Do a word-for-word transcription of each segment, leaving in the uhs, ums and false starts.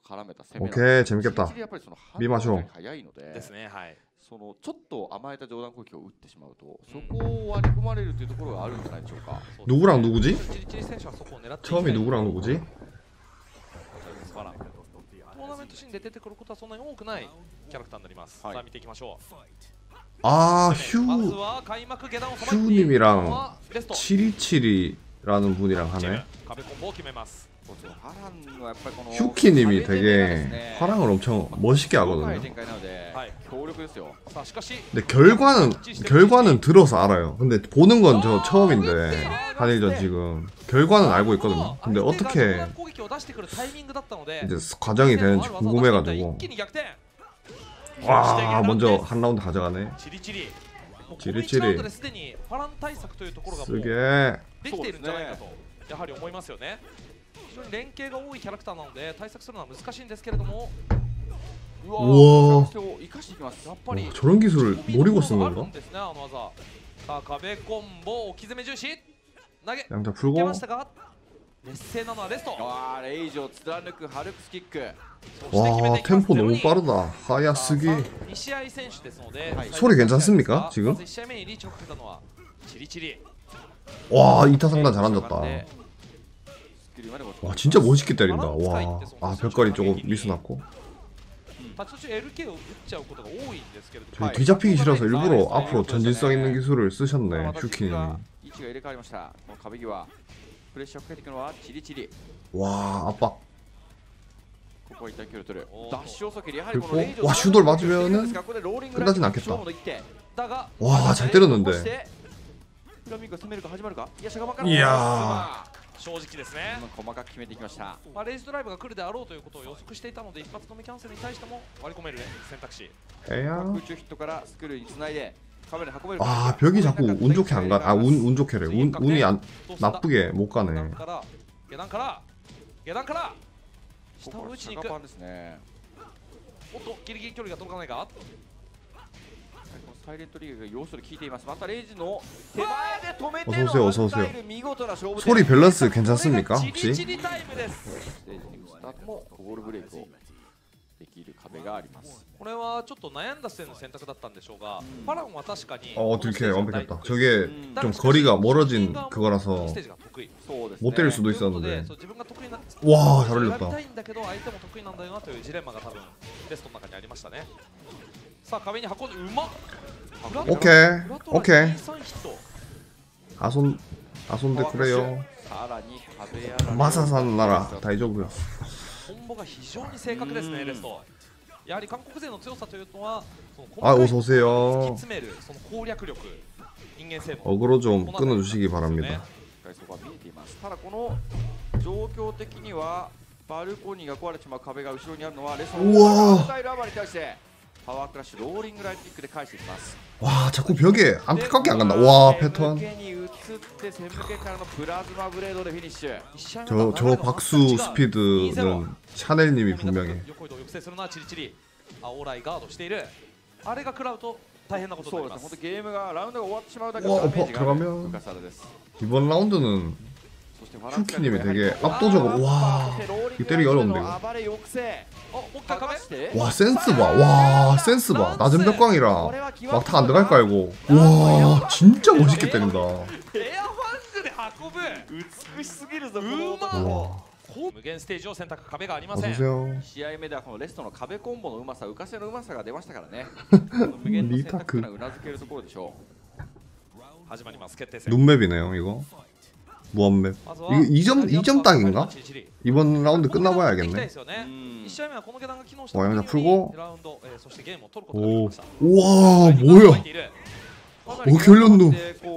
오케이 재밌겠다. 미마쇼. ですね。はい。 そのちょっと甘えた上段攻撃を打ってしまうと、そこを割り込まれるというところがあるんじゃないでしょうか。 누구랑 누구지? チリチリ選手はそこを狙って 처음이 누구랑 누구지? トーナメントシーンで出てくることはそんなに多くないキャラクターになります。さあ見ていきましょう。 아 まず 휴 は開幕下段をさばいている 휴님이랑 치리치리라는 분이랑 하네. 壁コンボを決めます。 휴키님이 되게 화랑을 엄청 멋있게 하거든요. さあしかし 근데 결과는 결과는 들어서 알아요. 근데 보는 건 저 처음인데 한일전 지금 결과는 알고 있거든요. 근데 어떻게 이제 과정이 되는지 궁금해가지고. 와 먼저 한 라운드 가져가네. 지리지리 쓰게. 非常に連携が多いキャラクターなので対策するのは難しいんですけれども、 우와 やっぱり 저런 기술을 노리고 쓴 건가? あの技。さあ壁コンボ置き詰め重視投げ 양자 受け 풀고 ましたが劣勢なのはレスト。 와 레이저を貫くハルクスキック。 와 템포 너무 빠르다. 하야 쓰기. に試合選手ですので 소리 괜찮습니까 지금? まずいち試合目にリーチをかけたのはチリチリ。 와 이타 상단 잘 앉았다. 와 진짜 멋있게 때린다. 와, 아 벽걸이 조금 미스 났고. 저희 뒤잡히기 싫어서 일부러 앞으로 전진성 있는 기술을 쓰셨네 휴키님이. 와 압박. 그리고 와 슈돌 맞으면은 끝나진 않겠다. 와 잘 때렸는데. 이야. 正直ですね。 細かく決めていきました。 まあレイジドライブが来るであろうということを予測していたので一発止めキャンセルに対しても割り込める選択肢。 空中ヒットからスクールにつないでカメラ運べる。 아 벽이 자꾸 운 좋게 안 가. 아 운 운 좋게래. 운 운이 안 나쁘게 못 가네. 下段から下段から下を打ちに行く。おっとギリギリ距離が届かないか。 サイレントリーグが要する効いています。またレイジの手前で止めて 어서 오세요, 어서 오세요. 見事な勝負。 소리 밸런스 괜찮습니까 혹시? チリタイムです。 ステージに打った後もゴールブレイクをできる壁があります。 これはちょっと悩んだ末の選択だったんでしょうが、パラゴンは確かに 어 들켜 완벽했다. 저게 좀 거리가 멀어진 그거라서 못 때릴 수도 있었는데. 와 잘 올렸다. さあ壁に運んでうまっ。 오케이 오케이. 아손 아손데 그래요. 마사산 나라 다이조고요. コンボが非常に正確ですねレスト。やはり韓国勢の強さというのはその 아 어서 突き 오세요. 詰めるその攻略力、人間性能。 어그로 좀 끊어주시기 바랍니다. ただこの状況的にはバルコニーが壊れてしまう壁が後ろにあるのはレストのスタイルアバーに対してパワークラッシュローリングライトキックで返していきます。 와 자꾸 벽에 안타깝게 안 간다. 와 패턴. 저 저 박수 스피드는 샤넬님이 분명해. アオライガードしている。あれが食らうと大変なことになります。 本当ゲームがラウンドが終わってしまうだけ 와 のダメー 어퍼 ジが 들어가면 深さです。 이번 라운드는 휴키님이 되게 압도적으로 와 이 때리기 어려운데 이거. 와 센스 봐. 와 센스 봐. 낮은 벽광이라 막타 안 들어갈 깔고. 와 진짜 멋있게 때린다. 와. 無限ステージを選択壁がありません。 어서오세요. 試合目ではこのレストの壁コンボのうまさ、浮かせのうまさが出ましたからね。無限の選択がうなずけるところでしょう。 始まります決定戦。 룸맵이네요 이거. 무한맵. 이거 이 점 이 점 딱인가? 이번 라운드 끝나봐야 알겠네. 와 양자 풀고. 오. 우와 뭐야? 오 결론도.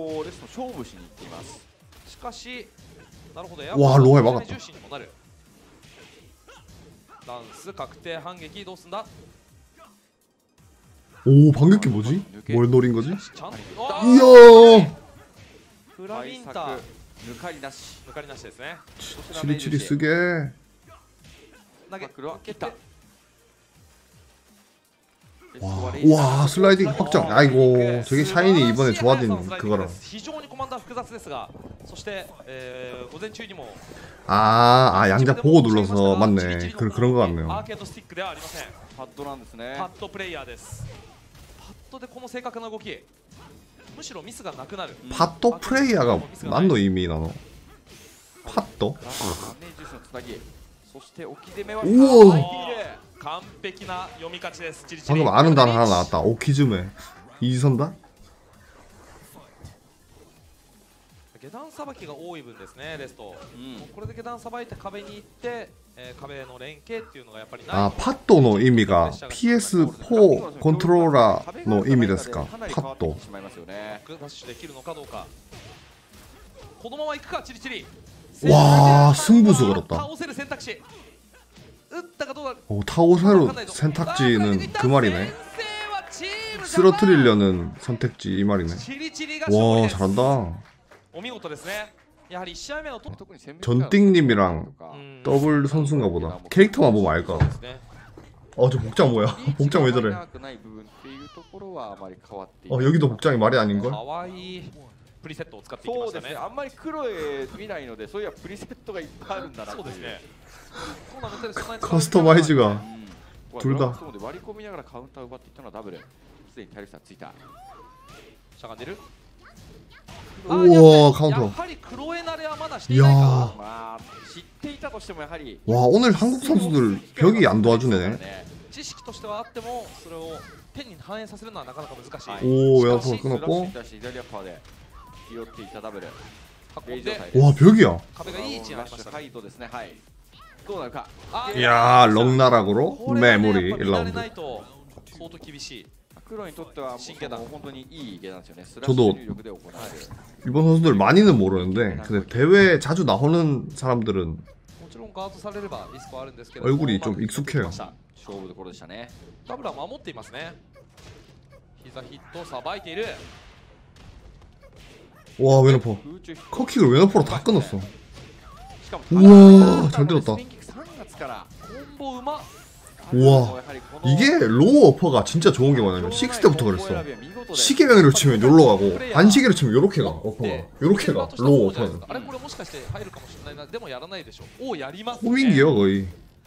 와 로에 막았다. 오 반격기 뭐지? 뭘 노린 거지? 이야. 抜かりなし。抜かりなしですね。 チリチリすげえ。 投げ蹴った。 와, 와 슬라이딩 확정. 아이고 저게 샤이니 이번에 좋아진 그거라. そして、えー、午前中にも 아, 아 양자 보고 눌러서 맞네. 그, 그런 거 같네요. アーケードスティックではありません。 パッドなんですね。 パッドプレイヤーです。パッドでこの正確な動き、むしろミスがなくなる。 팟도 플레이어가 난도 의미 나노. 팟도? そして置き攻めは 우와. 完璧な読み勝ちです。チリチリ 방금 아는 단어 하나 나왔다. 오키즈메. 이지선다? 下段さばきが多い分ですね、レスト、うん、これで下段さばいて壁に行って、えー、壁の連携っていうのがやっぱりない。 아, 팟도の意味が ピーエスフォー コントローラーの意味ですか。パッドダッシュできるのかどうか。このまま行くか、チリチリ。 와, 승부수 걸었다. 倒せる選択肢。打ったかどうだ。 오, 타오세로 선택지는 그 말이네. 쓰러뜨리려는 선택지 이 말이네. 와, 잘한다. お見事ですね。やはりいち試合目のトップ 전띵님이랑 더블 선수인가 보다. 캐릭터만 보면 알까. 어, 저 복장 뭐야? 복장 왜 저래? 어, 여기도 복장이 말이 아닌걸? プリセットを使っていきましたね。 そうですね。あんまり黒絵見ないので、そういやプリセットがいっぱいあるんだな。そうですね。 커스터마이즈가 둘 다. 割り込みながらカウンターを奪っていったのはダブル。すでに体力差ついた。 しゃがんでる。 우와, 카운터. 이야. 와, 오늘 한국 선수들 벽이 안 도와주네. 오, 왼손 끊었고. 와, 벽이야. 이야, 럭나락으로 메모리 일 라운드. 저도 일본 선수들 많이는 모르는데 근데 대회에 자주 나오는 사람들은 얼굴이 좀 익숙해요. 와, 웨너퍼 컷킥을 웨너퍼로 다 끊었어. 우와, 잘 들었다. 우와, 이게 로우 어퍼가 진짜 좋은 게 뭐냐면 식스 때부터 그랬어. 시계명으로 치면 요로 가고 반시계로 치면 요렇게 가. 어퍼가 요렇게 가. 로우 어퍼는 호밍기요 거의.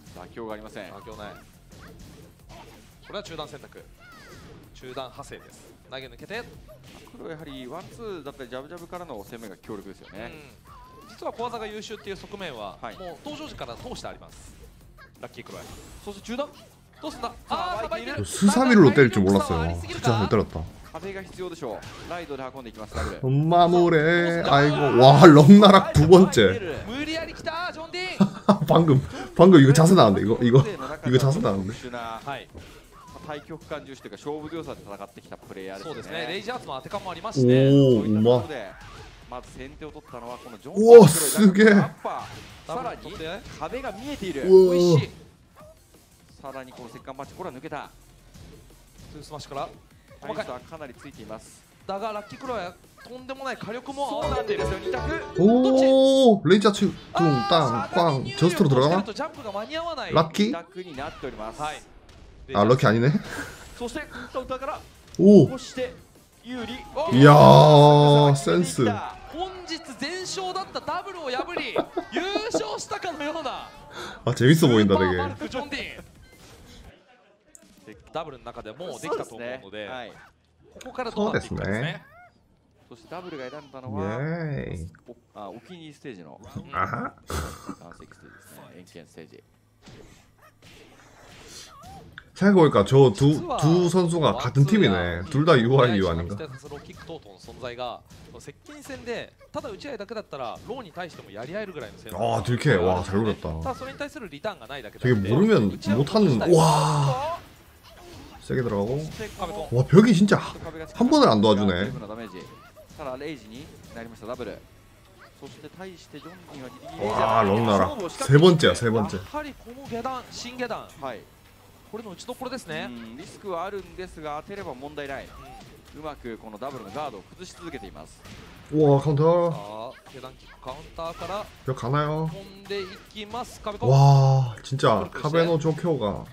これは中段選択。中段派生です。投げ抜けて。 黒やはりワンツーだったりジャブジャブからの攻めが強力ですよね。 実は小技が優秀っていう側面はもう登場時から通してあります。ラッキークロイ。そして中段。どうすんだ。ああ、さばいてる。 스사미르로 때릴 줄 몰랐어요. 진짜 잘 때렸다. 壁が必要でしょう。ライドで運んでいきます。ダブル。 엄마모래. 아이고. 와, 럭나락 두 번째. 방금 방금 이거 자세 나왔는데 이거 이거 이거 자세 나왔는데. 対極感重視というか勝負強さで戦ってきたプレイヤーですね。 そうですね。レイジアーツの当て感もありますしね。 おお、うま。 まず先手を取ったのはこのジョン。 おお、すげえ。 さらに壁が見えている。おいしい。さらにこの石棺パンチ、これは抜けた。 トゥースマッシュから細かい。かなりついています。 だがラッキークロイはとんでもない火力もそうなんですよ。に択。 おお、レイジャー치 뚱땅 꽝 저스트로 들어가나? 럭키? 아, 럭키 아니네. 오. 이야, 센스. 本日全勝だったダブルを破り優勝したかのような。 아, 재밌어 보인다 되게. ダブルの中でもうできたと思うので、ここからどうなっていくかですね。 そしてダブルが選んだのはあお気に入りステージの岩石ステージですね。円形ステージ。 생각해보니까 저 두 두 선수가 같은 팀이네. 둘 다 유아이 유 아닌가? 接近戦でただ打ち合いだけだったらローに対してもやり合えるぐらいの戦 아, 들게. 와, 잘 노렸다. ただそれに対するリターンがないだけで 되게 모르면 못하는. 와, 세게 들어가고. 와, 벽이 진짜 한 번을 안 도와주네. 와, 럭나라. 세 번째야, 세 번째. これの打ちどころですね。 リスクはあるんですが当てれば問題ない。うまくこのダブルのガードを崩し続けています。 우와, 카운터. さあ、下段キックカウンターから 벽 가나요? 飛んでいきます。壁 와, 진짜 카베노 조쿄가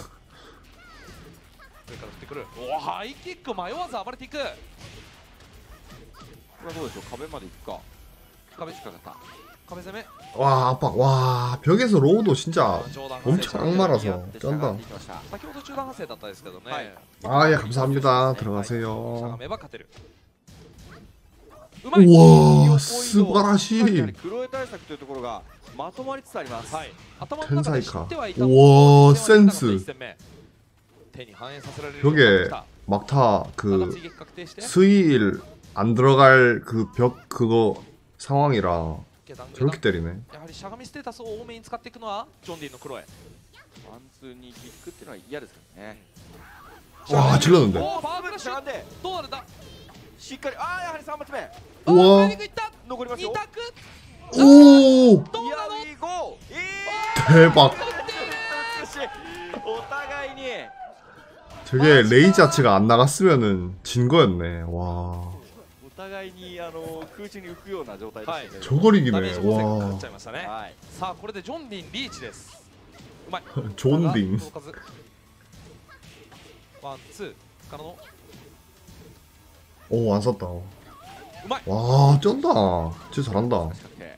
上から振ってくる。おお、ハイキック迷わず暴れていく。これはどうでしょう。壁まで行くか。 壁近かった壁攻め 와 압박. 와 벽에서 로우도 진짜 엄청 악마라서 쩐다. 先ほど中断発生だったですけどね 아 예 감사합니다. 들어가세요. めば勝てる 우와 스바라시. 黒江対策というところがまとまりつつあります。 はい頭の中で知ってはいた 우와 센스. 手に反映させられる 벽에 막타 그 스일 안 들어갈 그 벽 그거 상황이라 저렇게 때리네. やはりしゃがみステータスを多めに使っていくのはジョンディのクロエ。 ワンツーにキックっていうのは嫌ですからね。 와 질렀는데. おーパワークラッシュでどうなるんだ。 しっかりああやはりさん発目 우와. 残りますよ。 に択 오 どうなの。 いやゴーえ 대박. 美しいお互いに 저게 레이자치가 안 나갔으면은 진 거였네. 와. お互いにあの空中に浮くような状態でしたけど。 저거리기네. ダメージ補正がかかっ 와. ちゃいましたね。 はい。 さあこれでジョンディンリーチです。うまい。 존딩. 届かずワンツーからの 오 안 썼다. うまい。 와 쩐다. 진짜 잘한다. やは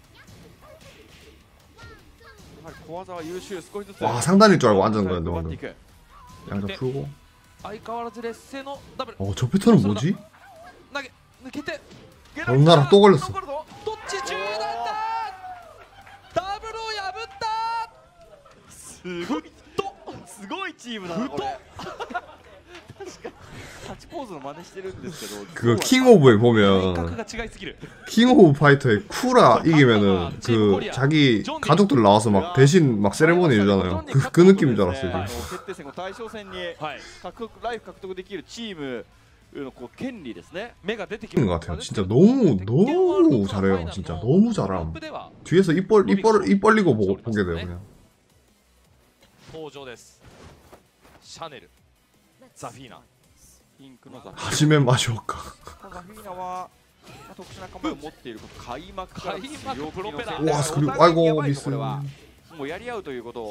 り小技は優秀少しずつ。 와 상단일 줄 알고 앉은 거였는데 奪って 방금. いく。 양자 풀고. 相変わらず劣勢のダブル 어 저 패턴은 뭐지? 投げ抜けて 얼마나 또 걸렸어. 残るぞ。 どっち中断だ。ダブルを破った。 すごいすごいチームだなこれ。確かに立ちポーズの真似してるんですけど。 그거 킹 오브에 格 보면 が違いすぎる。 킹 오브 파이터의 쿠라 이기면은 그 자기 가족들 나와서 막 대신 막 세레모니 해주잖아요. 그, 그 느낌인 줄 알았어요. あの決定戦の対象戦に獲得ライフ獲得できるチームのこう権利ですね。 目が出てき 것 같아요. 진짜 너무 너무 잘해요. 진짜 너무 잘함. 뒤에서 입 벌 입 벌 입 벌리고 보고 보게 돼요 그냥. 登場です。シャネル、ザフィーナ。 ピンクのザフィーナ。 하지메 마쇼카. ザフィーナは、まあ、特殊な構えを持っていること開幕から開幕プロペラ。 와 스크류 아이고 미스. もうやり合うということ。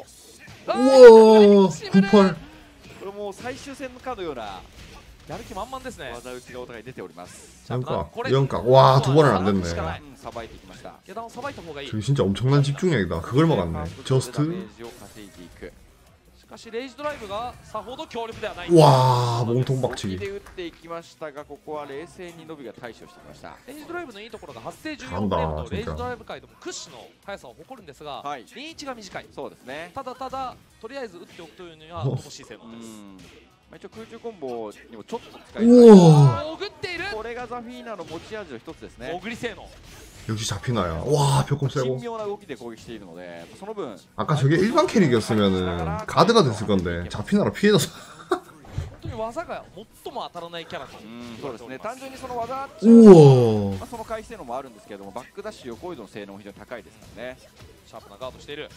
우와 구팔. これもう最終戦かのようなやる気満々ですね。 技打ちがお互い出ております。 연각 연각. 와 두 번은 안 됐네. さばいていきました。 下段をさばいた方がいい。 저기 진짜 엄청난 집중력이다. 그걸 막았네. 저스트. しかしレイジドライブがさほど強力ではない。 와 몸통 で 박치기. 打っていきましたが、ここは冷静に伸びが対処してきました。 レイジドライブのいいところが発生じゅうよんフレームとレイジドライブ界でも屈指の速さを誇るんですが、 はい、 リーチが短い。 そうですね。 ただただとりあえず打っておくというには乏しい性能です。 まあ一応空中コンボにもちょっと使います。 潜っている。 これがザフィーナの持ち味の一つですね。 潜り性能。 역시 잡히나야. 와 벽공 세고. 奇妙な動きで攻撃しているので、その分 아까 저게 일반 캐릭이었으면은 가드가 됐을 건데 잡히나라 피해져서. 本当に技が最も当たらないキャラと。 そうですね。単純にその技、 우와. まあその回避性能もあるんですけれども、バックダッシュ横移動の性能も非常に高いですからね。 シャープなガードしている。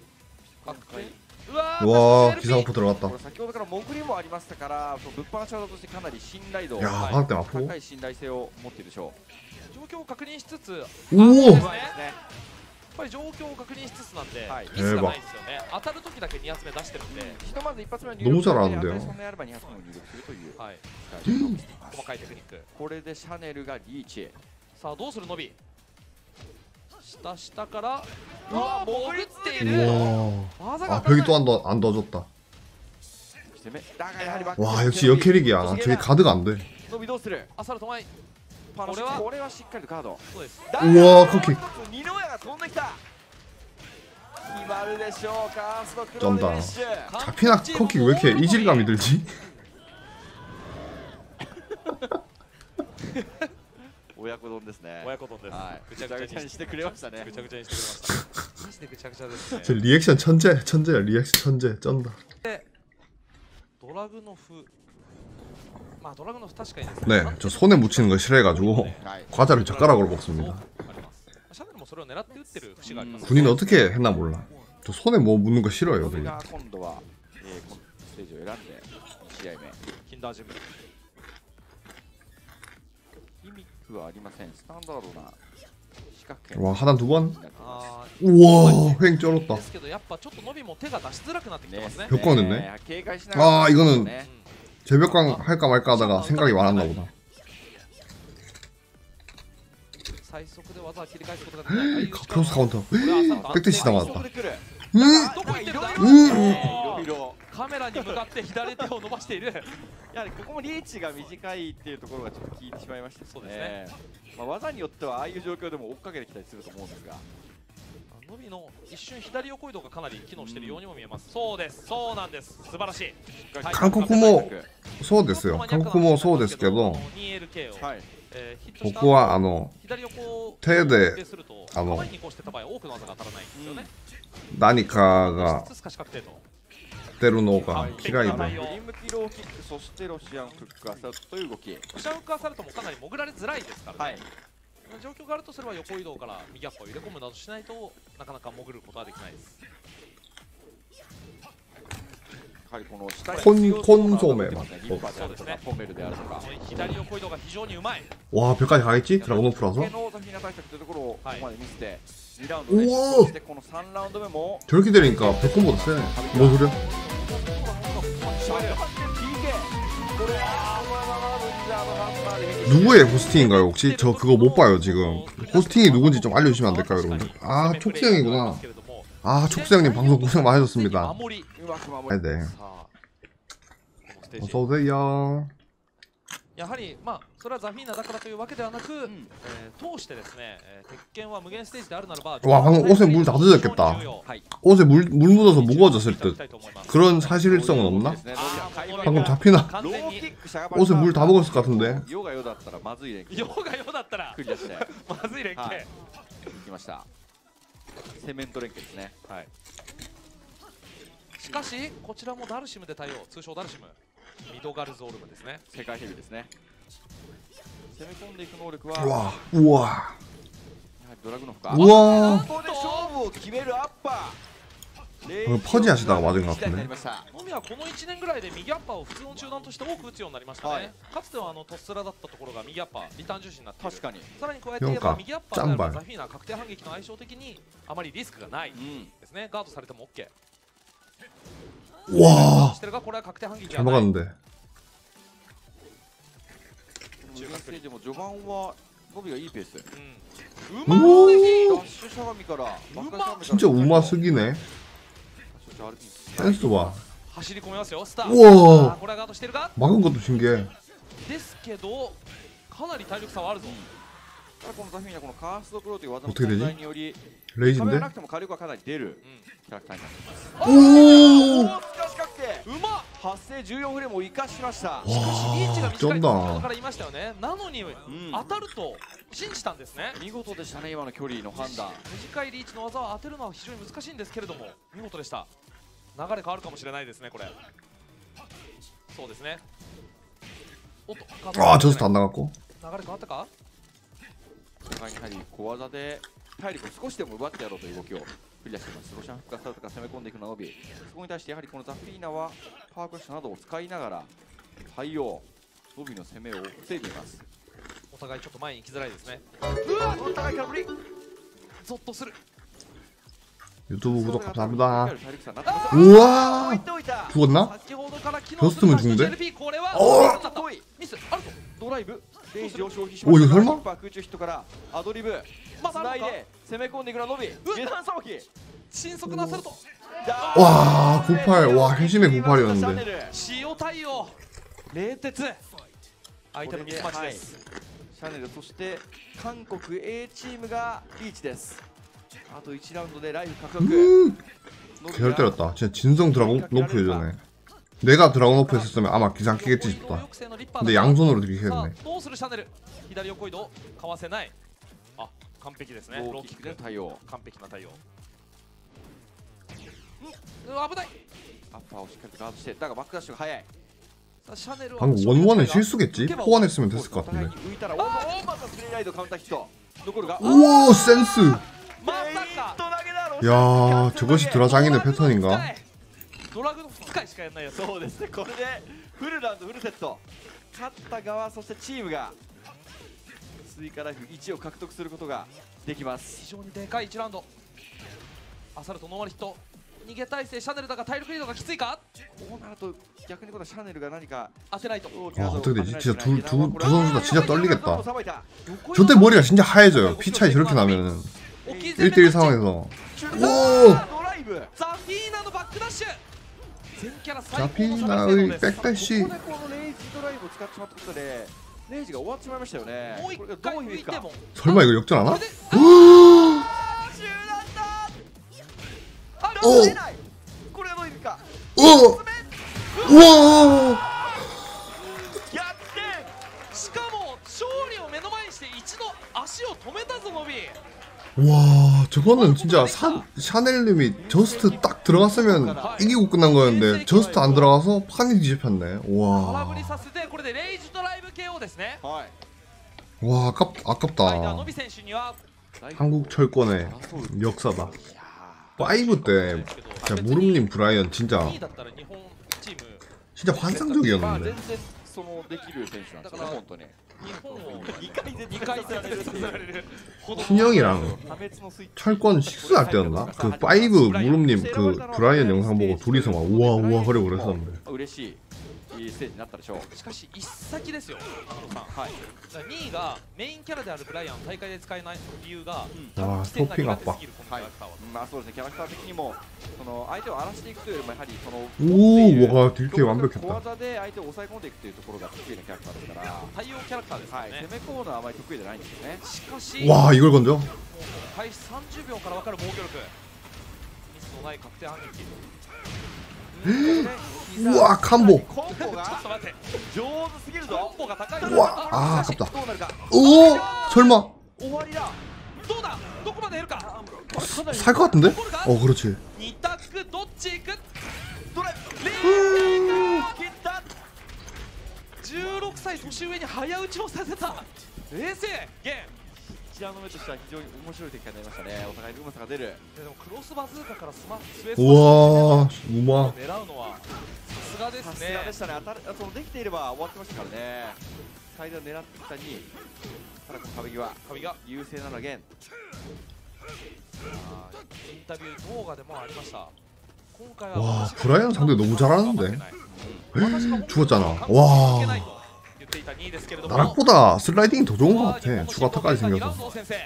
うわー기상포 들어갔다. これ先ほどから潜りもありましたから、物販シャドウとしてかなり信頼度、 야 방금 아프고. 高い信頼性を持っているでしょう。 状況を確認しつつ、 오. やっぱり状況を確認しつつなんで、 はい、 ミスがないですよね。当たる時だけに発目出してるんで、 ひとまず一発目は入 너무 力 잘하는데요. そんなやればに発目を入力するという、 はい、 使い方をしています。 細かいテクニック。 これでシャネルがリーチ。 さあどうする伸び。下下からうわ潜っている。 우와. 技が 아 벽이 또 안 안 넣어줬다. 와 역시 역캐릭이야. 저기 가드가 안 돼. 伸びどうする。 アサルト前。 これはこれはしっかりとガード。 そうです。 우와 커킥. 二の矢が飛んできた。決まるでしょうか。ストクロ 쩐다. ーレッシュ。 잡히나 커킥 왜 이렇게 이질감이 들지? 親子丼ですね。 親子丼です。 ぐちゃぐちゃにしてくれましたね。 ぐちゃぐちゃにしてくれました。マジでぐちゃぐちゃですね。 저 리액션 천재 천재야 리액션 천재 쩐다. ドラグノフ。まあドラグノフ確かにですね。 네, 저 손에 묻히는 걸 싫어해가지고 과자를 젓가락으로 먹습니다. シャネルもそれを狙って打ってる節があります。 군인 어떻게 했나 몰라. 저 손에 뭐 묻는 거 싫어요. 되게. 今度はステージを選んで試合目。 キンダージム。 ギミックはありません。スタンダードな四角形。 와 하단 두 번. 아, 우와 횡 쩔었다. ですけどやっぱちょっと伸びも手が出しづらくなってきてますね。 벽 꺼냈네. 아 이거는 제벽광 할까 말까 하다가 생각이 많았나 보다. 最速で技を切り返すことができない。 크로스 카운터. これは浅野 백대시 速 당했다. で来る 으! どこ行ってるんだ。 ういろいろカメラに向かって左手を伸ばしている。 やはりここもリーチが短いっていうところがちょっと効いてしまいましたね。 そうですね。 まあ、技によってはああいう状況でも追っかけてきたりすると思うんですが、 ノビの一瞬左横移動がかなり機能しているようにも見えます。そうです、そうなんです。素晴らしい。 はい、 韓国もそうですよ。韓国もそうですけど、 にエルケー を、 はい、 えーヒットした僕はあの左横手でするとあの前に移行してた場合多くの技が当たらないんですよね。 何かがしつつかし確定と。 出るのが嫌いで。 グリムキローキック、そしてロシアンフックアサルトという動き。 ロシアンフックアサルトもかなり潜られづらいですからね。 はい、 状況があるとすれば横移動から右アップを入れ込むなどしないとなかなか潜ることはできないです。 やはりこの下にコンコンソメ。 リッパーであるとかポメルであるとか、 左横移動が非常にうまい。 와 벽까지 가겠지? 드라곤 오프라서? のザフィーナ対策というところをここまで見せてにラウンド 우와 で、そしてこのさんラウンド目も 저렇게 되니까 벽콤보다 세네. 뭔 소리야? シャレ 피케이 これはブザーのハンマーでフィニッシュ 누구의 호스팅인가요 혹시? 저 그거 못 봐요 지금. 호스팅이 누군지 좀 알려주시면 안 될까요 여러분들? 아 촉수 형이구나. 아 촉수 형님 방송 고생 많으셨습니다. うまく守る。 네네. さあこのステージ 어서 오세요. やはりまあそれはザフィーナだからというわけではなく、 んえー通してですね、えー鉄拳は無限ステージであるならば、 와 방금 옷에 물 다 젖었겠다. はい 옷에 물, 물 묻어서 무거워졌을 いただ 듯. きたいと思います。 그런 사실성은 없나? ですね。ロ 방금 잡히나? 完ー全にキックしゃが 옷에 물 다 먹었을 것 같은데. ヨがヨだったらまずい連携ヨがヨだったらクリアしてまずい連携。 はいいきました。セメント連携ですね。 はい。しかしこちらもダルシムで対応、通称ダルシム。ミドガルゾールムですね。 世界ヘビーですね。攻め込んでいく能力は 우와 우와 やはりドラグノフか。 우와 ここで勝負を決めるアッパー。 これポジ足だ맞은것 같은데 ノミはこのいちねんぐらいで右アッパーを普通の中段として多く打つようになりましたね、 はい、 かつてはあのトッスラだったところが右アッパーリターン重視になっている。 確かに。 さらに加えて言えば右アッパーであればジャンバーザフィーナ確定反撃の相性的にあまりリスクがないですね、ガードされても OK。 와 してるがこれは確定反撃 잘 はない。 막았는데 中間ステージも序盤はノビがいいペース。 うん、うまっ敵ダッシュしゃがみからバックしゃがみから 진짜 우마스기네 ダッシュしゃがみ 센스 봐 走り込みますよスター。 우와 あーこれはガードしてるが 막은 것도 신기해 ですけどかなり体力差はあるぞ。 ただこのザフィーナこのカーストクローという技の 어떻게 되지? 存在により壁 레이즈인데? がなくても火力はかなり出るうんキャラクターになっています。 오 おーしかし確定うまっ。 発生じゅうよんフレームを生かしました。 しかしリーチが短いと先ほどだから言いましたよね。なのにん当たると信じたんですね。 見事でしたね今の距離の判断。 短いリーチの技を当てるのは非常に難しいんですけれども見事でした。流れ変わるかもしれないですねこれ。そうですね。おっと 아 저스트 안 나갔고 流れ変わったか。 互いにやはり小技で体力を少しでも奪ってやろうという動きを繰り出しています。ロシアンフックアサルトが攻め込んでいくのノビ、そこに対してやはりこのザフィーナはパワークラッシュなどを使いながら対応、ノビの攻めを防いでいます。 お互いちょっと前に行きづらいですね。 うわお互い空振り。 ゾッとする。 유튜브 구독 감사합니다 体力差になってます。 우와 置いておいた。 죽었나? 先ほどから機能ロストも踏んでエルピー これはおー遠いミスあるぞ。 ドライブレイジを消費しおい설마 キッパー空中ヒットからアドリブまだあるのか。 つないで攻め込んでいくのはノビ下段さばき。 迅速なアサルト 와 구팔 와 회심의 구팔이었는데 塩対応冷徹相手のミスマッチです。 シャネル、そして韓国 A チームがリーチです。あといちラウンドでライフ獲得。 음 잘 때렸다 진짜 진성 드라곤 노프 예전에 내가 드라곤 노프 했었으면 아마 기상 키겠지 싶다 근데 양손으로 들이켰네 どうするシャネル左横移動かわせない。あ完璧ですね。 ローキックで対応。 完璧な対応。うん危ない。 アッパーをしっかりとガードして、だがバックダッシュが速い。 シャネルは 방금 원원은 실수겠지? 포환했으면 됐을 것 お互い 같은데 に浮いたら、おおまたスリーライドカウンターヒット。残るが、 오 센스 まさか 야 저것이 드라장인의 패턴인가? ドラグのふつかいしかやんないやつ。 そうですね、これでフルラウンドフルセット。勝った側、そしてチームが追加ライフいちを獲得することができます。 非常にでかいいちラウンド。アサルトノーマルヒット。 逃げ体勢シャネルだが体力リードがきついか。 こうなると逆に今度はシャネルが何か当てないと。 와 어떻게 되지? 진짜 두, 두, 두 선수 다 진짜 떨리겠다. 저때 머리가 진짜 하얘져요. 피 차이 저렇게 나면은 일 대 일 상황에서. 오! ザフィーナのバックダッシュ。全キャラ最 자피나의 백다시. ここでこのレイジドライブを使ってしまったことでレイジが終わってしまいましたよね。 もう一回抜いても 설마 이거 역전 안 하? あー中断だ。あれお出ない。これはどういくか。 오! 우와! 逆転。しかも勝利を目の前にして一度足を止めたぞノビー。 와 저거는 진짜 산, 샤넬님이 저스트 딱 들어갔으면 이기고 끝난 거였는데 저스트 안 들어가서 판이 뒤집혔네. 空振り 와, させてこれでレイジドライブ 케이오 ですね。 はい。 와 아깝, はい、では 아깝다. ノビ選手には 한국 철권의 역사다. いや 파이브 때 진짜 무릎님 브라이언 진짜 にいだったら日本チーム 진짜 ーまあ 환상적이었는데. 全然そのできる選手なんですよね本当に。 日本をにかいにかいさせるとされるほど 신영이랑 破滅のスイッチ。 철권 식스 할 때였나? 그 파이브 무릎님 그 브라이언 영상 보고 둘이서 막 우와 우와 하려고 그랬었는데. 嬉しいいいステージになったでしょう。 しかし一先ですよ中野さん。 はい。 だからにいがメインキャラであるブライアンを大会で使えない理由が、 うんあー視点が苦手すぎるトッピングアッパこのキャラクターは。 まあそうですね、キャラクター的にもその相手を荒らしていくというよりもやはりその 오, 와 딜케이 小 완벽했다. 技で相手を抑え込んでいくというところが得意なキャラクターですから、 対応キャラクターですからはい、 ね。 攻めコーナーはあまり得意じゃないんですよね。 しかし 와 이걸 건져? もう開始さんじゅうびょうから分かる防御力。ミスのない確定反撃。 우와 캄보. コンボちょがっと待って。 上手すぎるコぞン。ボが高い。 우와 아 しか 아깝다. しどうなるか。 오 설마 終わりだ。 どうだ。どこまで減るか。 かなり 살 것 같은데? 어 그렇지. 二択どっち行く。 どれレイ切った。 じゅうろくさい年上に早打ちをさせた。冷静ゲーム。 一覧の目としては非常に面白い展開になりましたね。お互いにうまさが出る。 でもクロスバズーカからスマスウェス 우와 우마. 狙うのはさすがでさすね。 すがでしたね。当たるそのできていれば終わってましたからね。階段狙ってきたに、ただこの壁際壁が優勢ならゲン。 あーインタビュー動画でもありました。今回わあは私がブライアン상대 너무 잘하는데? 私が 죽었잖아. 関係ない 와 と言っていたにいですけれども 나락보다 슬라이딩이 더 좋은 것 あー 같아. 日本 추가타까지 の審判 생겨서. ラウンド先生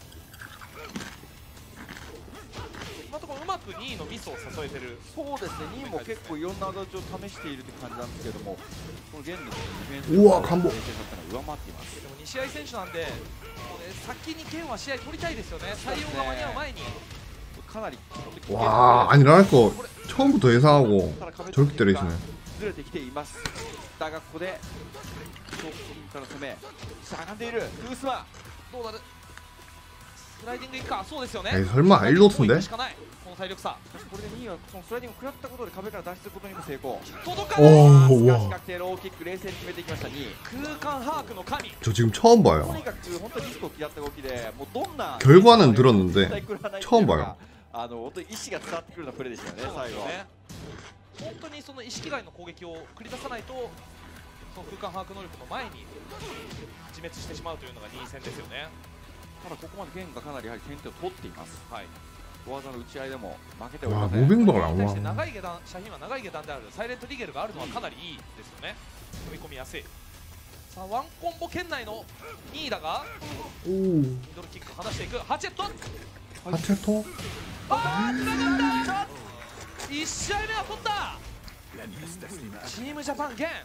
今のところうまくにいのミスを誘えてる。 そうですね。にいも結構いろんな形を試しているという感じなんですけれども、このゲンのディフェンスうわカンボ冷静さっていうのは上回っています。 でもに試合選手なんで、もうね、先に剣は試合取りたいですよね。採用が間に合う前に。 かなり 와 아니 라할 거 처음부터 예상하고 저렇게 때리시네. ずれてきています。だがここでトップから攻めしゃがんでいるクースマ。 どうなる。スライディングいくか。そうですよね。 에이 설마 일ロスんで? しかないこの体力差。 これでにいはそのスライディングを食らったことで壁から脱出することにも成功。 届かない。 おーさすうわが四角形ローキック冷静に決めていきましたに。 空間把握の神。 저 지금 처음 と 봐요. にかく本当にリスクを嫌った動きで、もうどんな 결과는 들었는데 처음 봐요. あの本当に意思が伝わってくるようなプレーでしたよね。 そうなん最後ですよね。本当にその意識外の攻撃を繰り出さないと、その空間把握能力の前に自滅してしまうというのがにい戦ですよね。 ただここまでゲンがかなりやはり先手を取っています。 はい。 小技の打ち合いでも負けており 와 ません。 무빙박을 に 안 対して 와. 長い下段、シャヒンは長い下段であるサイレントリゲルがあるのはかなりいいですよね。踏み込みやすい。さあワンコンボ圏内のにいだが 오 ミドルキック離していく。ハチェット。 하체토? あー繋がった。いち試合目は取った。チームジャパンゲン。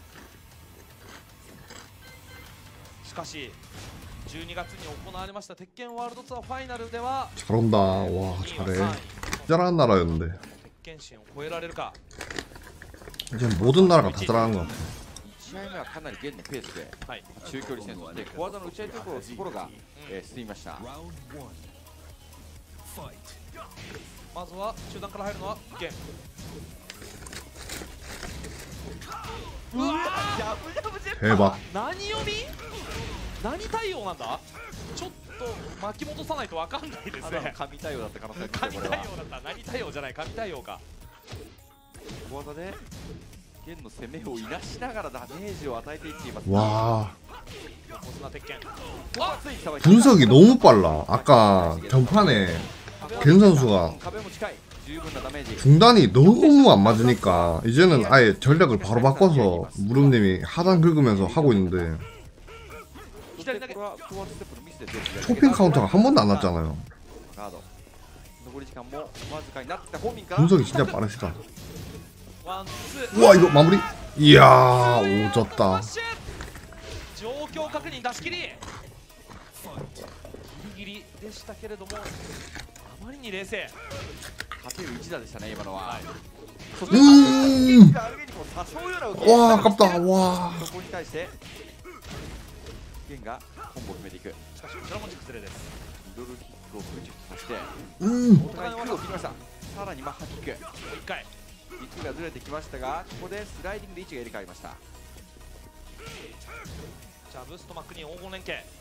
しかしじゅうにがつに行われました鉄拳ワールドツアーファイナルでは 잘한다. 와 잘해. 잘하는 나라였는데 鉄拳心を超えられるか。 이제 모든 나라가 다 잘하는 것 같아. いち試合目はかなりゲンのペースではい。 中距離戦そして小技の打ち合いところところが、えー進みました。 まずは中段から入るのはゲン。うわージャブジャブジェッ 대박. 何読み何対応なんだ。ちょっと巻き戻さないと分かんないですただのね。 神対応だった可能性があ神りますね。これは対応だった。何対応じゃない、神対応か。 小技でゲンの攻めをいなしながらダメージを与えていっています。 와 横綱鉄拳。 あついにさばいた 분석이 너무 빨라. 아까 전판에 겐 선수가 壁も近い。 十分なダメージ 중단이 너무 안 맞으니까 이제는 아예 전략을 바로 바꿔서 무릎님이 하단 긁으면서 하고 있는데 초핑 카운터가 한 번도 안 났잖아요. 분석이 진짜 빠르시다. 우와 이거 마무리. 이야 오졌다. 状況確認出し切りギリギリでしたけれどもあまりに冷静かける一打でしたね今のは。 음. 와 아깝다. 와. そこに対してゲンがコンボを決めていく。 しかしこちらも軸ずれです。 ミドルキックを空中させて 음. お互いに技を切りました。さらにマッハキックいっかい位置がずれてきましたが、ここでスライディングで位置が入れ替わりました。 じゃあブーストマックに黄金連携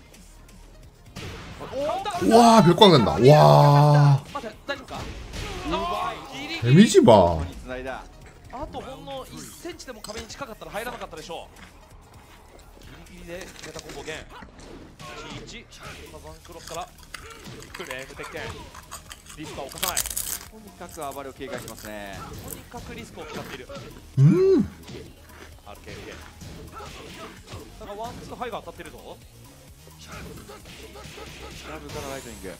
와 벽광 간다. 와 待って大丈夫かあーギリギリ 데미지 봐. ここに繋いだ。 あとほんのいっセンチでも壁に近かったら入らなかったでしょう。ギリギリで決めたコンボゲン シーいち サザンクロスからフレーム鉄拳リスクは犯さない。 とにかく暴れを警戒しますね。 とにかくリスクを使っている 음. アールケーエルケー だからワンツーハイが当たってるぞ。 ラブからライトニング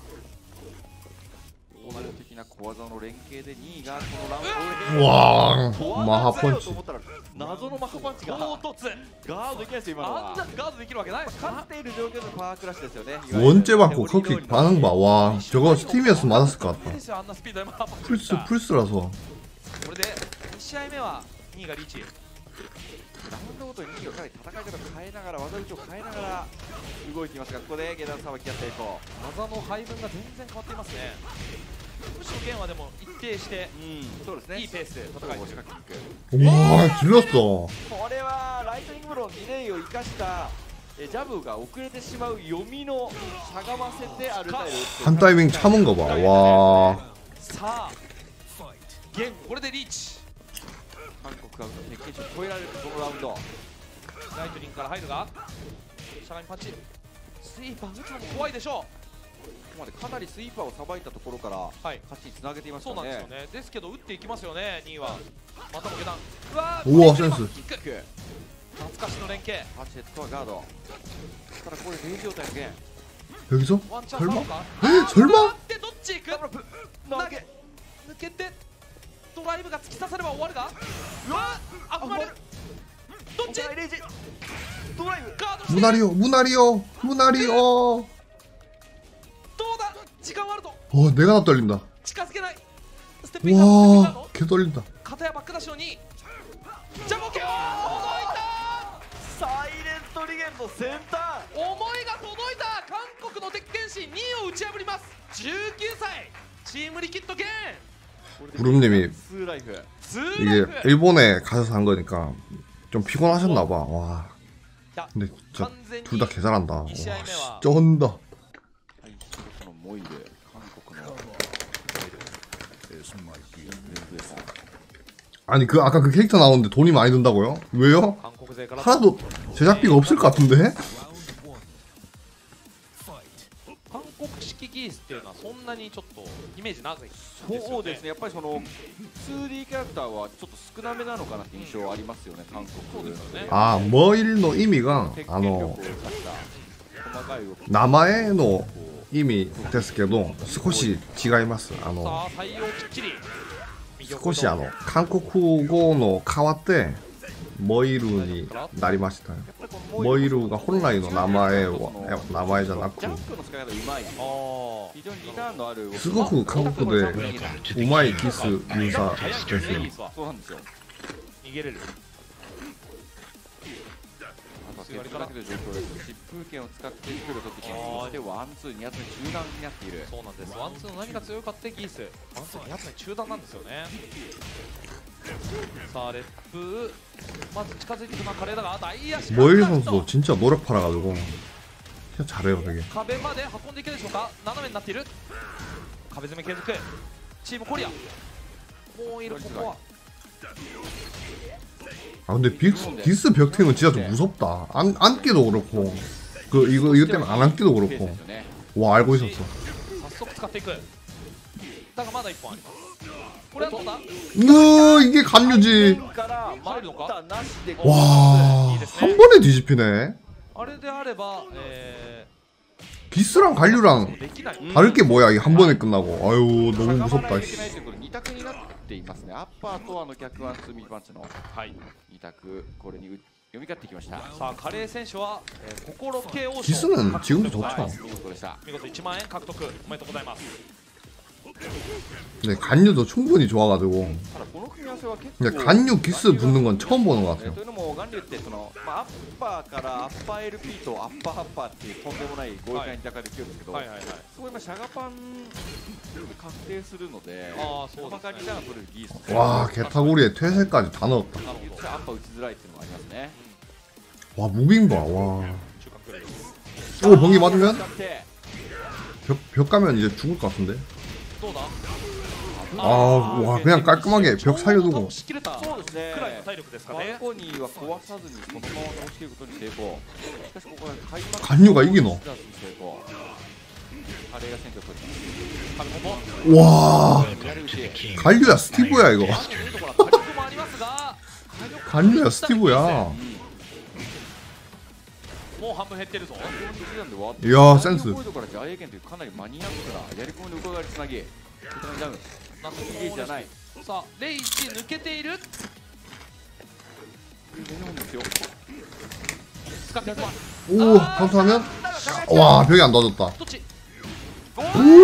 大なる的な小技の連携でにいがこのラウンドを 와 마하 펀치. 謎のマハパンチが唐突ガードできないですよ今のあんなは。 ガードできるわけない。 勝っている状況のパワークラッシュですよね。 원제 받고 컵킥 반응 봐. 와 저거 스팀이었으면 맞았을 것 いい 같다. ですよあんなスピードでマーパンチ 플스 플스라서. これでに試合目はにいがリーチ。 ラウンドごとににいがかなり戦い方を変えながら技打ちを変えながら動いていますが、ここで下段さばきや成功。 技の配分が全然変わっていますね。むしろゲンはでも一定してうんそうですね。 いいペースで戦いを仕掛けていく。 와 질렀어. これはライトニングブローのディレイを生かしたえジャブが遅れてしまう読みのしゃがませてアルタイルを打って 한 타이밍 참은 거 봐. 와. さあゲンこれでリーチ。 韓国アウト鉄拳士を超えられるこのラウンド。 ライトニングから入るがしゃがみパンチスイーパー打つのも怖いでしょここまでかなりスイーパーをさばいたところからう。はい勝ちにつなげていましそうたね。 なんですよね。ですけど打っていきますよねにいは。またも下段うわーうわこれセンスキック懐かしの連携ハチヘッドはガード。ただここでレイジ状態のゲン 여기서? ワンチャンあるのか。 설마? でどっち行く投げ抜けてドライブが突き刺されば終わるがうわあ踏まれるどっちレイジドライブガードしている 무나리오 무나리오 무나리오. どうだ時間はあると 어 내가 다 떨린다. 近づけないステップインガードステップインガー 와 ド 개 떨린다. 片やバックダッシュのにジャンボケ届いたサイレントリゲンの先端。 思いが届いた韓国の鉄拳士にいを打ち破りますじゅうきゅうさいチームリキッドゲン 구름님이 ツーライフ。 ツーライ 이게 フ 일본에 가셔서 한 거니까 좀 피곤하셨나 봐. 와. いや 근데 진짜 完全に 둘 다 개 잘한다. 와, に試合目は 쩐다. はいこのモイル韓国の 아니 그 아까 그 캐릭터 나오는데 돈이 많이 든다고요? 왜요? 韓国勢から 하나도 제작비가 없을 것 같은데? 韓国式ギースっていうのはそんなにちょっとイメージないですよね。 そうですね。やっぱりその ツーディー キャラクターはちょっと少なめなのかなって印象ありますよね。韓国。 そうですよね。 아 머일의 의미가 鉄拳 아 力のを生かした細かい動き。 나마에의 의미 ですけど少し違います。あのさあ採用きっちり。 少しあの韓国語の変わってモイルになりました。モイルが本来の名前は名前じゃなくジャンプの使い方うまい。 あ非常にリターンのある動き。 すごく韓国でうまいキスユーザーですよ。 ギースはそうなんですよ。 逃げれる。 あとはケツだけの状況です。疾風剣を使ってくるときにそしてワンツーに発目中断になっている。 そうなんです。ワンツーの何が強かってギース。ワンツーに発目中断なんですよね。さあレップまず近づいてくるのは華麗だが大足 모일 선수도 진짜 노력 팔아가지고 진짜 잘해요 되게. 壁まで運んでいけるでしょうか。斜めになっている壁攻め継続チームコリアもういるここは 아 근데 빅스, 디스 벽탱은 진짜 좀 무섭다. 안, 안기도 그렇고 그 이거 이거 때문에 안 안기도 그렇고 와 알고 있었어. 早速使っていくだがまだいっぽんあります。これはどうだ。 으 이게 간유지. から待ったなしで 와, いいですね。 한 번에 뒤집히네. あれであれば、え 기스랑 간류랑 ー、できない。 다를 게 뭐야? 이게 한 번에 끝나고. 아유, 너무 逆 무섭다. らいといけないということでに択になっていますね。アッパーとあの逆ワンツーミーパンチのはい。 に択、これに読み交ってきました。 さあカレー選手は、えー、心系王将 기스는 지금도 はい 좋죠. 見事でした。 見事いちまんえん獲得おめでとうございます。 근데 간유도 충분히 좋아가지고. ただこの組み合わせは結構 근데 간유 기스 붙는 건 처음 보는 것 えー 같아요. というのも巌流ってその、まあ、アッパーからアッパー エルピー とアッパーハッパーっていうとんでもない豪快に高いできるんですけど、 はいはいはい。 そこ今シャガパン確定するので、 ああそう細かですね。 にが取れる技術。 와, 개타구리에 퇴세까지 다 넣었다. なるほど。 アッパー打ちづらいっていうのがありますね。 와, 무빙 봐. 와. 中間クレー。 오, 번개 맞으면 使って 벽, 벽 가면 이제 죽을 것 같은데. どうだ。 아, 와, 그냥 깔끔하게 벽 살려두고. しきれたそうですね。 くらいの体力ですかバルね。 コニーは壊さずにそのまま倒しきることに成功。しかしここは開幕 간유가 이기노. 成功。カレーが先手を取ります。 カルコンボ。 와, 左打ち。 간유야 스티브야 이거. いいところは火力もありますが、 간유야 스티브야. もう半分減ってるぞ。 いやーセンス。 ポイントからジャイエゲンというかなりマニアックなやり込みの伺いつなぎ。ダウン。 なんとイゲージじゃない。 さあレイジ抜けている。使っていくわ。 오, 카운터하면? 와, 벽이 안 닫았다. どっち。 오!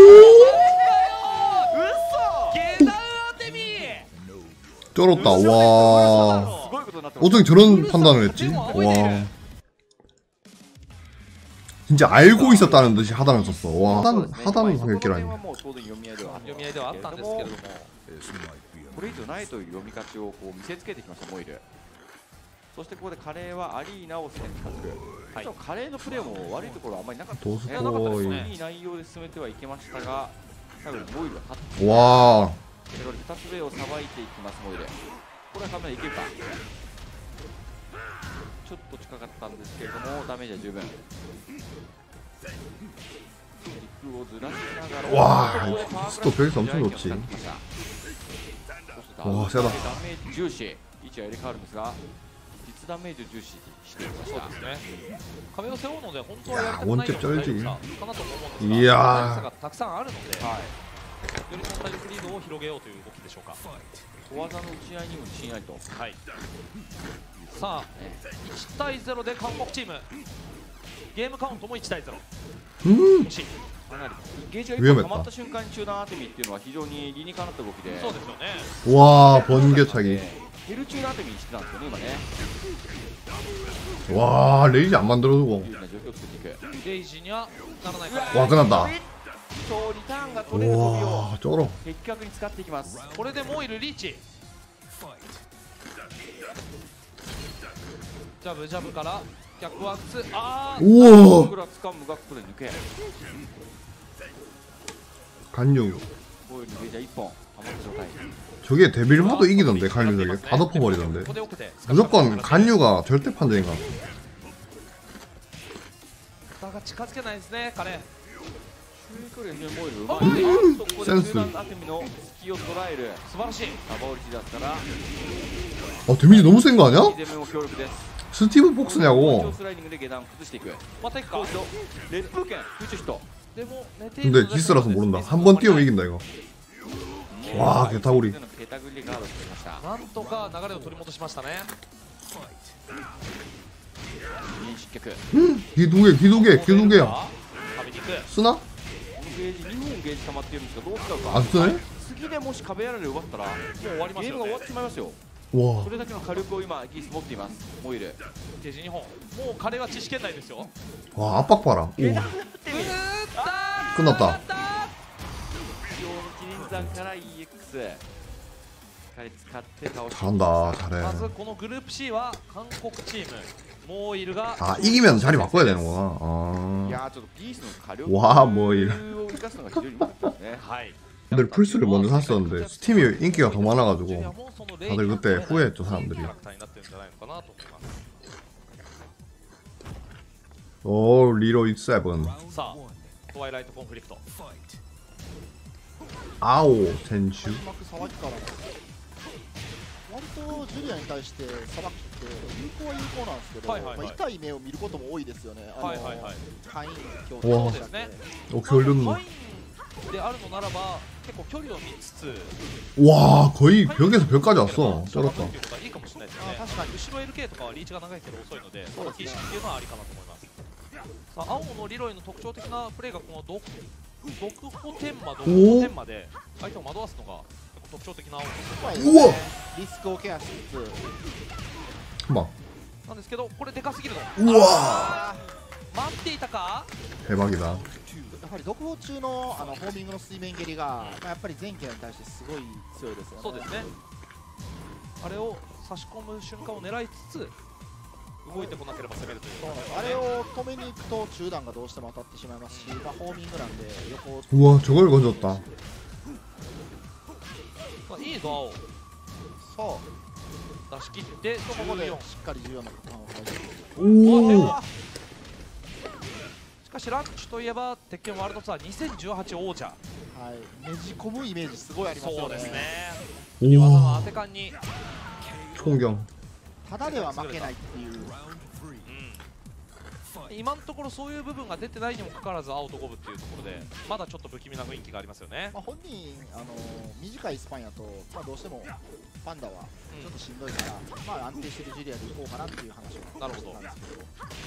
ゲダウアテミ。 쩔었다. 와. すごいことになってます。 어떻게 저런 판단을 했지? 와. 진짜 알고 있었다는 듯이 하단을 썼어. 와, 하단, 하단을 생각했기라니. 読み合いではあったんですけれども、 これ以上ないという読み勝ちをこう見せつけてきましたモイル。そしてここでカレーはアリーナを選択。はい、カレーのプレーも悪いところはあまりなかったですね。 どうすこいいい内容で進めてはいけましたが、最後にモイルは勝って、 와. ふたつめをさばいていきますモイル。これはカメラいけるか。ちょっと近かったんですけれどもダメージは十分。陸をずらしながら、 와, 또 벽에서 엄청 좋지. 와, 세다. ダメージ重視、位置は入れ替わるんですが、実ダメージを重視していました。 そうですね。壁を背負うので本当はやりたくないような 원탭 쩔지. 体力差かなと思うんですが、 이야. 体力差がたくさんあるので、よりその体力リードを広げようという動きでしょうか。 小技の打ち合いにも自信ありと。 はい。さあ、いちたいゼロで韓国チーム。ゲームカウントもいちたいゼロ。 음. 欲しい。 かなりゲージがいっぱい溜まった瞬間に中断アテミっていうのは非常に理にかなった動きで、 そうですよね。 와, 번개차기. ヘル中断アテミにしてたんですよね今ね。 와, 레이지 안 만들어주고. いうような状況を作っていく。 レイジにはならないから。 와, 끝났다. そうリターンが取れる飛びを 와, 쩔어. 的確に使っていきます。 これでモイルリーチ。ジャブジャブから逆ワークス。ああ。 우와. 僕ら掴むがここで抜け。 간유. ボイルのゲージはいっぽん溜まった状態。 저게 데빌 하도 이기던데, 간유 저게. 다 덮어버리던데. ここで奥で 무조건 간유가 절대 판정인 것 같아. だが近づけないですね彼。 中距離のボイルうまいね。そこでセンス中断アテミの隙を捉える。 素晴らしい。 サバオリチだったら 아, 데미지 너무 센 거 아니야? イデメも強力です。 스티브 복스냐고. スライディングで下段崩していく。 また行くか。 烈風剣空中ヒット。 でも寝ているの 근데 で 기스라서 모른다. 한 번 뛰어면 이긴다 이거. 와, 개타구리. ケタグリでガードしていました。 なんとか流れを取り戻しましたね。 臨失脚。 기두개, 기두개, 기두개야. 壁に行く。 쓰나? このゲージにほんゲージ溜まっているんですがどう使うか。 안 쓰네? 次でもし壁やられ奪ったらもう終わりますよねゲームが終わってしまいますよ。 와. それだけの火力を今ギース持っています。モイル。 ゲージにほん。もう彼は知識圏内ですよ。 와, 압박 봐라. 오. うーったー 끝났다. 非常にキリン山から イーエックス しっかり使って倒して 잘한다, 잘해. まずこのグループ C は韓国チームモーイルが 아, 이기면 자리 바꿔야 되는구나. い 아. やーちょっとピースの火力 와, 모일. を生かすのが非常に良かったですね。 はい。 다들 플스를 먼저 샀었는데 스팀이 인기가 더 많아가지고 もうそのレイ 다들 그때 후회했죠, 사람들이. キャラクターになってるんじゃないのかなと思います。 오, 리로이 세븐. さあトワイライトコンフリクト青選手。 うまくさばきから割とジュリアに対してさばきって有効は有効なんですけど、 はいはいはいまあ、痛い目を見ることも多いですよね。あのはいはいはい。 カイン強うわそうですね。 お距離の。 ファインであるのならば結構距離を見つつ、 와 거의 벽에서 벽까지 왔어. 쩔었다. いいかもしれないですね。 あ確かに後ろ エルケー とかはリーチが長いけど遅いので、 そうですね意識っていうのはありかなと思います。さあ青のリロイの特徴的なプレーがこの毒毒歩天魔毒歩天魔で相手を惑わすのが特徴的な青のまあうわリスクをケアしつつ 막 なんですけど、これでかすぎるの。 우와 待っていたか。 대박이다. やはり独歩中のあのホーミングの水面蹴りが、まあ、やっぱり前傾に対してすごい強いですよね。 そうですね。あれを差し込む瞬間を狙いつつ動いてこなければ攻めるという。 そうなんです。あれを止めに行くと中段がどうしても当たってしまいますし、まあ、ホーミングなんで横を 우와 저걸 건졌다. まあいいぞ青。 そう出し切ってここでしじゅうよん。 っかり重要なパターンを返して 오 しかしランチといえば鉄拳ワールドツアーにせんじゅうはち王者。 はい、ねじ込むイメージすごいありますよね。 そうですね。技の 우와 当て感に、 총경. ただでは負けないっていう。 うん、今のところそういう部分が出てないにもかかわらず青と五分っていうところでまだちょっと不気味な雰囲気がありますよね。 まあ、本人、あのー短いスパンやと、まあ、どうしてもパンダはちょっとしんどいから、まあ、安定してるジュリアでいこうかなっていう話をなるほどしてたんですけど、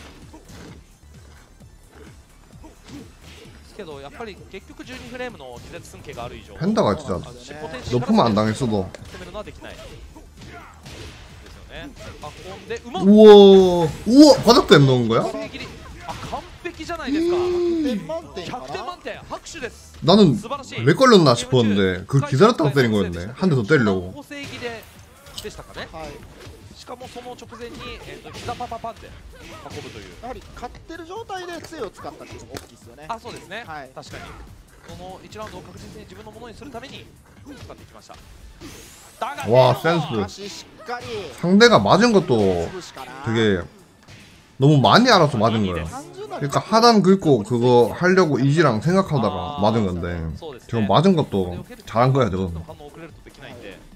ですけどやっぱり結局じゅうにフレームの気絶寸慶がある以上 펜다가 진짜 尻尾天使 높으면 안 당했어도. 止めるのはできないですよね。運んでうまっ 우와 우와 바닥대 넣은 거야? 攻撃あ完璧じゃないですか。 ひゃくてん満点ひゃかくてん満な。 点拍手です。 나는 素晴らしい。 렉 걸렸나 싶었는데 그 기다렸다가 때린 거였네. 한 대 더 때리려고. 補正技ででしたかね。 はい、 しかもその直前に、えー、と膝パパパンで運ぶという。 やはり勝ってる状態で杖を使ったっていうのも大きいですよね。 あ、そうですね、 はい確かにそのいちラウンドを確実に自分のものにするために使っていきました。だが 와 しか 센스. ししっかり 상대가 맞은 것도 潰しかな。 되게 너무 많이 알아서 맞은 거야. 単純な 그러니까 하단 긁고 그거 하려고 이지랑 생각하다가 맞은 건데 そうですね 저거 맞은 것도 잘한 거야 저건. 反応遅れるとできないんで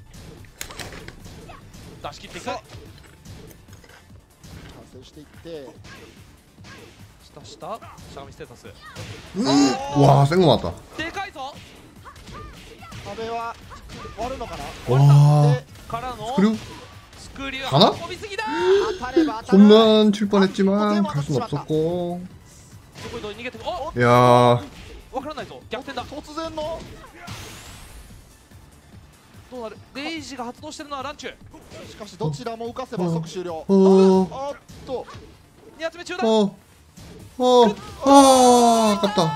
出し切っていく。 完成していって下下しゃがみステータス 와 센 거 맞다. でかいぞ。 壁は割るのかな。 와 でからの 그리고 スクリュかなー運びすぎだ。 当たれば当たる。 홈런 칠 뻔했지만 갈 순 없었고. どこにどう逃げてく。お 야 わからないぞ。逆転だ。 突然のどうなる。レイジが発動してるのはランチュ。 しかしどちらも浮かせば即終了。 어 あっとに発目中だ。 어, 어, 아, 아깝다.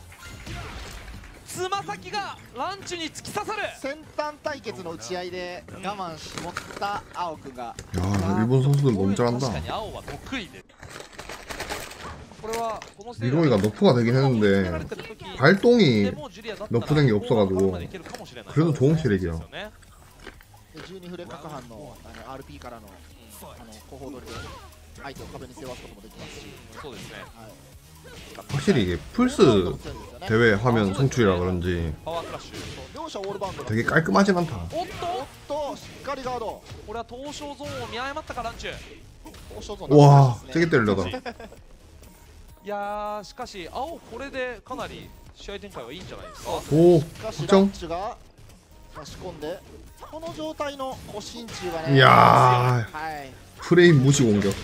つま先がランチュに突き刺さる。 先端対決の打ち合いで我慢し持った青くんが 야, 일본 선수들 너무 確か 잘한다. に青は得意で。これはこの 리로이가 너프가 되긴 했는데 발동이 너프된 게 없어가지고 그래도 좋은 캐릭이야. じゅうにフレ各班のあの アールピー からのあの後方取りで相手を壁に背負わすこともできますし、 そうですね。 확실히 이게 플스 대회 화면 송출이라 그런지 パワークラッシュ。 両者オールバウンド。 되게 깔끔하진 않다. おっととしっかりガード。 これは東証ゾーンを見誤ったかランチュ。 東証ゾーン 와 ですね 세게 때리려다. いやーしかし青これでかなり試合展開はいいんじゃないですか。 오 しかしラ 확정. ンチが差し込んでこの状態のコシンチュがね。 이야 はい。 프레임 무시 공격.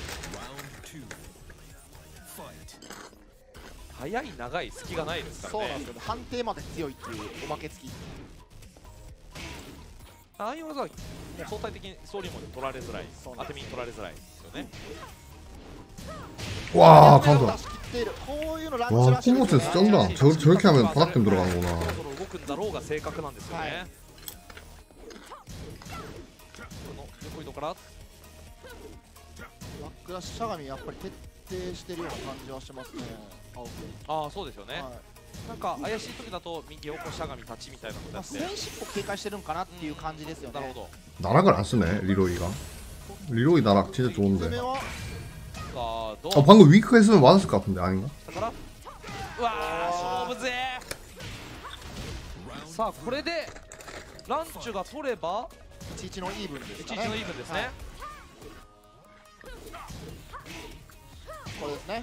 早い長い隙がないですからねそうなんです。よね。判定まで強いっていうおまけ付き。 ああいう技はもう相対的にストーリーも取られづらい、 そうなんです当て身に取られづらいですよね。 와 手を 카운터. 出し切っている。こういうのランチ 와 らしいです 콤보센스 よね。 쩐다. 저, 저렇게 하면 바닥템 들어가는구나. そろそろ動くんだろうが正確なんですよね。 はいこの横移動からバックラッシュしゃがみやっぱり徹底してるような感じはしますね。青くん。 ああそうですよね、 はい。 なんか怪しい時だと右横しゃがみ立ちみたいなことまあ、 やって、 戦士っぽく警戒してるんかなっていう感じですよね。 なるほど。 나락을 안 쓰네 리로이가. 리로이 나락 진짜 攻め 좋은데. はさあどう 아 방금 위크 했으면 맞았을 것 같은데 아닌가? 下からうわー勝負ぜさあこれでランチュが取ればいちいちのイーブンですかね。 いちいちのイーブンですね、 はい、これですね。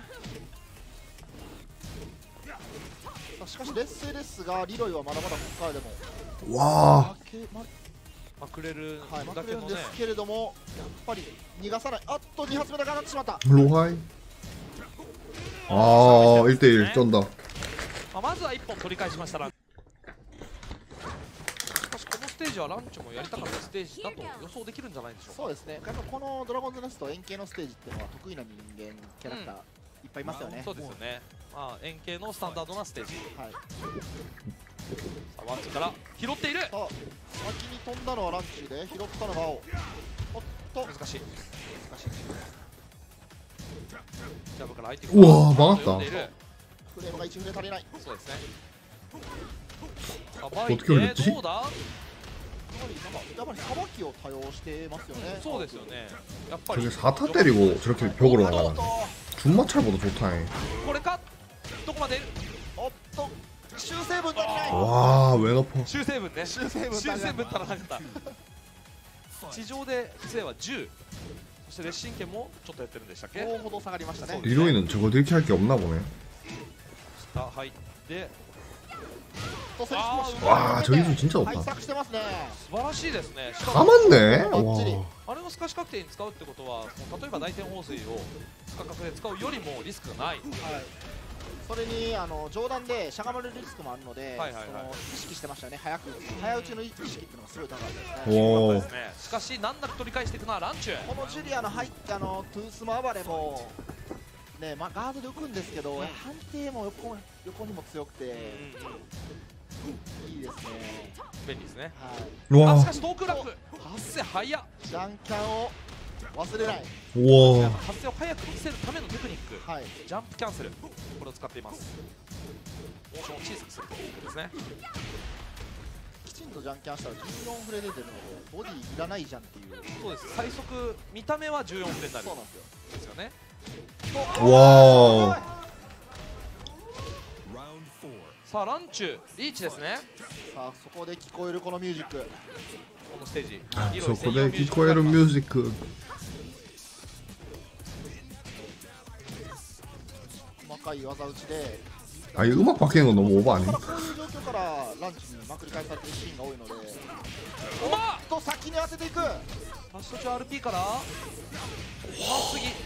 しかしレッセですがリロイはまだまだここからでもわあ負けままくれるはい、 だけどね、 負けるんですけれどもやっぱり逃がさない。あっとに発目だけ上がってしまった。 ロハイああいってん쩐다。 まあ、まずはいっぽん取り返しましたら、しかしこのステージはランチョもやりたかったステージだと予想できるんじゃないでしょうか。 そうですね。やっぱこのドラゴンズネスト円形のステージっていうのは得意な人間キャラクターいっぱいいますよね。 そうですよね。まあ円形のスタンダードなステージ。はい。さあワンツーから拾っている。さあ先に飛んだのはランチュで拾ったのが青。おっと難しい。 難しい。 ジャブから相手うわー曲がった。 フレームがいちフレ足りない。 そうですね。さばいてどうだ。やっぱりさばきを多用してますよね。 そうですよね。やっぱり 저게 사타 때리고 저렇게 벽으로 나가네. 존나 찰보다 좋다잉. これかどこまで。 おっと修正分足りない。 와 왜 높어. 修正分ね。 修正分修正分足らなかった地上で杖はじゅう、そして列神剣もちょっとやってるんでしたっけ。 大ほど下がりましたね。 리로이는 저거 들키 할 게 없나 보네. 下入って 와 저기서 진짜 없다. 素晴らしいですね。 다 맞네. 와 あれをスカシ確定に使うってことは、例えば内転放水をスカ確定で使うよりもリスクがない。 それにあの上段でしゃがまれるリスクもあるので、意識してましたよね。早く早打ちの意識っていうのがすごい高いですね。 しかし難なく取り返していくのはランチュ。 このジュリアの入ってあのトゥースも暴れもね、まあガードで浮くんですけど、判定も横横にも強くていいですね。 便利ですね。 はい。 しかしトークラップ発生早っ。 ジャンキャンを忘れない。 うわ発生を早く見せるためのテクニック、はい、ジャンプキャンセル、これを使っています。モーションを小さくするということですね。 きちんとジャンキャンしたらじゅうよんフレ出てるのでボディいらないじゃんっていう。 そうです。最速見た目はじゅうよんフレになる。 そうなんですよ。 ですよね。 わさあランチュリーチですね。 さあそこで聞こえるこのミュージック、 このステージそこで聞こえるミュージック。 細かい技打ちでああいううまく化けんのもオーバーね。 こういう状況からランチにまくり返されてるシーンが多いので、 おまっと先に当てていく。 パッション アールピー からうますぎ。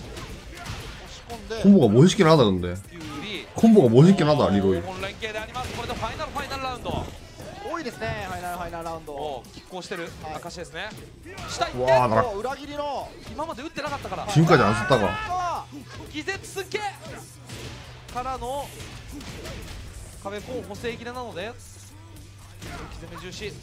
콤보가 멋있긴 하다. 근데 콤보가 멋있긴 하다 리로이. これでファイナルファイナルラウンド多いですね。ファイナルファイナルラウンド拮抗してる証ですね。下行わあって裏切りの今まで打ってなかったから 지금까지 안 썼다가 気絶すけからの壁コーン補正切れなので刻め重視。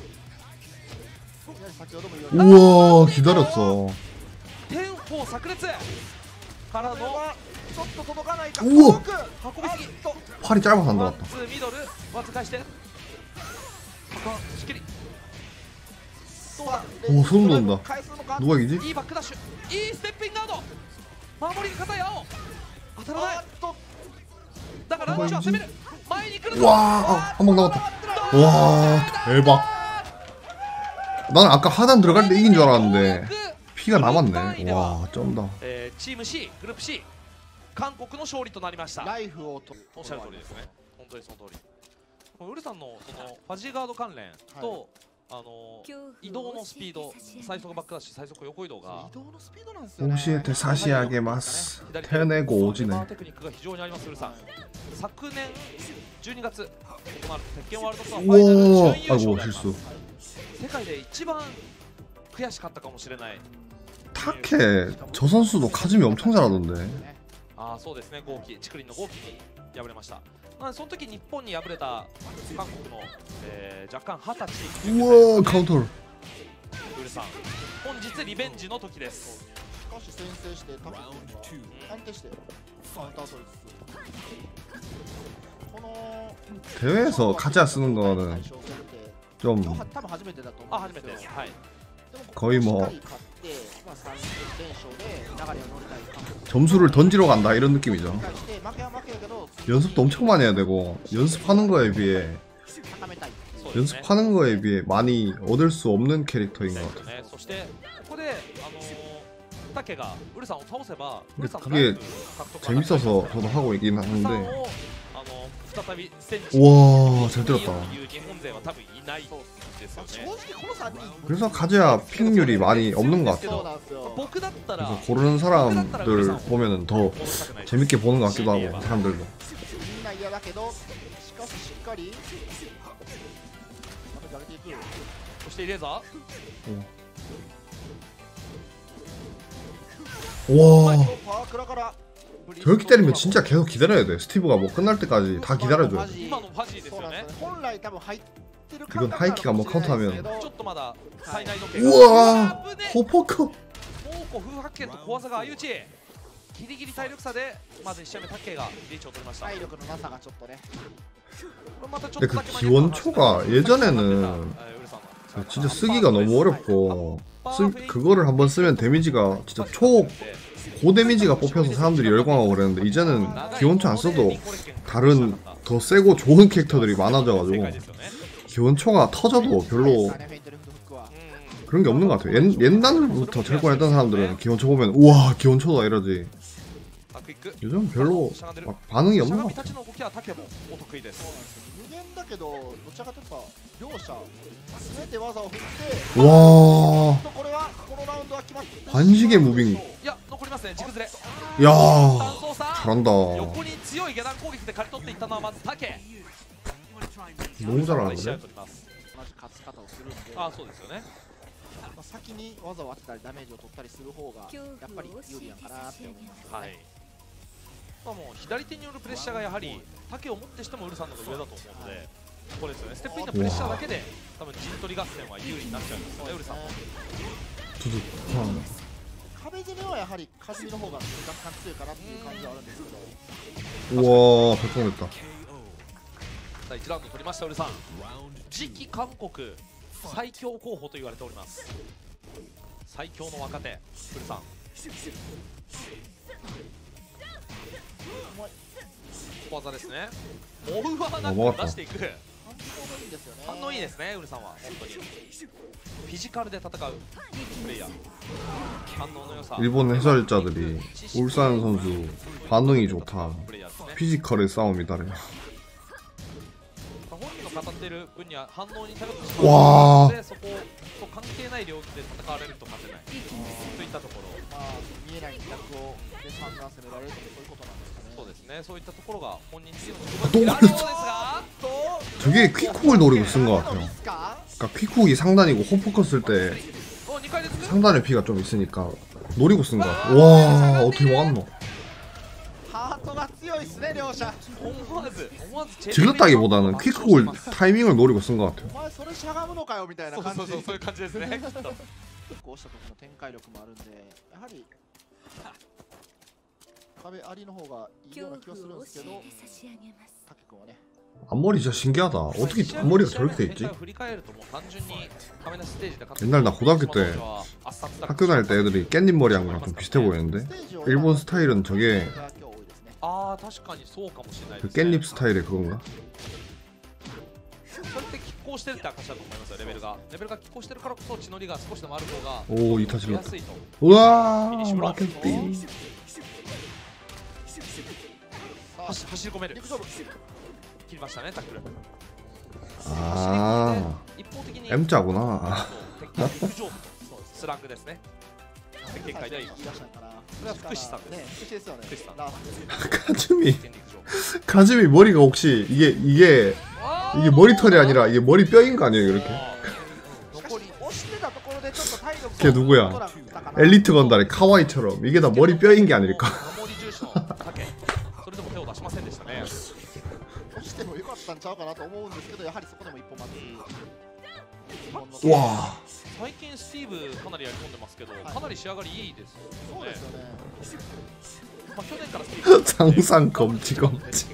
우와 기다렸어. 天砲炸裂からのちょっと届かないか。 うわ運びすぎ。 팔이 짧아서 안 ワン 들어갔다. ツーミドルワンツー返してしっきり。 오 소름 돋는다. 누가 이기지? いいバックダッシュ、いいステップインガード、守りが硬い青当たらない。だからランチは攻める前に来るぞ。 와 한 방 남았다. 와 대박. 나는 아까 하단 들어갈 때 이긴 줄 알았는데 피가 남았네. 와 쩐다. チーム C グループ C 韓国の勝利となりました。 ライフをとおっしゃる通りですね。本当にその通り。ウルさんのそのファジーガード関連と、あの移動のスピード、最速バックダッシュ、最速横移動が移動のスピードなんですよね。 教えて差し上げます。手ねご오지네。 テクニックが非常にあります。ウルさん。昨年じゅうにがつ行われた鉄拳ワールドツアーファイナル準優勝であります。世界で一番悔しかったかもしれない。 타케 저 선수도 카즈미 엄청 잘하던데. 아, そうですね。ゴーキ、チクリンのゴーキに敗れました。なのでその時日本に敗れた韓国の、えー、若干はたち。 うわカウントル。 ウルさん、本日リベンジの時です。 しかし先制してタック安定してカウンター取りつつ、この 대회에서 가짜 쓰는 거는 좀 多分初めてだと思う。 あ、初めてです。はい。 거의 뭐 점수를 던지러 간다 이런 느낌이죠. 연습도 엄청 많이 해야 되고 연습하는 거에 비해 연습하는 거에 비해 많이 얻을 수 없는 캐릭터인 것 같아요. 근데 그게 재밌어서 저도 하고 있긴 하는데. 우와, 잘 들었다. 그래서 가즈야 픽률이 많이 없는 것 같아. 그래서 고르는 사람들 보면은 더 재밌게 보는 것 같기도 하고, 사람들도. 와, 저렇게 때리면 진짜 계속 기다려야 돼. 스티브가 뭐 끝날 때까지 다 기다려줘야 돼. 이건 하이킥 한번 카운트하면. 우와, 호퍼컷. ギリギリ体力差でまずいち試合目タッケイがリーチを取りました。体力のなさがちょっとね。 근데 그 기원초가 예전에는 진짜 쓰기가 너무 어렵고 쓰, 그거를 한번 쓰면 데미지가 진짜 초 고데미지가 뽑혀서 사람들이 열광하고 그랬는데 이제는 기원초 안 써도 다른 더 세고 좋은 캐릭터들이 많아져가지고 기원초가 터져도 별로 그런 게 없는 것 같아요. 옛, 옛날부터 철권했던 사람들은 기원초 보면 우와 기원초다 이러지. 요즘 별로 막 반응이 없는 것 같아요. 와, 관식의 무빙. 야, 잘한다. 너무 잘하는데? 先に技を当てたりダメージを取ったりする方がやっぱり有利やからって思います。はい。まあもう左手によるプレッシャーがやはり竹を持ってしてもウルさんの方が上だと思うので、これですよね。ステップインのプレッシャーだけで多分陣取り合戦は有利になっちゃうんですよね、ウルさんも。壁攻めはやはりカズミの方が若干強いかなっていう感じはあるんですけど。 うわー、結構出た。 さあいちラウンド取りましたウルさん。次期韓国最強候補と言われております。最強の若手ウルさん。小技ですね。モウワーなく出していく。反応いいですねウルさんは本当に。フィジカルで戦うプレイヤー。反応の良さ。 일본 해설자들이 울산 선수 반응이 좋다. 피지컬의 싸움이다래. 語っている分には反応に頼ってしまうので、そこと関係ない領域で戦われると勝てないといったところ、まあ、見えない逆をで判断攻められるとそういうことなんですかね。そうですね、そういったところが本人チームの部分になるのですが、 저게 퀵쿡을 노리고 쓴 것 같아요. 그러니까 퀵쿡이 상단이고 호프컷 쓸 때 상단의 피가 좀 있으니까 노리고 쓴 것 같아요. 와, 어떻게 막았노? 질렀다기보다는 퀵쿡을 타이밍을 노리고 쓴 것 같아요. 앞머리 진짜 신기하다. 어떻게 앞머리가 저렇게 돼 있지? 옛날 나 고등학교 때 학교 다닐 때 애들이 깻잎 머리 한 거랑 좀 비슷해 보이는데 일본 스타일은 저게 그 깻잎 스타일의 그건가? 오, 이타 질렀다. 우와, 마켓비. 아, M자구나. 結界ではいい。それは福士さんです。福士ですよね。福士さん。가즈미 가즈미 머리가 혹시 이게 이게 이게 머리털이 아니라 이게 머리 뼈인 거 아니에요, 이렇게? 걔 누구야? 엘리트 건달의 카와이처럼 이게 다 머리 뼈인 게 아닐까? 와. 最近スティーブかなりやり込んでますけど、かなり仕上がりいいですよね。まあ去年からスティーブ상상 검지 검지.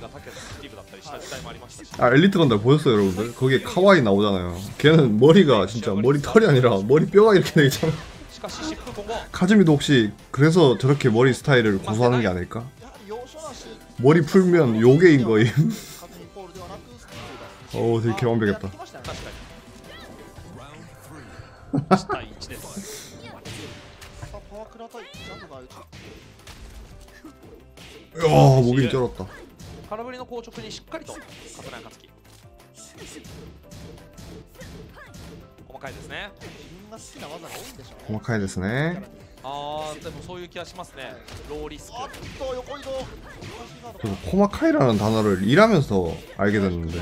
아, 엘리트 건달 보셨어요, 여러분들? 거기에 카와이 나오잖아요. 걔는 머리가 진짜 머리털이 아니라 머리 뼈가 이렇게 돼 있잖아. 가즈미도 혹시 그래서 저렇게 머리 스타일을 고수하는 게 아닐까? 머리 풀면 요괴인 거임. お되게 개완벽했다. 確かにいち対いちです。 パワークラ対ジャンプが打ち 야 목이 쩔었다. 空振りの硬直にしっかりと勝谷勝樹。細かいですね。 自分が好きな技が多いんでしょうね。 細かいですね。 あーでもそういう気がしますね。ローリスク。 코마카이라는 단어를 일하면서 알게 됐는데.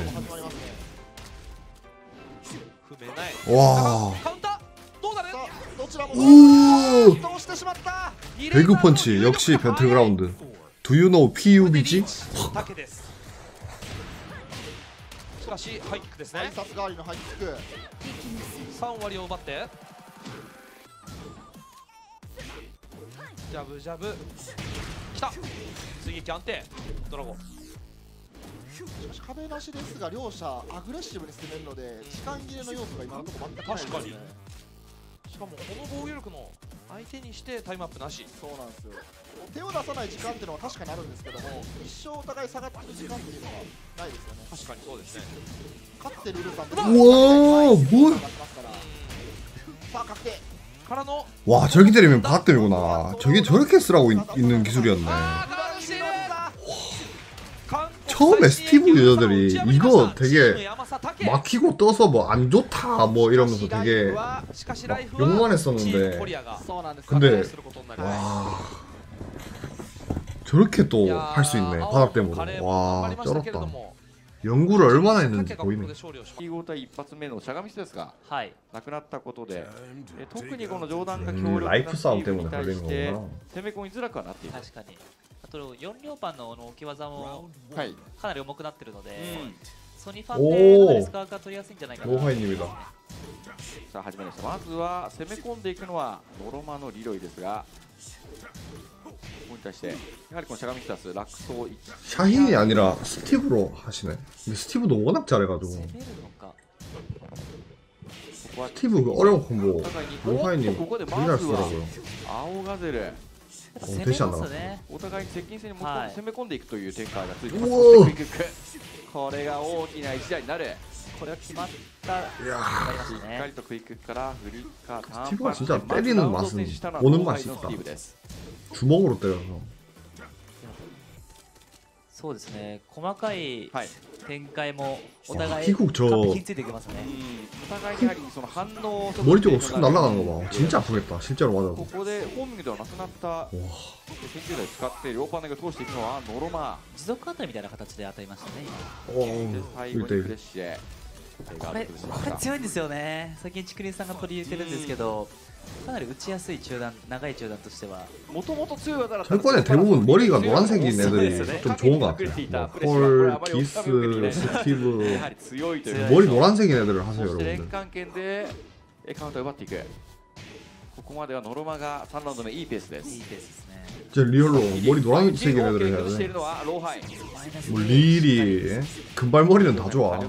와. 오. 배그 펀치 역시 배틀그라운드. Do you know 피유비지? しかしハイキックですね。さん割を奪って。 ジャブジャブきた追撃安定ドラゴン。 しかし壁なしですが両者アグレッシブに攻めるので時間切れの要素が今のところ全くないですね。 確かに。しかもこの防御力の相手にしてタイムアップなし。 そうなんですよ。手を出さない時間っていうのは確かにあるんですけども一生お互い下がってる時間っていうのはないですよね。 確かにそうですね。 勝ってるルルさんとうわー뭐야 さあ確定 와 저기 때리면 바닥tem이구나. 저게 저렇게 쓰라고 있, 있는 기술이었네. 처음에 스티브 유저들이 이거 되게 막히고 떠서 뭐 안 좋다 뭐 이러면서 되게 막 욕만 했었는데 근데 와 저렇게 또 할 수 있네 바닥tem으로. 와 쩔었다. 연구를 얼마나 했는지 보이네. キーゴー対一発目のしゃがみスですが、はい、なくなったことで、え特にこの上段が強力なチームに対して攻め込みづらくはなっている。確かに。あとよん両パンの置き技もかなり重くなってるので、ソニファンでかなり使うか取りやすいんじゃないかな。 さあ始まりました。まずは攻め込んでいくのはノロマのリロイですが。 ここに対してやはりこのしゃがみスタス落走 샤힌이 아니라 스티브로 하시네. 근데 스티브도 워낙 잘해가지고 스티브 그 어려운 콤보 로하이님 되게 잘 쓰더라고요. 아오가ゼル 어, 대시 안 나갔어. お互いに接近戦にも攻め込んでいくという展開がついてます。そしてクイックこれが大きな一打になる。これは決まったしっかりとクイックからフリッカー 스티브가 진짜 때리는 맛은 오는 맛이 있다. 주먹으로 때려서. そうですね。細かい展開もお互い 피국 저 머리 쪽으로 쑥 날아가는 거 봐. 진짜 아프겠다. 실제로 맞아도. ここでホーミングではなくなった選球台使って両パネル通していくのはノロマ。 持続当たりみたいな形で当たりましたね。 最後にフレッシュ。 これこれ強いんですよね。最近チクリンさんが取り入れてるんですけど。 かなり打ちやすい中段、長い中段としてはもともと強い技だった 철권에 대부분 머리가 노란색인 애들이 좀 좋은 것 같아요. 뭐 콜, 기스, 스티브 머리 노란색인 애들을 하세요 여러분들. ここまではノロマがさんラウンド目いいペースです。いいペースですね。 진짜 리얼로 머리 노란색인 애들을 해야 돼. 뭐 리리 금발머리는 다 좋아.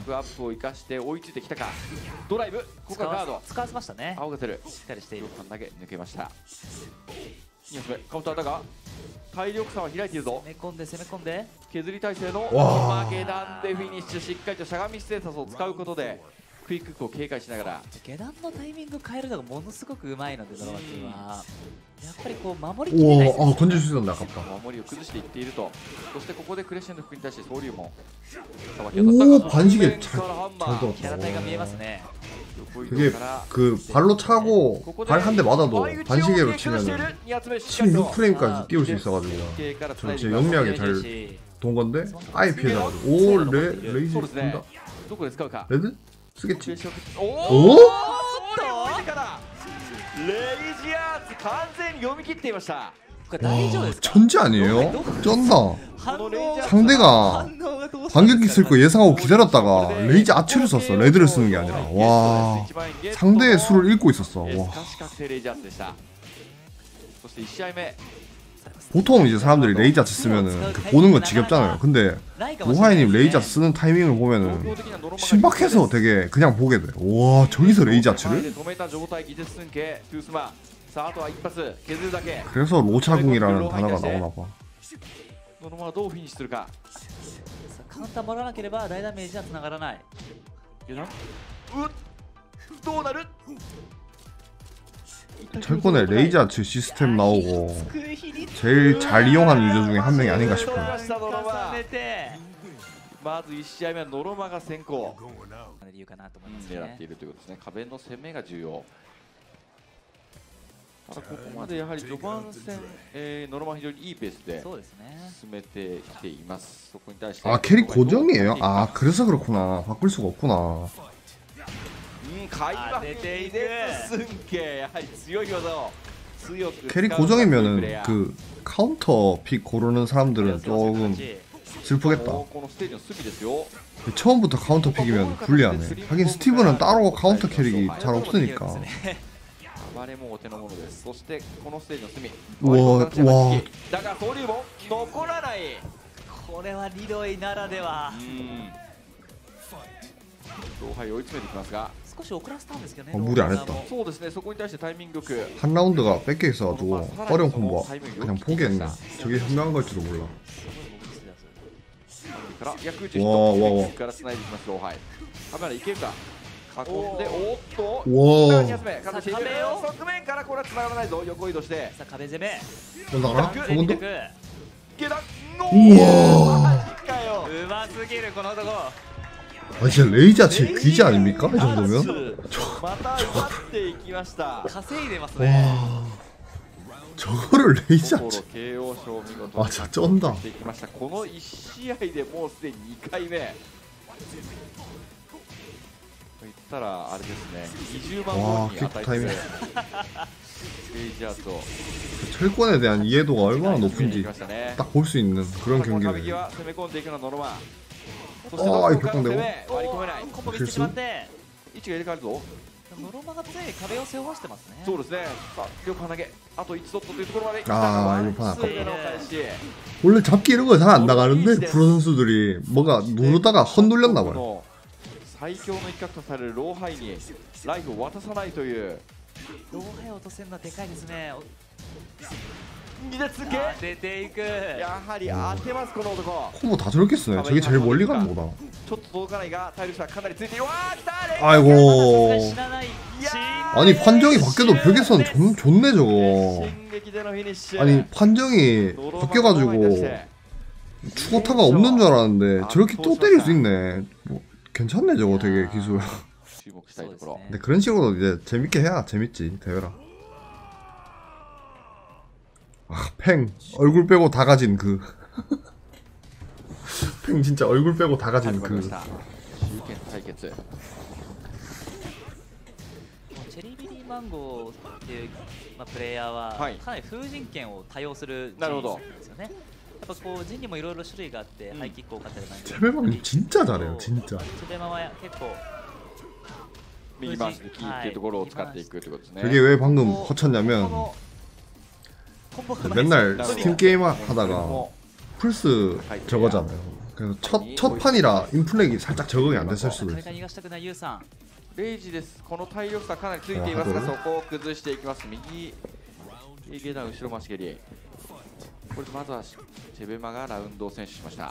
ドライブここがガード使わせましたね。 青が出るしっかりしている。 投げ抜けました。に発目カウンターだが体力差は開いているぞ。 攻め込んで攻め込んで削り体勢の負け段でフィニッシュ。しっかりとしゃがみステータスを使うことでクイックックを警戒しながら下段のタイミング変えるのがものすごくうまいのでドラマティはやっぱりこう守りきれないですね。 あ、건질 수 있었는데 아깝다. 守りを崩していっていると。そしてここでクレッシェンドフックに対して総流も 오 반시계 잘 들었다. キャラ体が見えますね。 그게 그 발로 차고 발 한 대 맞아도 반시계로 치면은 십육 프레임까지 띄울 수 있어가지고 저 진짜 영리하게 잘 돈 건데 아예 피해가지고 오 레 레이지 된다. 레드 쓰겠지? 오? レイジアーツ完全に読み切っていました。 와, 천재 아니에요? 쩐다. 상대가 반격기 쓸 거 예상하고 기다렸다가 레이지 아츠를 썼어. 레드를 쓰는 게 아니라. 와, 상대의 수를 읽고 있었어. 와. 보통 이제 사람들이 레이지 아츠 쓰면은 보는 건 지겹잖아요. 근데 로하이님 레이지 아츠 쓰는 타이밍을 보면은 신박해서 되게 그냥 보게 돼. 와, 저기서 레이지 아츠를? 그래서 로차궁이라는 단어가 나오나봐. カウンターもらわなければ大ダメージはつながらない。 うどうなる 철권에 레이저츠 시스템 나오고 제일 잘 이용한 유저 중에 한 명이 아닌가 싶어요. まずいち試合目はノロマが先行理由かなと思います狙っね。 ているということですね。壁の攻めが重要。ただここまでやはり序盤戦、えー、ノロマ非常にいいペースでそうですね。 進めてきています。そこに対して 아 캐릭 고정이에요? 아 그래서 그렇구나. 바꿀 수가 없구나. 開幕出ていく寸慶やはり強い技を強く 캐릭 고정이면은 그 카운터 픽 고르는 사람들은 조금 슬프겠다. このステージの隅ですよ。 처음부터 카운터 픽이면 불리하네. 하긴 스티브는 따로 카운터 캐릭이 잘 없으니까. 暴れもお手のものです。そしてこのステージの隅 우와, 와. だがソリも残らない。 これはリロイならでは。 勝敗を追い詰めていきますが少し遅らせたんですけどね。 어, 무리 안 했다. そうですね。そこに対してタイミングよく 한 라운드가 뺏겨 있어가지고 어려운 콤보 그냥 포기했네. 저게 현명한 걸지도 몰라. から逆打ちわあわあわあから繋いでいきます。ローハイカメラいけるか囲んでおっとわあに発目かつて壁を側面からこれは繋がらないぞ。横移動してさあ壁攻め。 나가나? 저건 더? 下段 우와. うますぎるこの男。 아 진짜 레이저 제 귀지 아닙니까? 이 정도면? また奪っていきました。 稼いでますね。 와 저거를 레이저 心 ケーオー 賞見事 아 진짜 쩐다. していきました。このいち試合でもうすでににかいめと言ったらあれですね。にじゅうまんわあウォンに値する 킥타임이 レイジャーと 철권에 대한 이해도가 얼마나 決めに 높은지 行きましたね。 딱 볼 수 있는 그런 この壁 경기를. 際攻め込んでいくのはノロマン。そして 아 どこ 이거 からの攻 뺐던데요? め割り込めない。 コンボ見つけてしまって位置が入れ替わるぞ。 ノロマが強い壁を背負わしてますね。 そうですね。さあ両投げあといちドットというところまで来た 아 が 이거 판 すべての返し。 원래 잡기 이런 거 잘 안 나가는데 프로 선수들이 뭐가 누르다가 헛눌렸나 봐요. 最強の一角とされるローハイにライフを渡さないという。 ローハイを落とせるのはでかいですね。 に列付けあ出ていく。 やはり当てますこの男。 콤보 다 저렇게 쓰네. 저게 제일 멀리 가는 거다. ちょっと届かないが体力差かなりついている。わあ来たね。 아이고. 知らない。 아니 판정이 바뀌어도 벽에선 좋, 좋네 저거. 進撃でのフィニッシュ。 아니 판정이 바뀌어가지고 추거타가 없는 줄 알았는데 저렇게 또 때릴 수 있네. 뭐 괜찮네 저거 되게 기술. 注目したいところ。 근데 그런 식으로 이제 재밌게 해야 재밌지 대회라. 아, 팽 얼굴 빼고 다 가진 그. 팽 진짜 얼굴 빼고 다 가진 그. 中堅対決。 チェリービリーマンゴーっていう、まあ、プレイヤーははいかなり風神剣を多用するなるほどですよね。やっぱこう陣にもいろいろ種類があってハイキックを勝てるなんて。 체배방님 진짜 잘해요 진짜. チベマは結構右回しでキーっていうところを使っていくということですね。 그게 왜 방금 거쳤냐면 コンボが 맨날 스팀 게임 하다가 플스 저거잖아요. 그래서 첫, 첫 판이라 인플렉이 살짝 적응이 안 됐을 수도 大 있어. 会逃がしたくないユウさん。 レイジです。この体力差かなりついていますが、そこを崩していきます。右下段後ろ回し蹴り。これでまずはチェベマがラウンドを先取しました。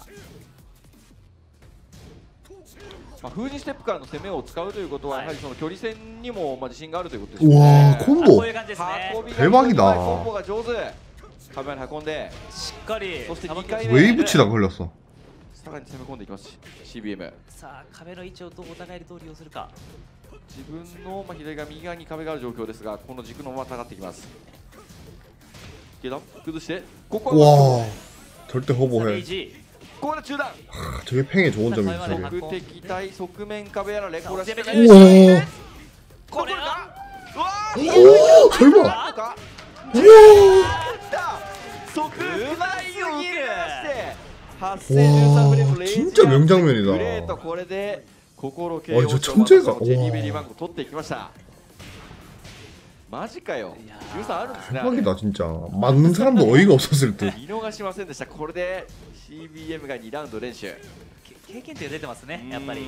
まあ、風にステップからの攻めを使うということは、やはりその距離戦にもまあ自信があるということですよね。 우와 콤보 こういう感じですね。 運びが 대박이다 コンボが上手。カメラに運んで、 しっかりそしてさばきにかいめ 웨이브 치다가 걸렸어. さらに攻め込んでいきます。シービーエム。 さあ壁の位置をどうお互いでどう利用するか。 自分のまあ左側右側に壁がある状況ですが、この軸のまま下がってきます。下段崩して、ここは 와 절대 허보해. レイジここで中段。 저게 팽의 좋은 점이지 저게. 側敵対側面壁やらレコラス。 우와. これはうわー 오 설마. か 우와. 側面を受けましてはっせんじゅうさんフレームレイジ 진짜 명장면이다. グレートこれで心系あをじゃあ천재가 チェリーベリーマンゴー取っていきました。マジかよ。 いやユウさんあるんですね。 대박이다 진짜. 맞는 사람도 어이가 없었을 듯. 見逃しませんでした。これで シービーエム がにラウンド連取。 経験値が出てますねやっぱり。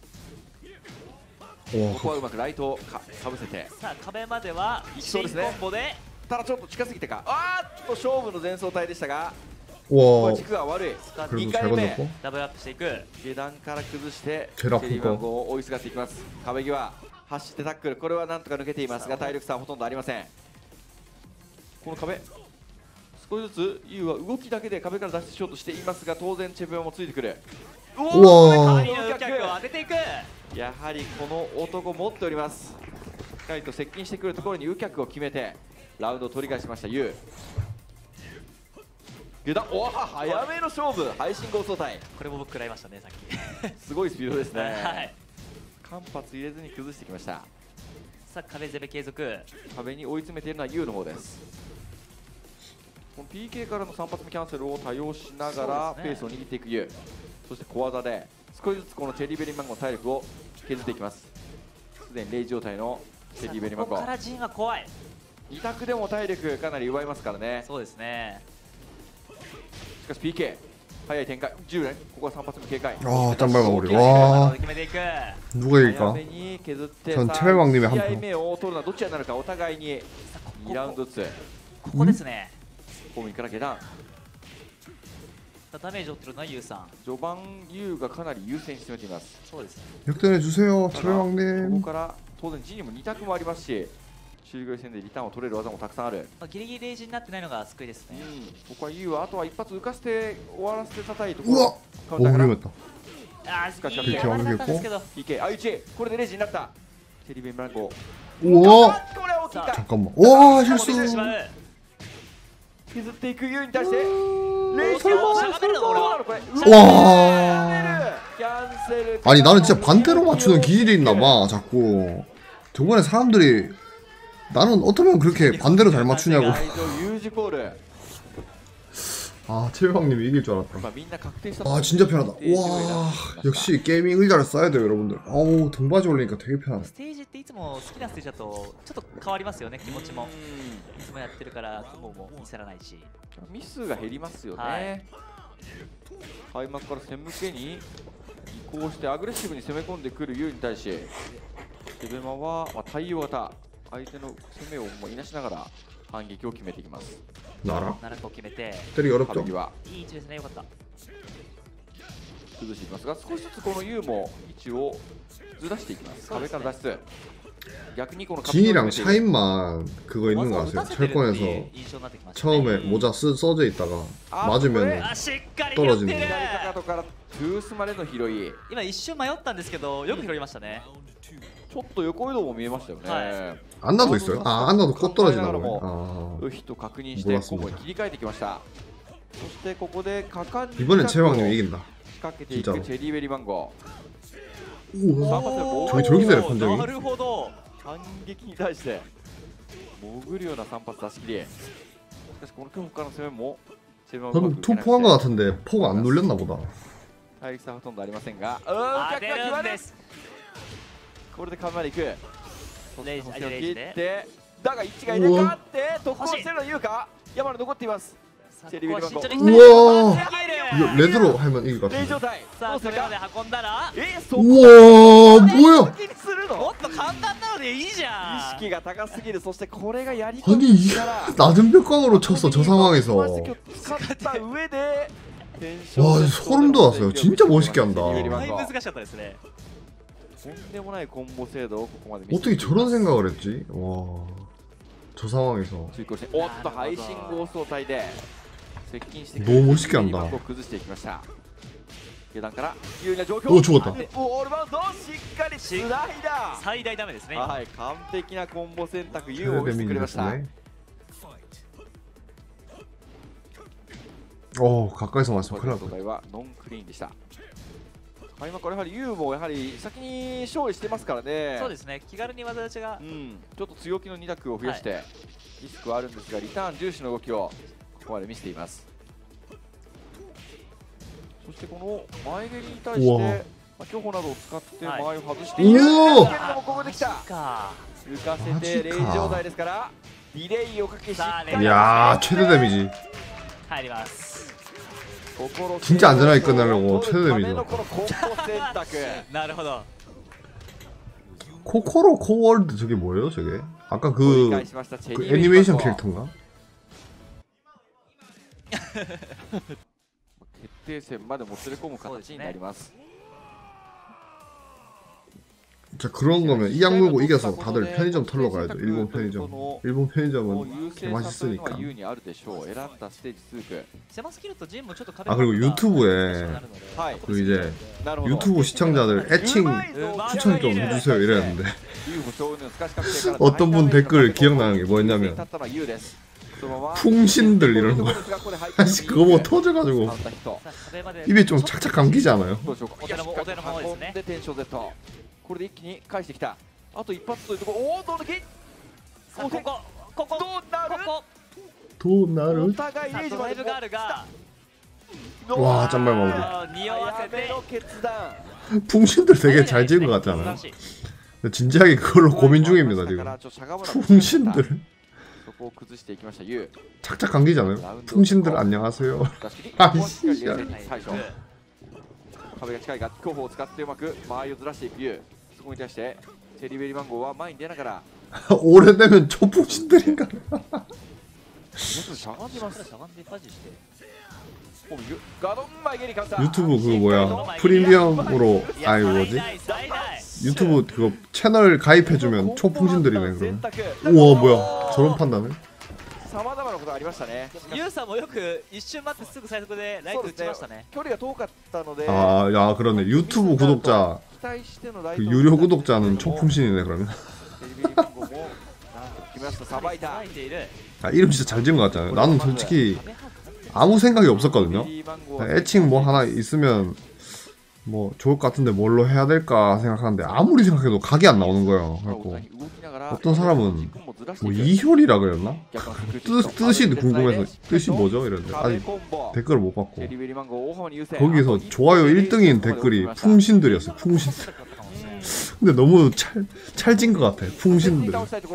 うんここは 와 うまくライトをかかぶせて。 さあ壁までは新コンボでただちょっと近すぎてか。あーっと勝負の前走体でしたが 와, 軸が悪い。 그래도 に 잘 回目 건졌고. ダブルアップしていく。 下段から崩してチチェラップェリー番号を追いすがっていきます。壁際走ってタックル、これはなんとか抜けていますが体力差はほとんどありません。この壁少しずつユウは動きだけで壁から脱出しようとしていますが、当然チェブヨもついてくる。ううわー、 カーリーの脚を当てていく。 やはりこの男持っております。しっかりと接近してくるところに右脚を決めてラウンドを取り返しましたユウ。下段、おお早めの勝負、配信合走体、 これも僕食らいましたねさっき。 すごいスピードですね。 はい間髪入れずに崩してきました。 さあ壁攻め継続。 壁に追い詰めているのはユウの方です。この ピーケー からのさん発目キャンセルを多用しながらペースを握っていくユウ。そして小技で少しずつこのチェリーベリーマンゴーの体力を削っていきます。すでにレイ状態のチェリーベリーマンゴー、 ここからジンが怖い。 に択でも体力かなり奪いますからね。 そうですね。 しかし ピーケー 早い展開、じゅう連、ここはさん発目警戒。 아, 짬발마무리. ワ 와, 決めていく。 누가 早 이길까? めに削って 전 さあ 체배왕님의 試合 한 표. 目を取るのはどちらになるか、お互いにさあこにラウンこドずつここですね。 ホームインから下段。 さあダメージを負ってるのはユウさん。 序盤ユウがかなり優勢に進めています。 そうですね。 역전해 주세요, ただここ 체배왕님. から当然 G にもに択もありますし、終了戦でリターンを取れる技もたくさんある。 まあギリギリレイジになってないのが救いですね。 うん、ここはユウはあとは一発浮かせて終わらせてたたいところ。 우와, カウンター 오, から 위험했다. あしかしあいい流れだったんですけど。 ピーケー、あ、いち、これでレイジになった。チェリーベンブランコ。 우와, これは大きいか。 잠깐만. 와, 出てしま 실수. う。 削っていくユウに対してレイジ 설마 がしゃがめるの俺はこれ。 와. キャンセル。 아니, 나는 진짜 반대로 맞추는 기질이 있나봐, 자꾸. 저번에 사람들이 나는 어쩌면 그렇게 반대로 잘 맞추냐고. 会場 U字コール。 아, 체배왕님이 이길 줄 알았다. まあみんな確定した。 아, 진짜 편하다. 와, 역시 게이밍 의자를 써야 돼요, 여러분들. 아우, 등받이 올리니까 되게 편하네. ステージっていつも好きなステージだとちょっと変わりますよね、気持ちも。 うんいつもやってるから雲も見せらないし。 ミスが減りますよね、 はい開幕から戦向けに移行してアグレッシブに攻め込んでくるユウに対し、デベマは、まあ、対応型、相手の攻めをもういなしながら反撃を決めていきます。 나라? ななこを決めて 때리기 壁 어렵죠? 際いい位置ですね。よかった。 崩していきますが、少しずつこのユウも位置をずらしていきます。 そうですね壁から脱出。逆にこの 진이랑 壁を攻めている 샤인만 그거 있는 거 技を打 아세요? たせてるっていう 철권에서 印象になってきましたね。 처음에 모자 쓰, 써져 있다가 아, 맞으면 あ、しっかり拾って 떨어지는 る。 左かかとからトゥースまでの拾い、 今一瞬迷ったんですけどよく拾いましたね。 ちょっと横移動も見えましたよね、 は 안나도 있어요? 아, 안나도 꽃 떨어지나 보네. ウ 아, ヒと確認してコンボに切り替えてきました。そしてここで果敢に 이번엔 체왕님이 이긴다. 仕掛けていく 진짜로 チェリーベリーマンゴ 우와. ー。 저기 저렇게 되네, 판정이. なるほど。 反撃に対して潜るようなさん発出し切り。しかしこの今日からの攻めもチェルマンゴ 방금 투포한 거 같은데 포가 안 눌렸나 보다. 体力差はほとんどありませんが、うーあ、 逆出が決まるるんで。す。 これで壁まで行く。 レイジ、 補正をレイジで。 切ってだが一致が入れ替わって特攻してるのは言うか。山野残っています。 さあチェリーベリーマンゴーここは慎重に行きたい。 우와. 入る 이거 레드로 하면 이길 것 レイ状 같은데. 態さあそれまで運んだらえそこ 우와, 뭐야? 気にするのもっと簡単なのでいいじゃん。 意識が高すぎる。そしてこれがやり 아니, 이 낮은 벽광으로 쳤어, 저 상황에서. 使った上で 와, 소름 돋았어요. 진짜 멋있게 한다. だいぶ難しかったですね。 とんでもないコンボ精度をここまで 어떻게 저런 생각을 했지? 와, 저 상황에서. 追行しておっと配信合走体で接近してく 너무 멋있게 한다. を崩していきました。下段から有利な状況。 오, 죽었다. オールバウンドしっかりスライダー。 最大ダメですね。 はい、完璧なコンボ選択 U を見せてくれました。 어, 가까이서 맞으면 こ 큰일 の 날 状 뻔. 態はノンクリーンでした。開幕からやはり U もやはり先に勝利してますからね。 そうですね。気軽に技打ちがう。ん、ちょっと強気のに択を増やしてリスクはあるんですが、リターン重視の動きをここまで見せています。そしてこの前蹴りに対しうわて、まあ、巨歩などを使ってはい前を外しているんですうおけれども、ここできたか。 浮かせてレイ状態ですからディレイをかけしっかり 야, 최대 데미지. 入ります。 진짜 안전하게 끝내려고 최대 데미지다. このコンボ選択なるほど。 코코로 코월드 저게 뭐예요, 저게? 아까 그, 折り返しましたチェ 그 リーベリー 애니메이션 マンゴー 캐릭터인가? 決定戦までもつれ込む形になります。 자 그런 거면 이 악물고 이겨서 다들 편의점 털러 가야죠. 일본 편의점. 일본 편의점은 개 맛있으니까. 아 그리고 유튜브에 그 이제 유튜브 시청자들 애칭 추천 좀 해주세요 이랬는데 어떤 분 댓글 기억나는 게 뭐였냐면 풍신들 이러는 거야. 아씨 그거 뭐 터져가지고 입에 좀 착착 감기지 않아요? これで一気に返してきた。あと一発というところ。おお、どうだけ。ここここどうなる。 どうなる。 お互いレイジまでガールが。 와 짠말 마무리. 匂わせての決断。 풍신들 되게 잘 지은 것 같잖아요. 진지하게 그걸로 고민 중입니다 지금. 풍신들. 착착 감기잖아요. 풍신들 안녕하세요. 아이씨. 壁が近いが強歩を使ってうまく間合いをずらしていくユウ。そこに対してチェリーベリーマンゴーは前に出ながら 오래되면 초풍신들인가? 유튜브 그거 뭐야 프리미엄으로 아니 뭐지? 유튜브 그거 채널 가입해주면 초풍신들이네 그러면. 우와 뭐야 저런 판단을? 様々なことありましたね。 ユウさんもよく一瞬待ってすぐ最速でライト打ちましたね。 距離が遠かったので。 아, 야 그러네. 유튜브 구독자 그 유료 구독자는 초풍신이네 그러면. 아 이름 진짜 잘 지은 것 같잖아요. 나는 솔직히 아무 생각이 없었거든요. 애칭 뭐 하나 있으면 뭐 좋을 것 같은데 뭘로 해야 될까 생각하는데 아무리 생각해도 각이 안 나오는 거예요. 그래갖고 어떤 사람은 뭐 이효리라 그랬나? 뜻, 뜻이 궁금해서 뜻이 뭐죠? 이랬는데 아직 댓글을 못 봤고 거기서 좋아요 일 등인 댓글이 풍신들이었어요. 풍신들. 근데 너무 찰, 찰진 것 같아. 풍신들.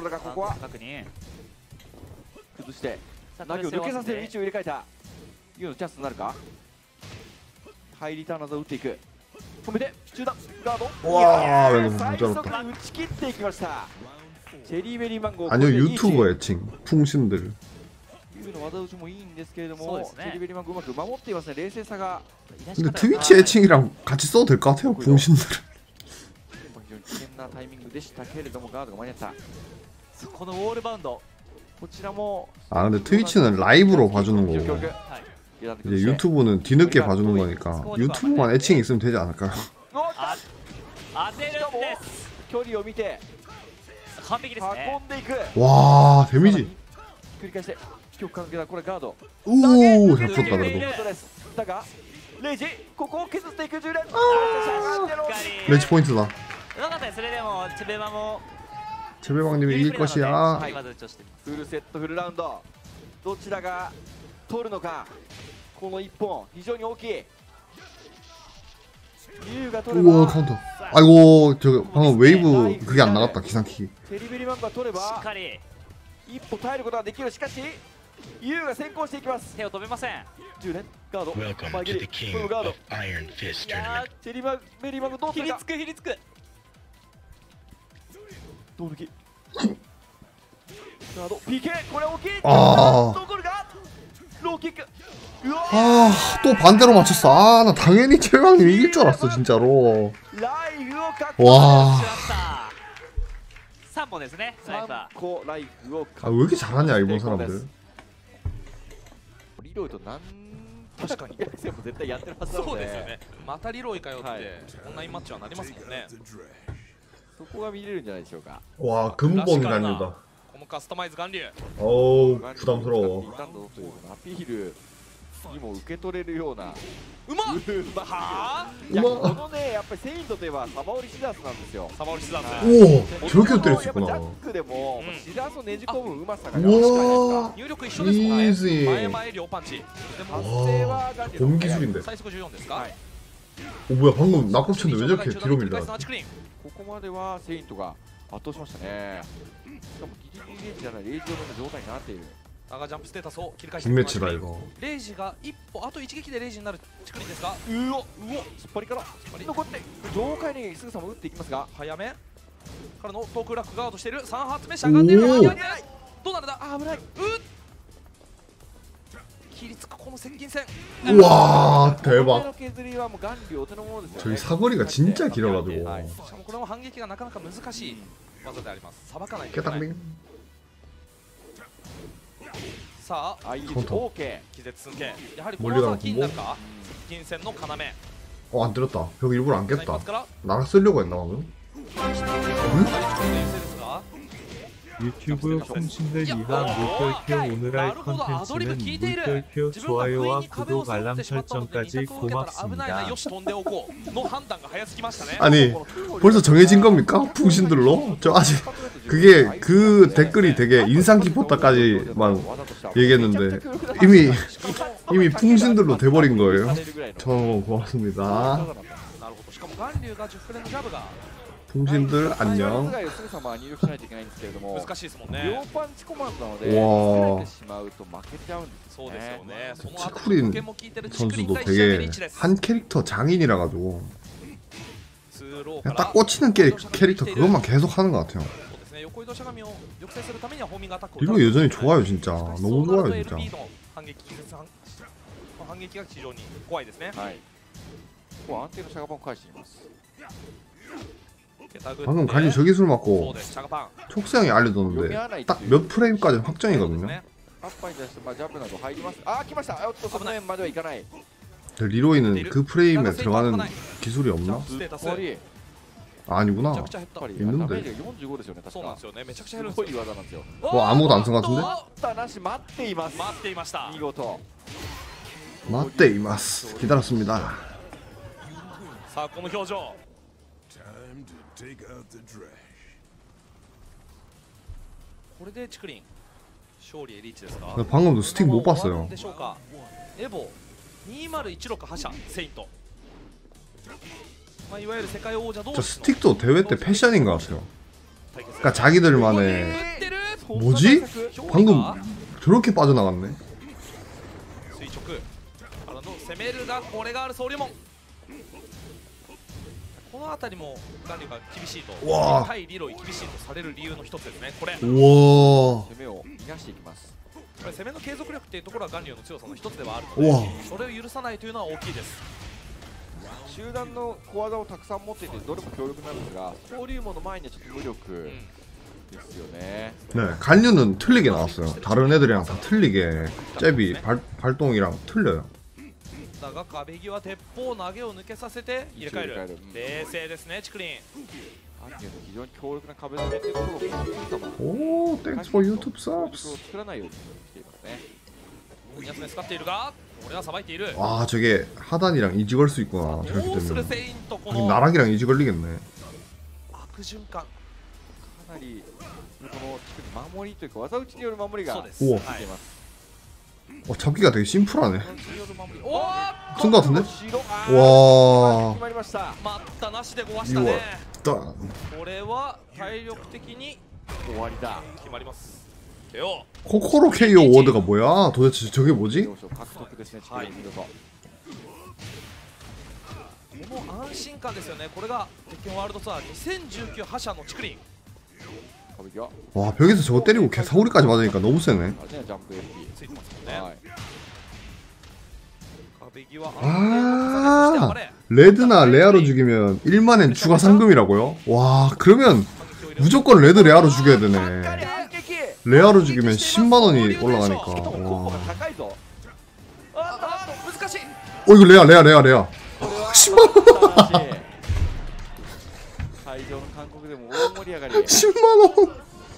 止めて中段ガード 와, 못 잡았다. 打ち切っていきました。チェリーベリーマンゴー 아니요 유튜버 애칭 풍신들. ユウの技打ちもいいんですけれども、チェリーベリーマンゴーうまく守っていますね。冷静さが。 근데 트위치 애칭이랑 같이 써도 될 것 같아요. 풍신들. 非常に危険なタイミングでしたけれどもガードが間に合った。 このウォールバウンドこちらも 아 근데 트위치는 라이브로 봐주는 거고 이제 유튜브는 뒤늦게 봐주는 거니까 유튜브만 애칭이 있으면 되지 않을까요? 와 데미지 오 잘 풀었다 그래도. 매치 포인트다. 제배방님이 이길 것이야. フルセットフルラウンドどちらが取るのか。この一本非常に大きい。ユウが取れば 우와 카운터. 아이고 저 방금 웨이브 그게 안 나갔다 기상키. テリベリマンゴが取れば一歩耐えることができる。しかしユウが先行していきます。 手を止めません。 じゅうねんガード前切りこのガード。チェリーベリーマンゴどうするか。 ひりつくひりつく。 どう抜きガード ピーケー これ大きい。 아. 残るがローキック。 아, 또 반대로 맞췄어. 아, 나 당연히 제배방님 이길 줄 알았어, 진짜로. 와. 삼 번ですね。ライフは。 아, 왜 이렇게 잘하냐, 일본 사람들. リロイとなん確かに全部絶対やってるはずなので。 そうですよね。またリロイかよってオンラインマッチはなりますもんね。 そこが見れるんじゃないでしょうか。 와, 근본간이다. カスタマイズ完了。 어우, 부담스러워. アピールにも受け取れるような。 うまっ。 はあ。いやこのねやっぱりセイントといえばサバオリシダースなんですよ。 サバオリシダース。 오, 저렇게 때렸었구나. ジャックでもシダースをねじ込むうまさが。 우와. 入力一緒ですもんね。 이지. 前前両パンチ。でも 와, 봄 기술인데. 最速じゅうよんですか。 오, 뭐야, 방금 낙엽 쳤는데 왜 저렇게 뒤로 밀려? ここまではセイントが圧倒しましたね。しかもギリギリレイジじゃないレイジ用の状態になっている。 だがジャンプステータスを切り返して 빅매치다 이거. レイジが一歩あと一撃でレイジになるチクリンですが、 うおうお突っ張りから残って上階にすぐさま打っていきますが、 早めからのトークラックガードしている。さん発目しゃがんでいる。どうなるだ。あ、危ない。うっ切りつくこの接近戦。 우와 대박. 削りはもう眼竜お手のものですよ 저기 ね。 사거리가 진짜 길어가지고. しかもこれも反撃がなかなか難しい技であります。さばかないといけない。 깨딱빙. さああ、いいです。 トントン OK。 気絶寸剣、やはりこの技はキーになるか。接近戦の要。 어 안 때렸다. 벽 일부러 안 一 깼다. 発から 나랑 쓰려고 했나 방금? ですが 유튜브 콩신들 이하 물결표 오늘할 컨텐츠는 물결표 좋아요와 구독 알람 설정까지 고맙습니다. 아니 벌써 정해진 겁니까? 풍신들로? 저 아직 그게 그 댓글이 되게 인상 깊었다까지만 얘기했는데 이미 이미 풍신들로 돼버린 거예요. 저 고맙습니다. 풍신들 안녕. すぐさま入力しないといけないんですけれども、 難しいですもんね。 両パンチコマンドなので、 うわー疲れてしまうと負けちゃうんですそうですよね。 ね。その後 치쿠린 保険も効いてるチクリン 선수도 対シャベリ 되게 ッチです。 한 캐릭터 장인이라 가지고 ツーロー 그냥 から 딱 꽂히는 캐릭, 캐릭터 그것만 계속 하는 것 같아요. そうですね。横移動しゃがみを抑制するためにはホーミングアタックを 리로 여전히 좋아요 진짜. 너무 좋아요 진짜. 反撃反撃が非常に怖いですね。 はい。ここは安定のシャガパンを返しています。 방금 간이 저 기술 そう 맞고 です。シャガパン。 촉수형이 알려줬는데 딱 몇 프레임까지 확정이거든요. アッパーに対してまあジャブなど入ります。あー来ました。おっとその面まではいかない。 리로이는 그 프레임에 들어가는 기술이 없나? ステータス。 やっぱり 아, 아니구나. めちゃくちゃ減った 있는데 ダメージがよんじゅうごですよね。確かそうなんですよね。めちゃくちゃ減るんすですよ。 ごい技なんですよ。 뭐 아무것도 안 쓴 것 같은데? たなし待っています。 待っていました。 見事。 맞대 이마스. 기다렸습니다. さあこの表情。 Time to take out the trash. これでチクリン勝利へリーチですか。 방금도 스틱 못 봤어요. でしょうか。エボにせんじゅうろく覇者セイント。まあいわゆる世界王者同 저 士の 스틱도 대회 때 패션인 것 같아요. 対決。 그러니까 자기들만의 打ってる。 뭐지? 방금 저렇게 빠져나갔네. 垂直からの攻めるがこれがあるソウリモン。この辺りもガンリュが厳しいと、 うわー対リロイ厳しいとされる理由の一つですね。これこ 우와. 攻めを逃がしていきます。 れ攻めの継続力っていうところはガンリュの強さの一つではあるうわので、それを許さないというのは大きいです。 集団の小技をたくさん持っていてどれも強力なんですが、登竜門の前にはちょっと無力ですよね。 네, 간류는 틀리게 나왔어요. 다른 애들이랑 다 틀리게 잽이 발, 발동이랑 틀려요. だが壁際鉄砲投げを抜けさせて入れ替える。冷静ですねチクリン。 アニメの非常に強力な壁攻めというところを神様 오, thanks for YouTube を subs. 作らないようにしていますね。 ヤスネ使っているが、俺はさばいている。 와, 저게 하단이랑 이지 걸 수 있구나. 저렇게 どうする 되면. セイントこ 하긴 の 나락이랑 이지 걸리겠네. 悪循環。 かなりこの守りというか技打ちによる守りがそうです。 おはい出ています。 어, 잡기가 되게 심플하네. 技打ちによる守り。おー 쓴 것 같은데? 白あー 와, 決まりました。 待ったなしで壊したね。 딱. これは体力的に終わりだ。 決まります。ケオ。 코코로 케이오 워드가 뭐야? 도대체 저게 뭐지? 要所獲得ですね。 はいチキン見事。 この安心感ですよね。これが鉄拳ワールドツアーにせんじゅうきゅう覇者のチクリン。 壁際。 와, 벽에서 저거 때리고 개 사거리까지 맞으니까 너무 세네. あれねジャンプ エフピー。 ついてますもんね。 はい。 壁際安定の 아, 重ね、そして暴れ。 레드나 레아로 죽이면 일만엔 추가 상금이라고요? 와, 그러면 무조건 레드 레아로 죽여야 되네. 反撃。 레아로 죽이면 십만 원이 올라가니까. しかもコンボが 와. 高いぞ。 あっと難しい。 어, 이거 레아, 레아, 레아, 레아. これは 십만 원. 素晴らしい。会場の韓国でも大盛り上がり。 십만 원.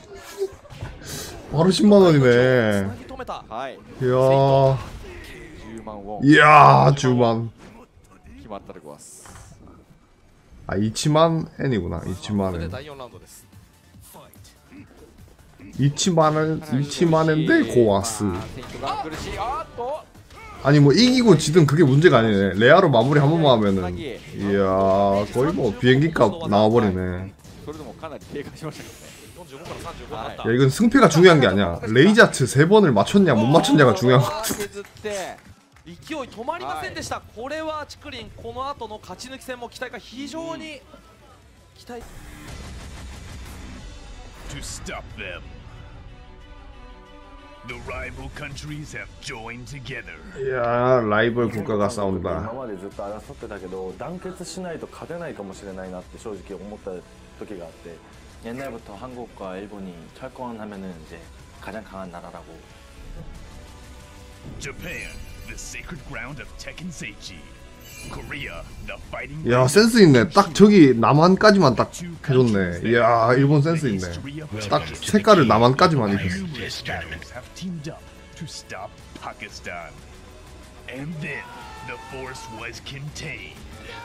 바로 십만 つ 원이네. なぎ止めた。 はい。 이야, じゅうまんウォン 이야, 주만. 決まったでございます。 아, 이치만 엔이구나. これで 이치만 엔. だいよんラウンドです。 이치만 엔, 이치만 엔데 고와스. まあセイントが苦しい。あーっと 아니 뭐 이기고 지든 그게 문제가 아니네. 레아로 마무리 한 번만 하면은 이야 거의 뭐 비행기값 나와버리네. それでもかなり低下しましたけどね。 よんじゅうごからさんじゅうごになった。 야 이건 승패가 중요한 게 아니야. 레이자트 세 번을 맞췄냐 못 맞췄냐가 중요한 거. 削って。 勢い止まりませんでした。これはチクリンこの後の勝ち抜き戦も期待が非常に期待。 To stop them. The rival countries have joined together. 야 라이벌 국가가 싸운다. 今までずっと争ってたけど団結しないと勝てないかもしれないなって正直思った時があって 옛날부터 한국과 일본이 철권하면은 이제 가장 강한 나라라고. Japan, the sacred ground of Tekken Seichi. Korea, the fighting. 야 센스 있네. 딱 저기 남한까지만 딱 해줬네. 이야 일본 센스 있네. 딱 색깔을 남한까지만 입혔어. have teamed up to stop Pakistan. And then the force was contained.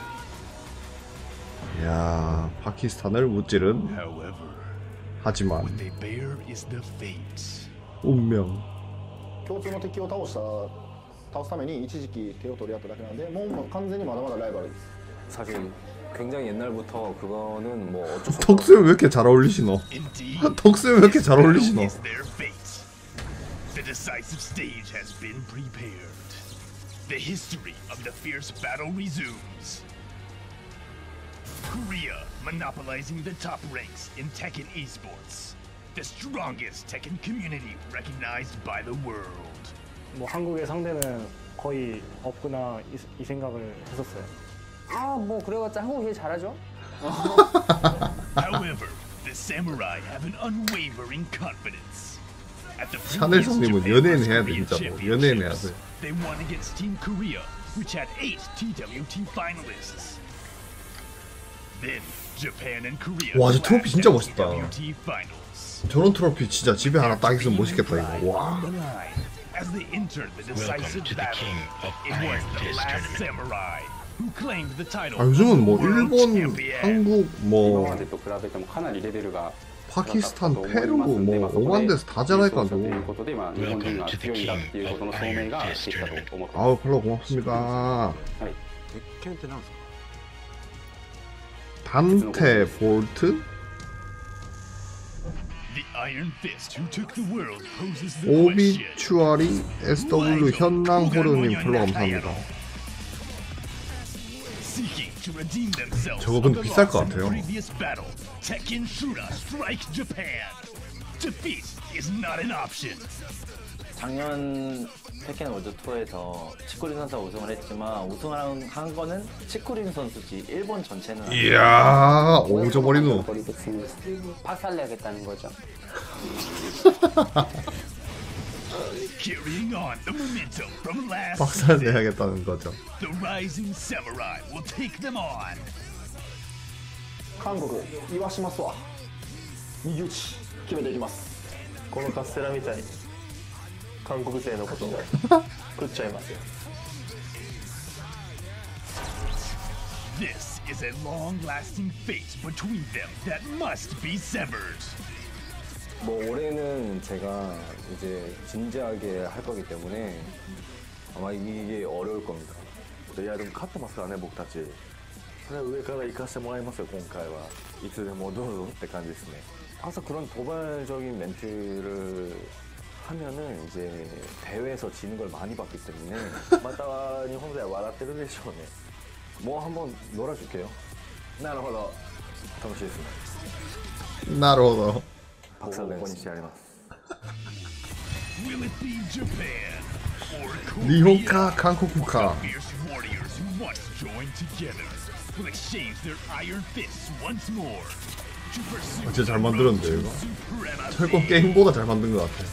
야 파키스탄을 무찌른 However, 하지만 what they bear is the fate. 운명. 共通の敵を倒した倒すために一時期手を取り合っただけなんでもう完全にまだまだライバルです 사실 굉장히 옛날부터 그거는 뭐 어쩔 수 없어. 덕수형 왜 이렇게 잘 어울리시노? 덕수형 왜 이렇게 잘 어울리시노? Is their fate. The decisive stage has been prepared. The history of the fierce battle resumes. Korea monopolizing the top ranks in Tekken esports. The strongest Tekken community recognized by the world. 뭐 한국의 상대는 거의 없구나 이, 이 생각을 했었어요. 아, 뭐 그래봤자 한국이 잘하죠. However, the samurai have an unwavering confidence. At the 샤넬 선생님은 연예인 해야 돼 진짜 뭐 연예인 해야 돼. They won against Team Korea, which had eight T W T finalists. Then Japan and Korea. 와, 저 트로피 진짜 멋있다. T W T finals. 저런 트로피 진짜 집에 하나 딱 있으면 멋있겠다 이거. 와. As they entered the decisive battle, it was the last samurai who claimed the title. 아 요즘은 뭐 일본, 한국, 뭐 파키스탄, 페루 뭐 오만 데서 다 잘하니까도. 아우 팔로우 고맙습니다. 단테 볼트? 오비추아리 에스더블유 현랑호르님 팔로우 감사합니다. 저거 근데 비쌀 것 같아요. 작년 테켄 월드 투어에서 치쿠린 선수가 우승을 했지만 우승을 한 거는 치쿠린 선수지 일본 전체는. 이야 오져버리노. 박살내겠다는 거죠. Carrying on the momentum from last 박살 내야겠다는 거죠. The rising samurai will take them on. 韓国言わしますわ右打ち決めていきます。 このカステラみたいに韓国勢のことを食っちゃいますよ。 This is a long-lasting fate between them that must be severed. 뭐 올해는 제가 이제 진지하게 할 거기 때문에 아마 이게 어려울 겁니다. いやでも勝ってますからね僕たち。それは上から行かせてもらいますよ今回は。いつでもどうぞって感じですね。항상 그런 도발적인 멘트를 하면은 이제 대회에서 지는 걸 많이 봤기 때문에 마타와니 혼자 와라떼를 되죠. 뭐 한번 놀아줄게요. 나로도 楽しいですね。 なるほど。 Will it be Japan or Korea? 일본과 한국과 Fierce warriors who once joined together will exchange their iron fists once more to pursue 아, 진짜 잘 만들었는데 이거. supremacy. 철권 게임보다 잘 만든 것 같아.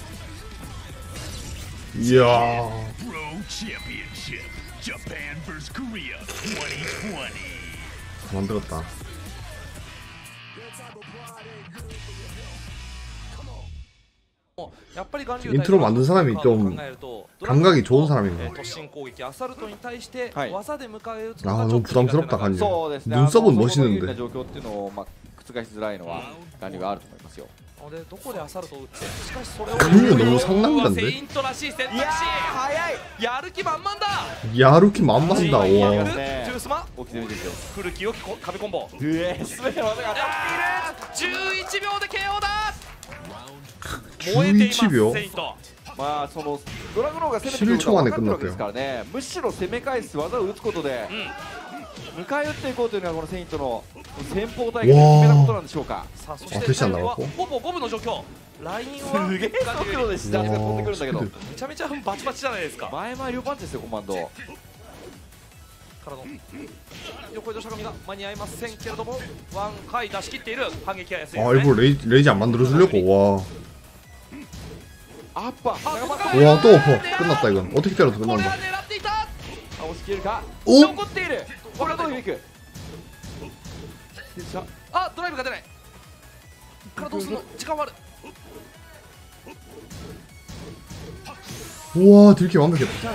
이야. Pro Championship Japan versus Korea twenty twenty. 잘 만들었다. 인트로 만든 사람이 좀 감각이 좋은 사람인가? 아 너무 부담스럽다 간지. 눈썹은 멋있는데. どこでアサルトを打ってしかしそれを 그림이 너무 상남자인데? フェイントらしい選択肢早いやる気満々だ 야루키 만만다. 와. ジュースマ古き良き壁コンボうえすべて技が当たっているじゅういちびょうで ケーオー だ燃えていますセイントまあそのドラグローが攻めてくることが分かってるわけですからねむしろ攻め返す技を打つことで、 迎え撃っていこうというのがこのセイントの先方対決で決めたことなんでしょうか。 さあそして最後はほぼ五分の状況。ラインはすげえ速度で下地が飛んでくるんだけど、 めちゃめちゃバチバチじゃないですか。 前々両パンチですよコマンドからの横移動しゃがみが間に合いませんけれども、ワン回出し切っている。反撃は安いですね。 아 일부러 레이, 레이지 안 만들어주려고. 와. 아빠. 와 또 엎어. 끝났다 이건. 어떻게 때려도 끝난다. 오? 아 드라이브가 되네. からどうするの。時間はある。 우와 딜키 완벽했다.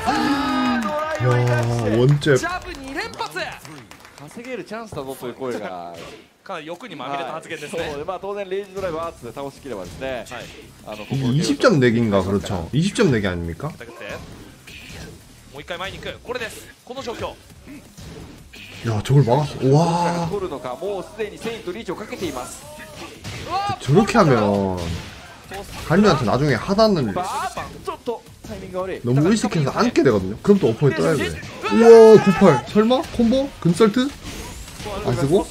야 원잽. ジャブに連発。 稼げるチャンスだぞという声がかなり欲にまみれた発言ですね。 そうまあ当然レイジドライブアーツで倒しきればですね。あの 이십 점 내기인가 그렇죠. 이십 점 내기 아닙니까? もう一回前に行く。これです。この状況。 야 저걸 막았어. 와. 取るのかもうすでにセイントリーチをかけています。 저렇게 하면 갈리한테 나중에 하단을 너무 의식해서 앉게 되거든요. 그럼 또 어퍼에 떠야 돼. 우와 구십팔 설마? 콤보? 근설트? 안 쓰고?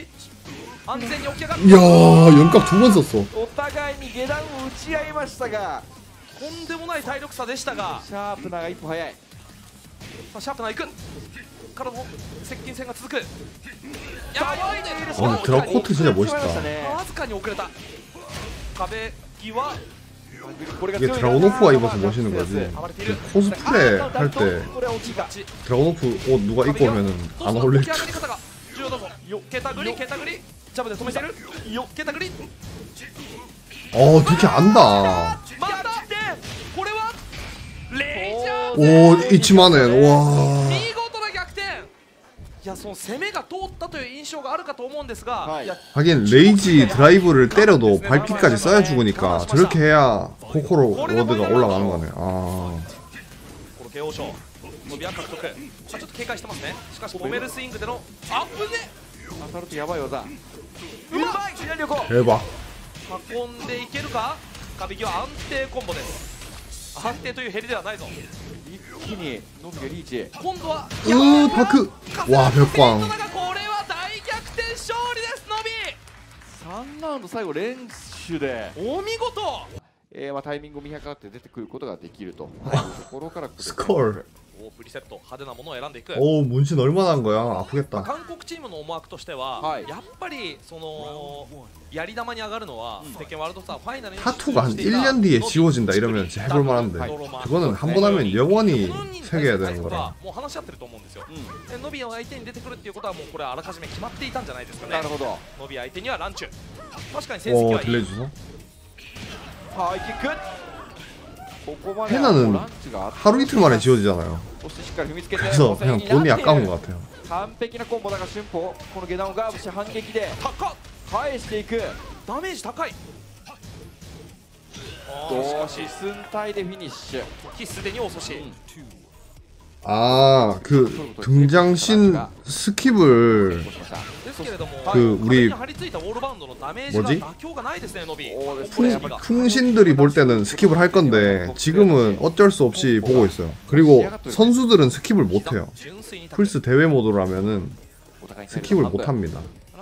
이야 연각 두 번 썼어. お互いに下段を打ち合いましたがとんでもない体力差でしたがシャープナーが一歩早い。 シャープナー行くからの接近戦が続く。やばいね。 아 드라코트 진짜 멋있다. わずかに遅れた。壁際 이게 드라곤오프가 입어서 멋있는 거지. 코스프레 할 때 드라곤오프 옷 누가 입고 오면은 안 어울릴 듯. ケタグリケタグリジャブで止めてる。ケタグリ 어 되게 안다. またこれはレイジャー 오 이치마넨 와. 見事な逆転。いやその攻めが通ったという印象があるかと思うんですが、 하긴 레이지 드라이브를 때려도 발피까지 써야 죽으니까 저렇게 해야 코코로 워드가 올라가는 거네. 아. このケーオー 賞伸びは獲得。ちょっと警戒してますね。しかしボメルスイングでのアップで当たるとやばい技。うまい左横。 대박. 運んでいけるか。壁際安定コンボです。安定というヘリではないぞ。 一気に伸びがリーチ。 今度は 으 파크. 와 벽광. これは大逆転勝利です。伸びさんラウンド最後連取でお見事。 えーまあタイミングを見計らって出てくることができるというところから 스콜. おプリセット派手なものを選んでいく。 오 문신 얼마나 한 거야? 아프겠다. 韓国チームの思惑としては、やっぱりそのやり玉に上がるのはテッケンワールドスターファイナルに 타투가 한 일 년 뒤에 지워진다 이러면 진짜 해볼 만한데 그거는 한 번 하면 영원히 새겨야 되는 거라. もう話し合ってると思うんですよ。ノビを相手に出てくるっていうことはもうこれあらかじめ決まっていたんじゃないですかね。 なるほど。 ノビ相手にはランチュ。確かに成績はいい。 들려주소? ハイキック。 헤나는 하루 이틀 만에 지워지잖아요. 그래서 그냥 돈이 아까운 것 같아요. 完璧なコンボだが春歩この下段をガーブして反撃で返していく。 ダメージ高い。 しかし寸体でフィニッシュ。 すでに遅し。 아, 그 등장신 스킵을 그 우리 뭐지? 풍, 풍신들이 볼 때는 스킵을 할 건데 지금은 어쩔 수 없이 보고 있어요. 그리고 선수들은 스킵을 못 해요. 플스 대회 모드라면은 스킵을 못 합니다.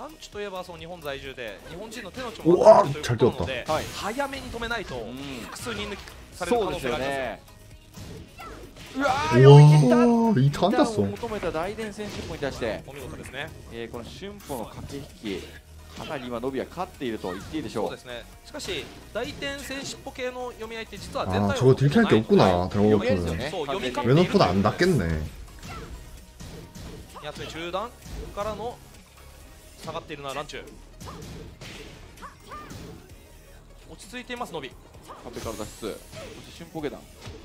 우와, 잘 뛰었다. 早めに止めないと複数人抜きされる可能性がありますよ。 うわー、 우와リターンだっそ。 求めた大伝戦春歩に対してお見事ですね。 えー、この春歩の駆け引きかなり今伸びは勝っていると言っていいでしょう。 そうですね。しかし大伝戦尻尾系の読み合いって実は全体 아 저거 딜킬 게 없구나 드라곤오프는. 웨너포도 안 닿겠네. やつに中段からの下がっているのはランチュ。落ち着いています伸び。 壁から脱出。そして春歩下段。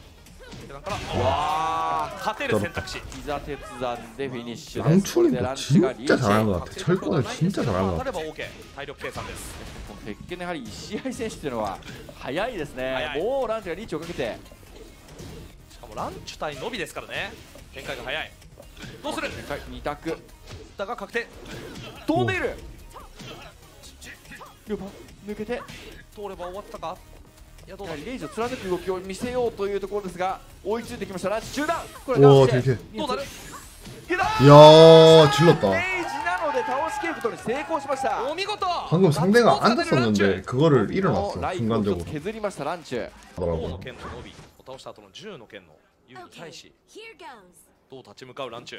勝てる選択肢。 膝鉄山でフィニッシュ。 랑춘이 진짜 잘하는 것 같아. 철권을 진짜 잘하는 것 같아. 体力計算です。 鉄拳のやはりいち試合選手というのは早いですね。もうランチがリーチをかけて、 しかもランチ対伸びですからね。展開が早い。どうする？ に択だが確定。 飛んでいる。抜けて通れば終わったか。 レイジを貫く動きを見せようというところですが追いついてきました。ランチ中段。 これどうなる？ 이야 질렀다. レイジなので倒しきることに成功しました。 お見事。 방금 상대가 앉았었는데 그거를 일어났어 ライフをちょっ 순간적으로. と削りましたランチュ。 王の 하더라고. 剣の伸びを倒した後のじゅうの剣の優に対しどう立ち向かうランチュ。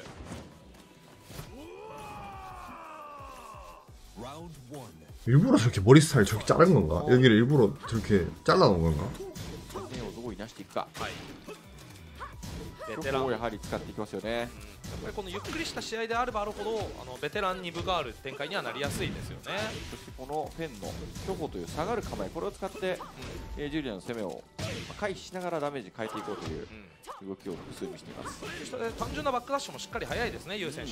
일부러 저렇게 머리 스타일 저렇게 자른 건가? 여기를 일부러 저렇게 잘라놓은 건가? 剣をどこに出していくか。 はい。ベそテラン。 こをやはり使っていきますよね。 やっぱりこのゆっくりした試合であればあるほどあのベテランに分がある展開にはなりやすいですよね。 そしてこのフェンの巨歩という下がる構え、これを使って、えージュリアの攻めを回避しながらダメージ変えていこうという動きを複数見せています。 そして単純なバックダッシュもしっかり速いですね、ユウ選手。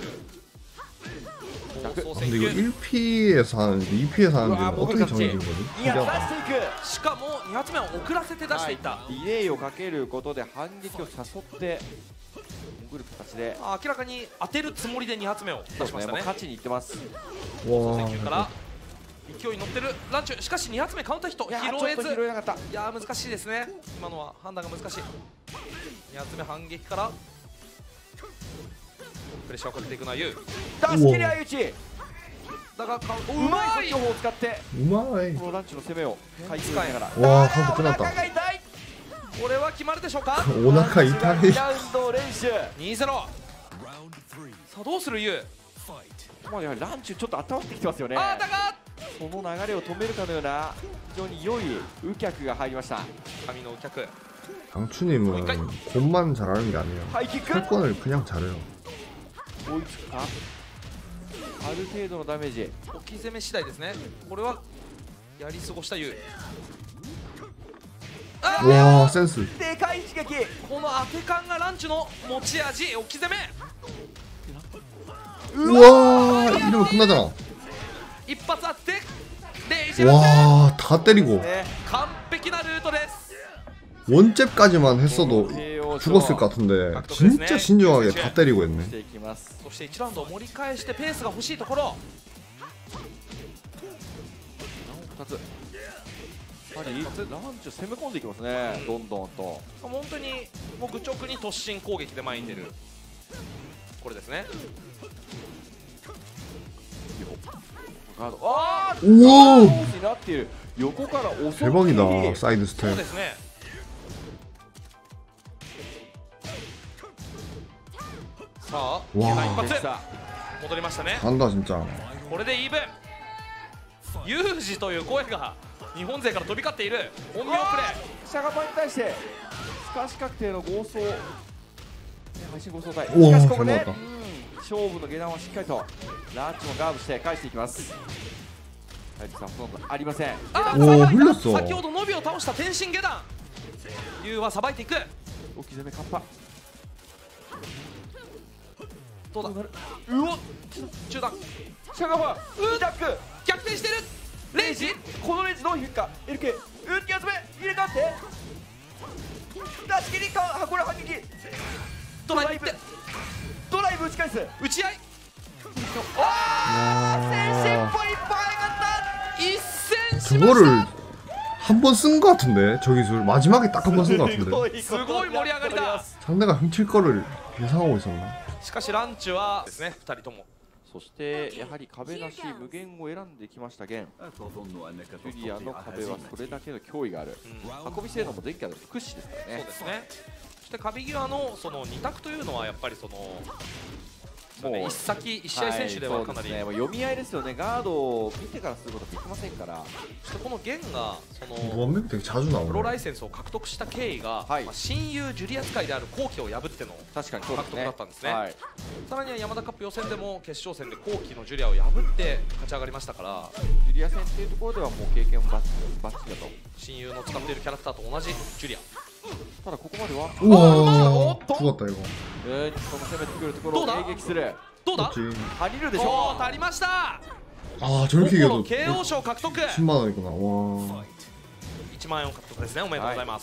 근데 이거 일 피에서 하는지 이 피에서 하는지 어떻게 정해진 거지? いや出 신기하다. していく。 しかもに発目は遅らせて出していった、 ディレイをかけることで反撃を誘って潜る形で、 あ明らかに当てるつもりでに発目を出しましたね。 もう勝ちにいってます。 와. 選球から勢いに乗ってるランチュ。しかしに発目カウンターヒットいや拾えず。 ちょっと拾えなかった。 いやー難しいですね、今のは判断が難しい。に発目反撃からプレッシャーをかけていくのはユウ。 出し切り相打ち。 だがカウンうまうまいい巨歩を使って 우마이. このランチの攻めを回避しながら。 와 카운트 끝났다. お腹が痛い。 これは決まるでしょうか。 오나카 이탈이. にラウンド連取。 にたいゼロ。さあどうするユウ。 まあやはりランチュちょっと温まってきてますよね。 あーだがその流れを止めるかのような非常に良い右脚が入りました。 神のお客。 강추님은 곰만 잘하는 게 아니에요. ハイキック。 패권을 그냥 잘해요. 追いつくか。ある程度のダメージ。 置き攻め次第ですね。これはやり過ごしたユウ。 와 센스. でかい一撃。 この当て感がランチュの持ち味。置き攻め 우와 이러면 끝나잖아. 一発あってレイジランチュ 와 다 때리고 完璧なルートです。 원잽까지만 했어도 죽었을 것 같은데 진짜 신중하게 다 때리고 했네. していきます。 そしていちラウンドを盛り返してペースが欲しいところ。 ふたつ。やはりランチュ攻め込んでいきますね。どんどんと。 本当にもう愚直に突進攻撃で前に出る。これですね。 ガード。ああ。 우와 になっている。横から襲っている。 대박이다 사이드 そう 스텝. ですね。さあ、 わあ一発戻りましたね。 간다 진짜. これでイーブン。ユージという声が日本勢から飛び交っている。本名プレー。 シャガパンに対してスカシ確定の合走。配信合走体。しおおかしここで、 頑張っうん、勝負の下段をしっかりとランチもガーブして返していきます。はい、さあほとんどありません。 あおーーフルス先ほどノビを倒した天心下段。ユウはさばいていく。 置き攻めカッパ。 どうだ。 うお中段。 シャガパンジャック。 逆転してる。レイジ。 このレンジどう引くか。 エルケー うん、集め入れ替わって出し切りか。あこれ反撃。 ドライブ。 ドライブ打ち返す。 打ち合い。 아, 센시 포인트 一戦しました。 저거를 한 번 쓴 것 같은데 저 기술 마지막에 딱 한 번 쓴 것 같은데 すごい盛り上がりだ。 상대가 훔칠 거를 예상하고 있었나? しかしランチュはですね、ふたりとも。 そしてやはり壁なし無限を選んできましたゲン。ジュリアの壁はそれだけの脅威がある。運び性能も前回の屈指ですからね。 そうですね。そして壁際のそのに択というのはやっぱりそのもう一先一試合選手ではかなり、 はい、ね、もう読み合いですよね。ガードを見てからすることできませんから。 そしてこのゲンがその 원맥 되게 자주 プロ 나오네. ライセンスを獲得した経緯が、 はい、 まあ、親友ジュリア使いである後期を破っての確かにそうですね、 獲得だったんですね。 はい、 さらには山田カップ予選でも決勝戦で後期のジュリアを破って勝ち上がりましたから、 ジュリア戦っていうところではもう経験バッチバッチリだと。 親友の使っているキャラクターと同じジュリア。 ただここまでは 우와 죽었다 이거. えー、その攻めてくるところを迎撃する。 どうだ。 그렇지. 足りるでしおょお、足りました。 아 저렇게 ここの 이겨도 ケーオー 賞獲得。 십만 원이구나. 와. いちまんえんを獲得ですね。おめでとうございます。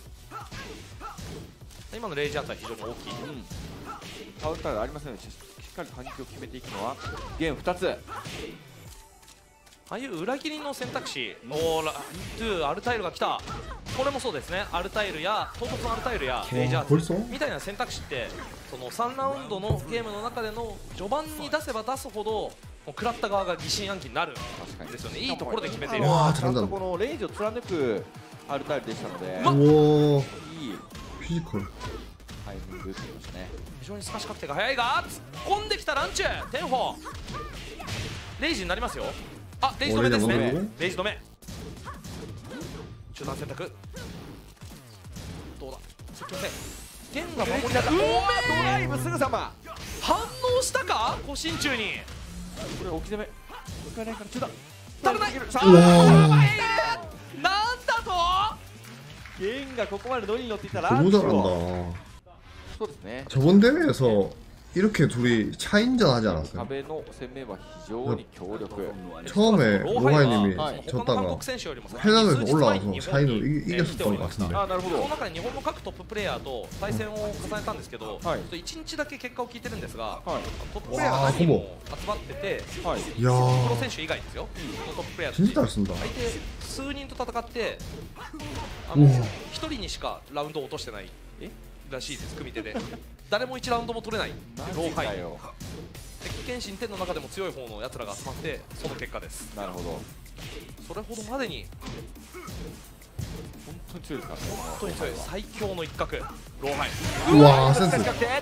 今のレイジアタは非常に大きい。 うん、カウンターがありませんのでしっかり反撃を決めていくのはゲームふたつ。 ああいう裏切りの選択肢、おーラトゥーアルタイルが来た。 これもそうですね。アルタイルや唐突のアルタイルやレイジャーズみたいな選択肢ってそのさんラウンドのゲームの中での序盤に出せば出すほどもう食らった側が疑心暗鬼になるんですよね。いいところで決めている。 ちゃんとこのレイジを貫くアルタイルでしたので、 おお、 いいフィジカルタイミングって言いましたね。 非常に透かし確定が早いが突っ込んできたランチュテンフォレイジになりますよ。あ、レイジ止めですね。レイジ止め中断選択どうだ積極性ゲンが守りながらうめえドライブすぐさま反応したか護身中にこれ置き攻め使えないから中断足らないさあなんだとゲンがここまでノリに乗っていたら 너무 잘한다. そうですね 저번 대회에서 이렇게 둘이 차인전 하지 않았어요? 壁の攻めは非常に強力 처음에 로하이님이 네. 졌다가 헬라에서 올라와서 차인으로 이, 이겼었던 것 같은데. あなるほどその中で日本の各トッププレイヤーと対戦を重ねたんですけど、はい、いちにちだけ結果を聞いてるんですが、はい、トッププレイヤーが何人も集まってて、はい、プロ選手以外ですよ、うん、トッププレイヤーとして相手数人と戦ってあのひとりにしかラウンドを落としてないらしいです、組手で誰もいちラウンドも取れないローハイ鉄拳神天の中でも強い方のやつらが集まってその結果です。なるほど。それほどまでに本当に強いですからね。 本当に強い最強の一角ローハイ。 うわーセンス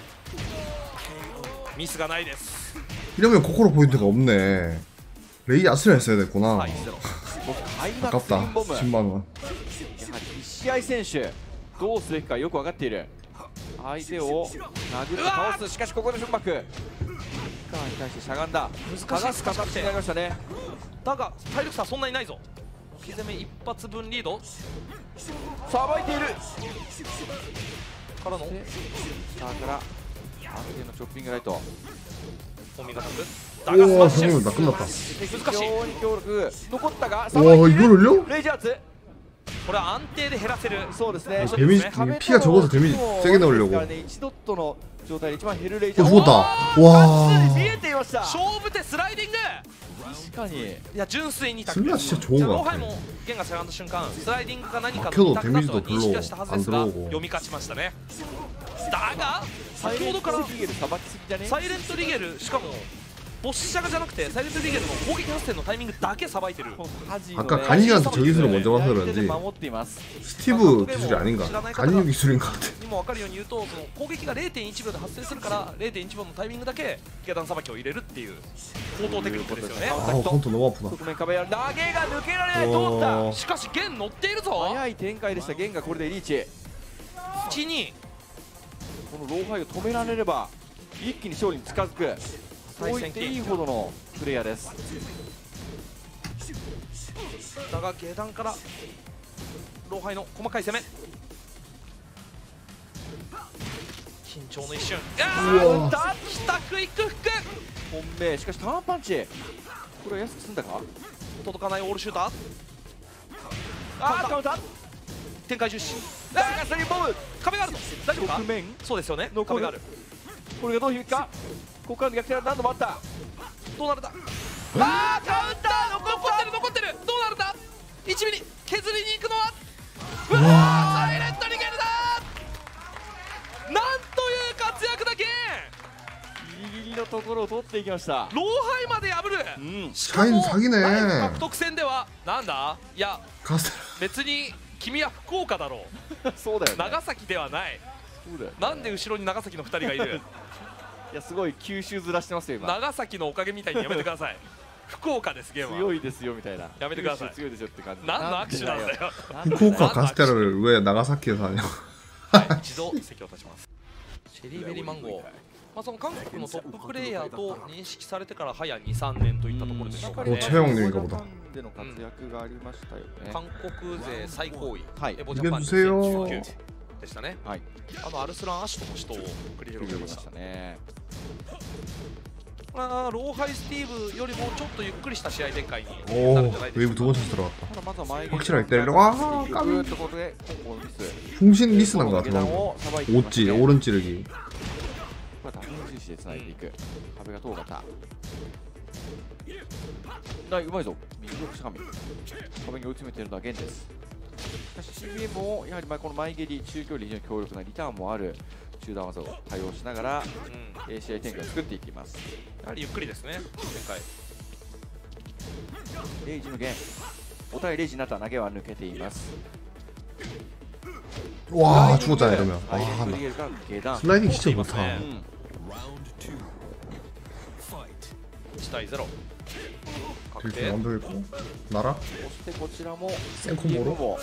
ミスがないです。 이러면 코코로 포인트가 없네. 레이 아스를 했어야 됐구나. 아깝다. 십만 원. 試合選手どうすべきかよく分かっている。相手を殴って倒す。しかしここでフンバックカーに対してしゃがんだ。 難しい形になりましたね。 だが体力差そんなにないぞ。置き攻め一発分リードさばいているからの下から安定のチョッピングライト本身が立つ。 だがスマッシュなくなった。 難しい。 非常に強力残ったがさばいているレイジャーズ。 これは安定で減らせる。 そうですね。 데미지 피가 적어서 데미지 세게 넣으려고. いちドットの状態で一番減るレイジャー。 어 죽었다. 와. 見えていました。 勝負手スライディング。 確かに。 いや純粋にタックル。진짜좋은것 같아。 ローハイもゲンがしゃがんだ瞬間スライディングか何かのタックだとは認識はしたはずですが読み勝ちましたね。だが先ほどからサイレントリゲルしかも。 ボッシャガじゃなくてサイレントリゲルの攻撃発生のタイミングだけさばいてる。 아까 간이한테 저 기술을 먼저 봐서 그런지 스티브 기술이 아닌가? 간이 기술인가 같아. にも分かるように言うとその攻撃が れいてんいちびょうで発生するから れいてんいちびょうのタイミングだけ下段さばきを入れるっていう高等テクニックですよね。 아 콘토 너무 아프다. 側面壁や投げが抜けられない。通った。 しかしゲン乗っているぞ。 早い展開でした。ゲンがこれでリーチ。 土にこのローハイを止められれば一気に勝利に近づく。 そう言っていいほどのプレイヤーです。 だが下段からローハイの細かい攻め緊張の一瞬。打ったきたクイックフック本命。しかしターンパンチこれは安く済んだか。 届かないオールシューター。 あーカウンター展開重視。 ダーガスリーボム壁があるの大丈夫か。 側面そうですよね。壁がある。 これがどう響くか。ここからの逆転は何度もあった。 どうなるんだ。あーカウンター残ってる残ってる。どうなるんだ。いちミリ削りに行くのはうわーサイレントリゲルだ。なんという活躍だけ。 ギリギリのところを取っていきました。 ローハイまで破る。 うん。 しかも詐欺ね。 獲得戦ではなんだ。いや別に君は福岡だろう。 そうだよね。 長崎ではない。そうだよね。なんで後ろに長崎のふたりがいる。 いやすごい九州ずらしてますよ今。 長崎のおかげみたいにやめてください。福岡ですゲームは。 強いですよみたいな。やめてください。 強いですよって感じ。 何の握手なんだよ。 후쿠오카 가스테라를 왜 나가사키에서 하냐. 一度席を立ちます。チェリーベリーマンゴー。まあその韓国のトッププレイヤーと認識されてから早にさんねんといったところでしょうかね。 최영님인가 보다. での活躍がありましたよね。 韓国勢最高位。 はい。 エボジャパンにせんじゅうきゅうでしたね。はい。あのアルスランアシュトも死闘を繰り広げましたね。あローハイスティーブよりもちょっとゆっくりした試合展開になるんじゃないでしょうか。 웨이브 두 번째 들어갔다. 확실하게 때리려. 아 까비. 중심 리스 난 것 같아 방금. 오찌 오른 찌르기. でつないでいく。壁が遠かった。だいうまいぞ。右奥しゃがみ。壁に追い詰めているのはゲンです。 しかし シービーエム もやはりまあこの前蹴り中距離非常に強力なリターンもある中段技を対応しながら、うん、試合展開を作っていきます。 やはりゆっくりですね展開。 レイジの弦お互いレイジになった投げは抜けています。 와 죽었잖아 이러면. 아, 슬라이딩 진짜 못하. 일対ゼロ. 이렇게 완벽했고 나라? 생콤보로?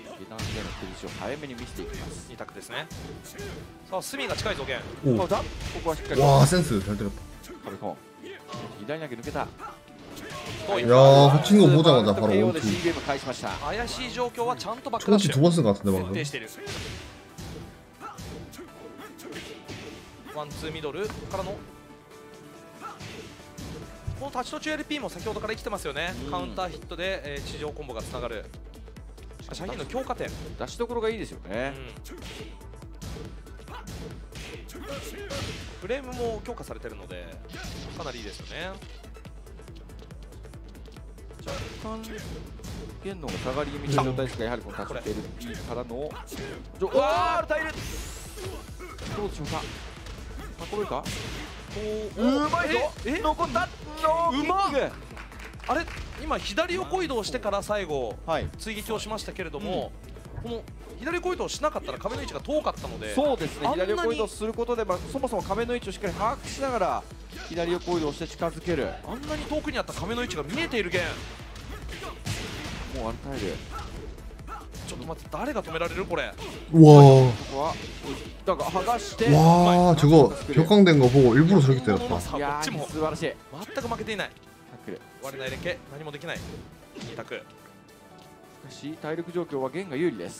に択ですね。さあ隅が近いぞ弦。 오. ここはしっかり。 와 센스 잘 때렸다. 左投げ抜けた。 야, 합친 거 보자마자 바로 원투. 怪しい状況はちゃんとバックダッシュ 두 번 쓴 것 같은데 방금. 徹底している。ワンツーミドルからのこのタッチ途中 エルピー も先ほどから生きてますよね。カウンターヒットで、えー、地上コンボがつながる。シャヒンの強化点出しどころがいいですよね。 うん、フレームも強化されてるのでかなりいいですよね。 若干弦の下がり気味の状態ですが、やはりこのタッチ エルピー からのうわータイルどうでしょうか。運べるか。 うまいぞ。え残ったうまっ。あれ今左横移動してから最後、はい、追撃をしましたけれども、うん、この左横移動しなかったら壁の位置が遠かったので、 そうですね、左横移動することで、まあ、そもそも壁の位置をしっかり把握しながら左横移動して近づける。 あんなに遠くにあった壁の位置が見えている弦。 もうアルタイルちょっと待って誰が止められるこれ。 우와. 와 저거 격강된 거 보고 일부러 저렇게 때렸다. こっちも素晴らしい。全く負けていない。割れない連携何もできない。に択。 しかし体力状況は弦が有利です。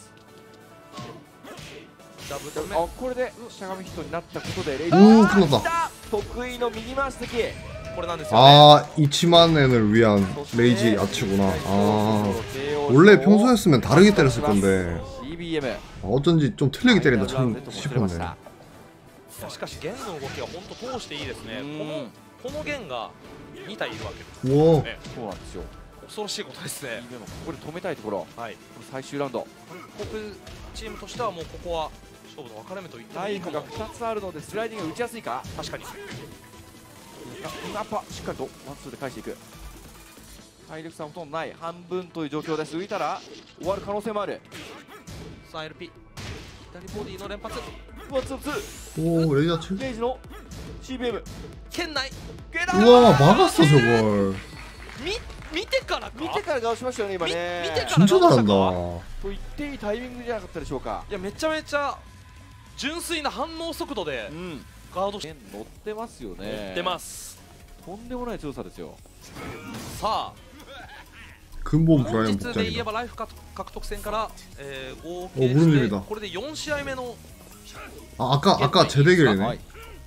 ダブルあこれでしゃがみヒットになったことでレイジー得意の右回し的。 これなんですよね。 아 이치만 엔을 위한 레이지 야치구나. 아 원래 평소였으면 다르게 때렸을 건데 아, 어쩐지 좀 틀리게 때린다 참 싶었네. しかし弦の動きは本当通していいですね。このこの弦がに体いるわけです。 うわ、 そうなんですよ。 恐ろしいことですね。 これ止めたいところ。はい。最終ラウンド。 韓国チームとしてはもうここは勝負の分かれ目といってもいいかも。 ライフがふたつあるのでスライディング打ちやすいか。 確かに。 アッパしっかりとワンツーで返していく。体力差ほとんどない半分という状況です。浮いたら終わる可能性もある。 さあ エルピー 左ボディの連発。 ワンツーツー。おおレイジャーレイジの シービーエム圏内。 우와 막았어 저걸. 見てからか。 見てから顔しましたよね今ね。 見てから顔 진짜 잘한다. と言っていいタイミングじゃなかったでしょうか。 いやめちゃめちゃ純粋な反応速度でガードして乗ってますよね。 乗ってます。 とんでもない強さですよ。 さあ 근본 本 브라이언 日で言え 복장이다. ばライフ獲得戦から、えー、合計してこれでよん試合目の 아 아까 아까 재대결이네. だ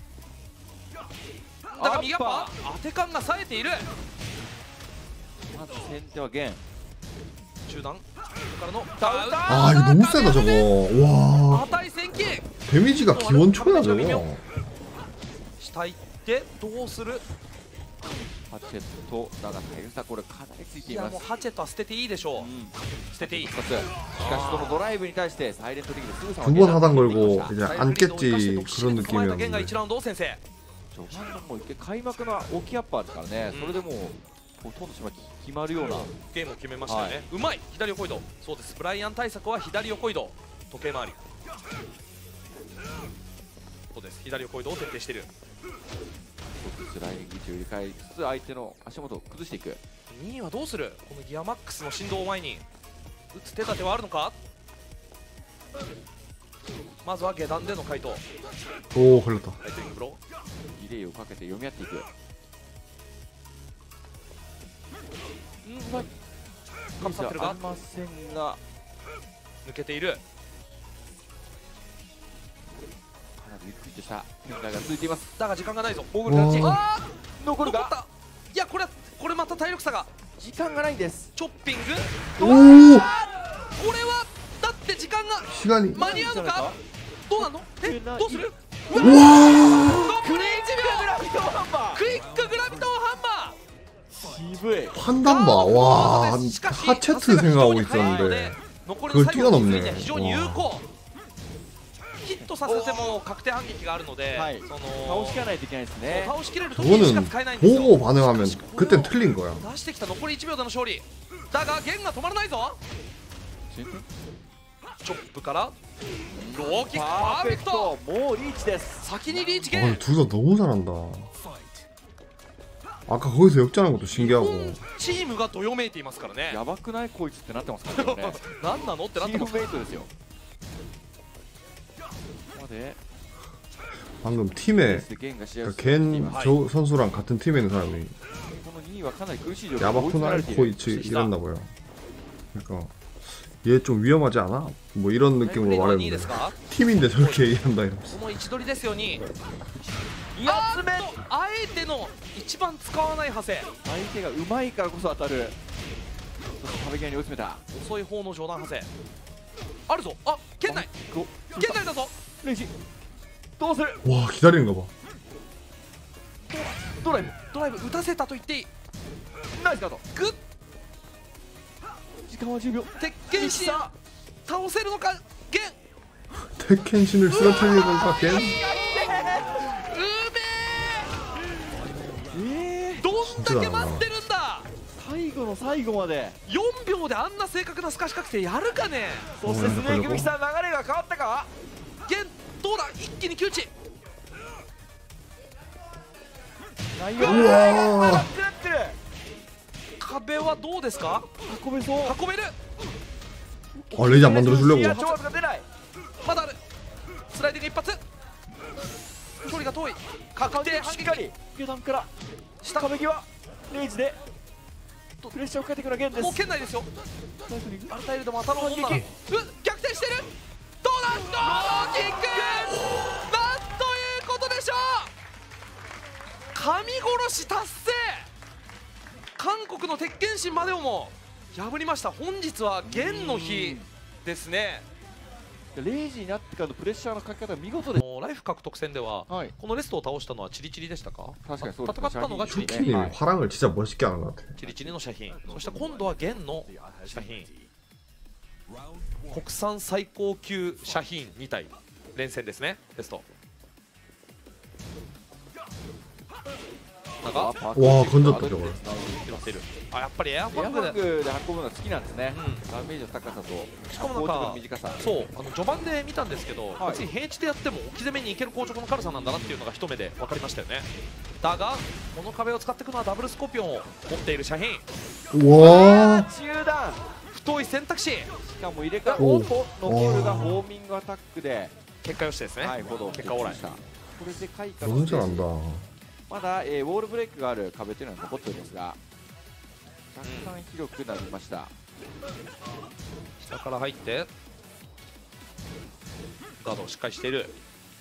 から右アッパー当て感が冴えている。 まず先手は弦中段からの 아 이거 너무 세다 저거. 와 値戦記 데미지가 기원초야 저거. 下行ってどうする。 ハチェットだが大変さこれかなりついています。 いやもうハチェットは捨てていいでしょう。うん、捨てていい。しかしこのドライブに対してサイレント的にすぐさま 두 번 하단 걸고 이제 안 깼지 그런 느낌이었는데. いちラウンドを先制。 序盤のもう一回開幕の大きいアッパーですからね。うん、それでもうほとんどしま決まるようなゲームを決めましたよね。はい、うまい左横移動。そうです。ブライアン対策は左横移動。時計回り。そうです。左横移動を徹底している。 スライディング位置を入れ替えつつ相手の足元を崩していく。 にいはどうする。このギアマックスの振動を前に打つ手立てはあるのか。まずは下段での回答。 おお、걸렸다。 リレーをかけて読み合っていく。うん、うまい。 カムサってるがありませんが抜けている。 ゆっくりとした展開が続いています。 だが時間がないぞ。 モーグルタッチ。 ああ残るか。 いやこれこれまた体力差が。 時間がないんです。 チョッピング。 おお。これはだって時間が間に合うのか。どうなの。えどうする。 うわクイックグラビトーハンマー。クイックグラビトーハンマー。 渋い。 판단 봐. 와 하체트 생각하고 있었는데. 残りの最後の水には非常に有効。ヒットさせても確定反撃があるので、 はい、 その倒しきらないといけないですね。 倒しきれる時にしか使えないんですよ。 보고 반응하면 그땐 틀린 거야. 出してきた残りいちびょうでの勝利だが弦が止まらないぞ。チョップからローキックパーフェクト。 もうリーチです。 先にリーチゲーム。 둘 다 너무 잘한다. 아까 거기서 역전한 것도 신기하고. チームがどよめいていますからね。 やばくないこいつってなってますからね。 何なのってなってます。 チームメイトですよ。 방금 팀에 그러니까 겐 저 선수랑 같은 팀에 있는 사람이 야바쿠나이 코이치 이랬나 봐요. 그러니까 얘 좀 위험하지 않아? 뭐 이런 느낌으로 말했는데 팀인데 저렇게 얘기한다 이러면서. あえての一番使わない派生。 相手がうまいからこそ当たる。壁際に追い詰めた。 遅い方の上段派生。あるぞ。あ、圏内。圏内だぞ。 レイジどうする。 와 기다리는가 봐. ドライブドライブ打たせたと言っていい。 ナイスカード。 グッ。 時間はじゅうびょう。 鉄拳士倒せるのか。ゲン鉄拳신을 쓰러뜨리는 건가 겐? うめえ。どんだけ待ってるんだ。 最後の最後までよんびょうであんな正確な透かし確定やるかね。 そしてスネークミキさん流れが変わったか。 ゲンどうだ。一気に窮地。 うわ壁はどうですか。 運べそう。 運べる。 아 레이지 안 만들어주려고. まだある。スライディング一発。距離が遠い。確定反撃。 下段から下壁際レイジでプレッシャーをかけてくるゲンです。 もう圏内ですよ。アルタイルドも当たるもんなら。う逆転してる。どうだ。ローキック。なんということでしょう。神殺し達成。韓国の鉄拳士までをも破りました。本日は元の日ですね。 レイジになってからのプレッシャーのかけ方見事で。 ライフ獲得戦では、はい、このレストを倒したのはチリチリでしたか。 確かにそうです。 戦ったのがチリチリ。화랑을 진짜 멋있게 하는 것 같아. チリチリのシャヒン。そして今度は元のシャヒン。国産最高級シャヒンに体連戦ですね。レスト。 와 건졌다 저걸. あ、やっぱりエアファングで運ぶの好きなんですね。ダメージの高さとしかもなんか短さ。 そうあの序盤で見たんですけど、別に平地でやっても置き攻めにいける硬直の軽さなんだなっていうのが一目で分かりましたよね。だがこの壁を使っていくのはダブルスコーピオンを持っているシャヒン。 うわ中断。 太い選択肢。しかも入れ替え。おっと残るがホーミングアタックで結果よしですね。 はい結果オーライ。これで開花。 너무 잘한다. まだ、えー、ウォールブレイクがある壁というのは残っておりますが、若干広くなりました。 下から入ってガードをしっかりしている。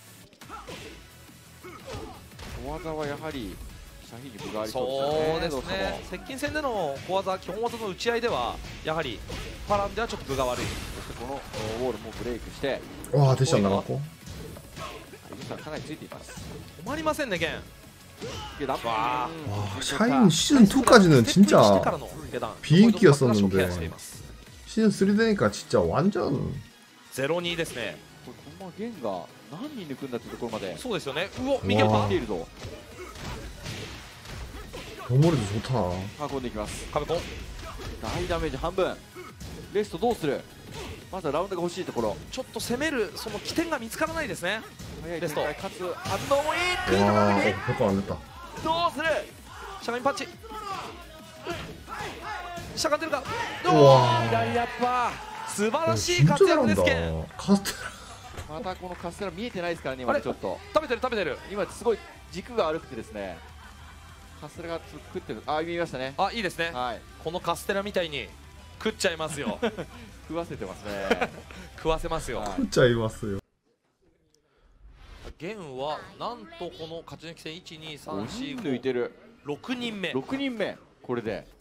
小技はやはりシャヒンに分がありそうですね。接近戦での小技、基本技の打ち合いではやはりパランではちょっと分が悪い。 そしてこのウォールもブレイクして、 わあテッション長子。 かなりついています。 止まりませんねゲン。 와, 샤인 시즌 투까지는 진짜 비인기였었는데 시즌 쓰리 되니까 진짜 완전 ゼロにですね。 このゲンが何人抜くんだってところまで。 そうですよね。うお、右パー。 머리도 좋다. 運んでいきます。 壁コン。 大ダメージ半分。レストどうする。まずはラウンドが欲しいところ。 ちょっと攻めるその起点が見つからないですね。 レストかつ反応もいい。 와 효과 안 됐다. どうする。 しゃがみパンチ。しゃがんでるか。 左アッパー。素晴らしい活躍ですけん。 カステラ。またこのカステラ見えてないですからね。今ちょっと食べてる食べてる。 今すごい軸が悪くてですね。カステラが食ってる。あ、見えましたね。 あ、いいですね。はい。このカステラみたいに食っちゃいますよ。 食わせてますね。 食わせますよ。 食っちゃいますよ。 ゲンはなんとこの勝ち抜き戦いちにさんよん抜いてる。 ろくにんめ。 ろくにんめこれで。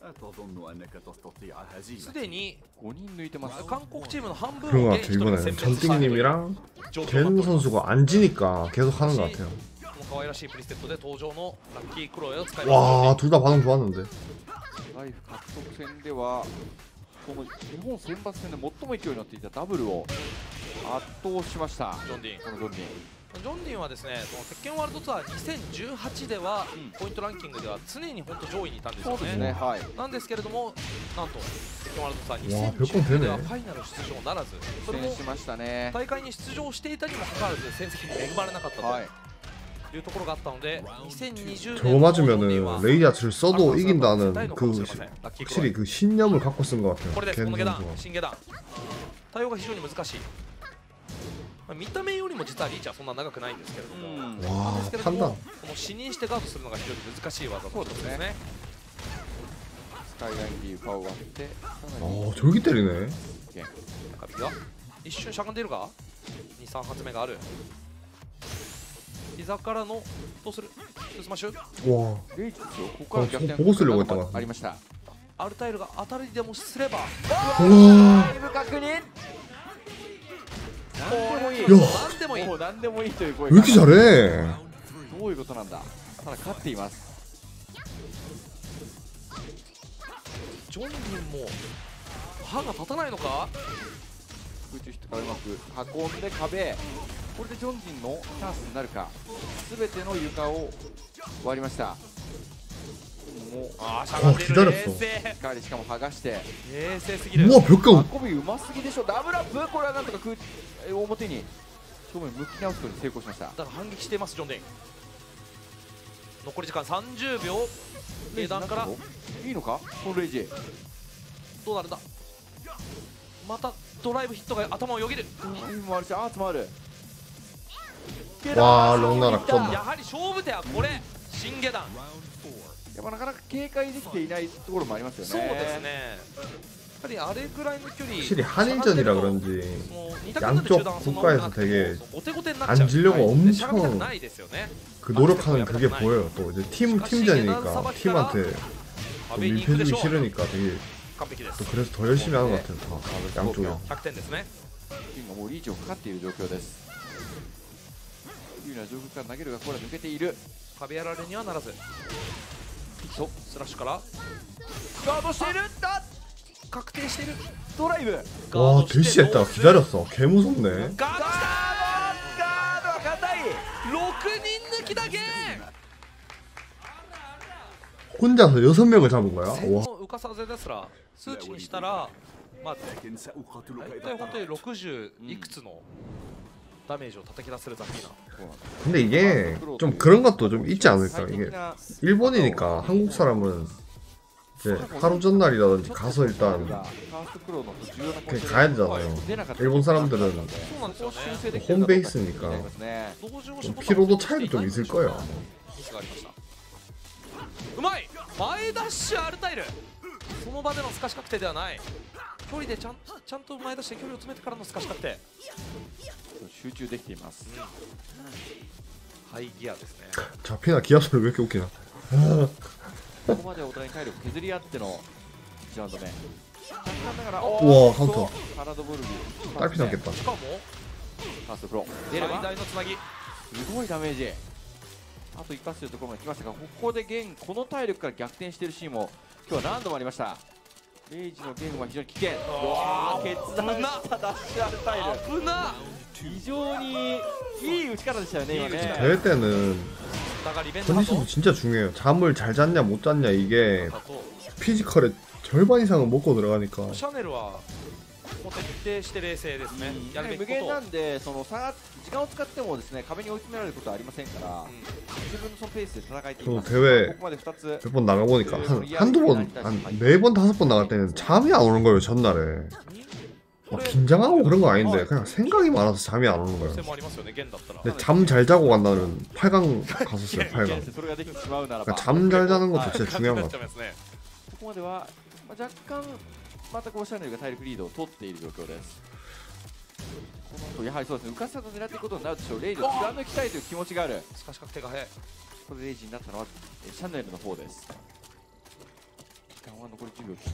すでにごにん抜いてます。 韓国チームの半分を 그런 것 같아. 이번에는 전띵님이랑 겐 선수가 안 지니까 계속 하는 것 같아요. 와, 둘 다 반응 좋았는데. 라이프獲得戦ではこの日本選抜戦で最も勢いに乗っていたダブルを圧倒しました。 ジョンディン。 このジョンディン。 ジョンディンはですね、この鉄拳ワールドツアーにせんじゅうはちでは、うん、ポイントランキングでは常に本当上位にいたんですよね。そうですね、はい、なんですけれども、なんと鉄拳ワールドツアーにせんじゅうきゅうではファイナル出場ならず、それもしましたね。 大会に出場していたにもかかわらず戦績に恵まれなかったと。はい、いうところがあったので、이천이십 저거 맞으면은 레이아츠를 써도 이긴다는 그 확실히 그 신념을 갖고 쓴 것 같아요. 겐 선수가. 신계단. 対応が非常に難しい。見た目よりも実はリーチはそんな長くないんですけれども、 わあ、判断。 この死人してガードするのが非常に難しい技の一つですね。 スカイラインリーファを割って、 ああ、저기 때리네. 一瞬しゃがんでいるが、に、さん発目がある。膝からのどうする？スマッシュ。 わあ。 レイチですよ。ここから逆転保護するよ、こうやってありました。アルタイルが当たりでもすれば。 ライブ確認。 何でもいい。 もう何でもいいという声が。왜이렇게 잘해? どういうことなんだ。ただ勝っています。 ジョンディンも歯が立たないのか？ 空中ヒットからうまく運んで壁。これでジョンディンのチャンスになるか。すべての床を割りました。もうああ、しゃがんでる。冷静。 しっかりしかも剥がして。 冷静すぎる。 うわ、벽감。 運びうますぎでしょ。ダブルアップ。これはなんとか空表に正面向き直すことに成功しました。 だから反撃していますジョンディン。残り時間さんじゅうびょう。下段からいいのかこのレイジ。 どうなるんだ。またドライブヒットが頭をよぎる。 今もあるし、アーツもある。 わあ、ロンナラッやはり勝負手はこれ新下段。 やっぱなかなか警戒できていないところもありますよね。 そうですね。やっぱりあれぐらいの距離。 확실히 한일전이라 그런지 양쪽 국가에서 되게 앉으려고 엄청 그 노력하는 그게 보여요. 또 이제 팀 팀전이니까 팀한테 밀폐주기 싫으니까 되게 또 그래서 더 열심히 하는 것 같아요. 다 양쪽이. 백点ですね。 今もうリーチをかかっている状況です。有利な上空から投げるがこれは抜けている。 壁やられにはならず。とスラッシュからガードしている。 確定している。 ドライブ。 와 대시했다. 기다렸어. 개 무섭네. ガードした。ガードは硬い。ろくにん抜きだけ。 혼자서 여섯 명을 잡은 거야? 와. 浮かさぜですら数値にしたらまあ大体本当にろくじゅういくつのダメージを叩き出せるザフィーナ。 근데 이게 좀 그런 것도 좀 있지 않을까? 이게 일본이니까 한국 사람은 이제 하루 전날이라든지 가서 일단 그냥 가야 되잖아요. 일본 사람들은 홈베이스니까 좀 피로도 차이도 좀 있을 거예요. うまい前ダッシュアルタイル。その場での透かし確定ではない。距離でちゃんちゃんと前出して距離を詰めてからの透かし確定。 集中できています。 ハイギアですね。 잡히나 기아 소리 왜 이렇게 웃기나? ここまでお互い体力削り合ってのいちラウンド目。 우와 카운터. 体ボルギ 딸피 났겠다. しかもファーストフロー出ればすごいダメージ。あと生かすというところまで来ましたが、ここでゲンこの体力から逆転しているシーンも今日は何度もありました。レイジのゲンは非常に危険。決断したダッシュアルタイル。 危な。 非常にいい打ち方でしたよね今ね。 대회 때는 컨디션도 진짜 중요해요. 잠을 잘 잤냐 못 잤냐 이게 피지컬의 절반 이상은 먹고 들어가니까. シャネルはもう徹底して冷静ですね。やるべき無こと限なんでその差時間を使ってもですね壁に追い詰められることはありませんから、自分のそのペースで戦えています。 대회 ここまでふたつ 몇 번 나가보니까 한, 한두 번, 한 네 번, 다섯 번 나갈 때는 잠이 안 오는 거예요, 전날에. 막 긴장하고 그런 거 아닌데 그냥 생각이 많아서 잠이 안 오는 거예요. 근데 잠 잘 자고 간다는 팔 강 갔었어요, 팔 강. 그러니까 잠 잘 자는 것도 진짜 중요한 것 같아요. ここまでは若干またこうシャネルが体力リードを取っている状況です。この後やはりそうですね、浮かせ方を狙っていくことになるでしょう。レイジを貫きたいという気持ちがある。 しかし確定が早い。 これでレイジになったのはシャネルの方です。時間は残りじゅうびょう切った。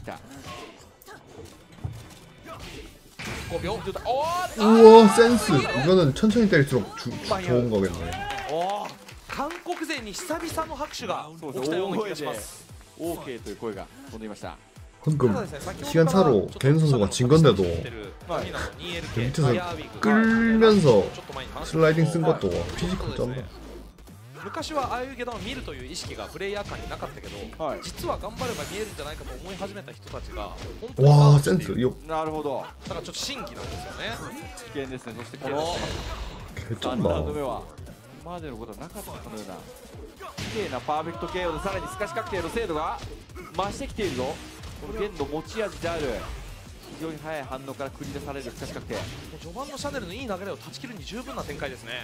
ごびょう。 우와 센스. 이거는 천천히 때릴수록 주, 좋은 거겠네. 韓国勢に久々の拍手が起きたような気がします。 オーケー という声が飛んでいました。 방금 시간차로 개인 선수가 진 건데도 밑에서 끌면서 슬라이딩 쓴 것도 피지컬 쩐다. 昔はああいう下段を見るという意識がプレイヤー間になかったけど、はい、実は頑張れば見えるんじゃないかと思い始めた人たちが本当にわあセンスよ。 なるほど。 だからちょっと新規なんですよね。 危険ですね。そしてこのスタンダード目は今までのことはなかったこのような綺麗なパーフェクト ケーオー でさらに透かし確定の精度が増してきているぞ。この弦の持ち味である非常に速い反応から繰り出される透かし確定。 序盤のシャネルのいい流れを断ち切るに十分な展開ですね。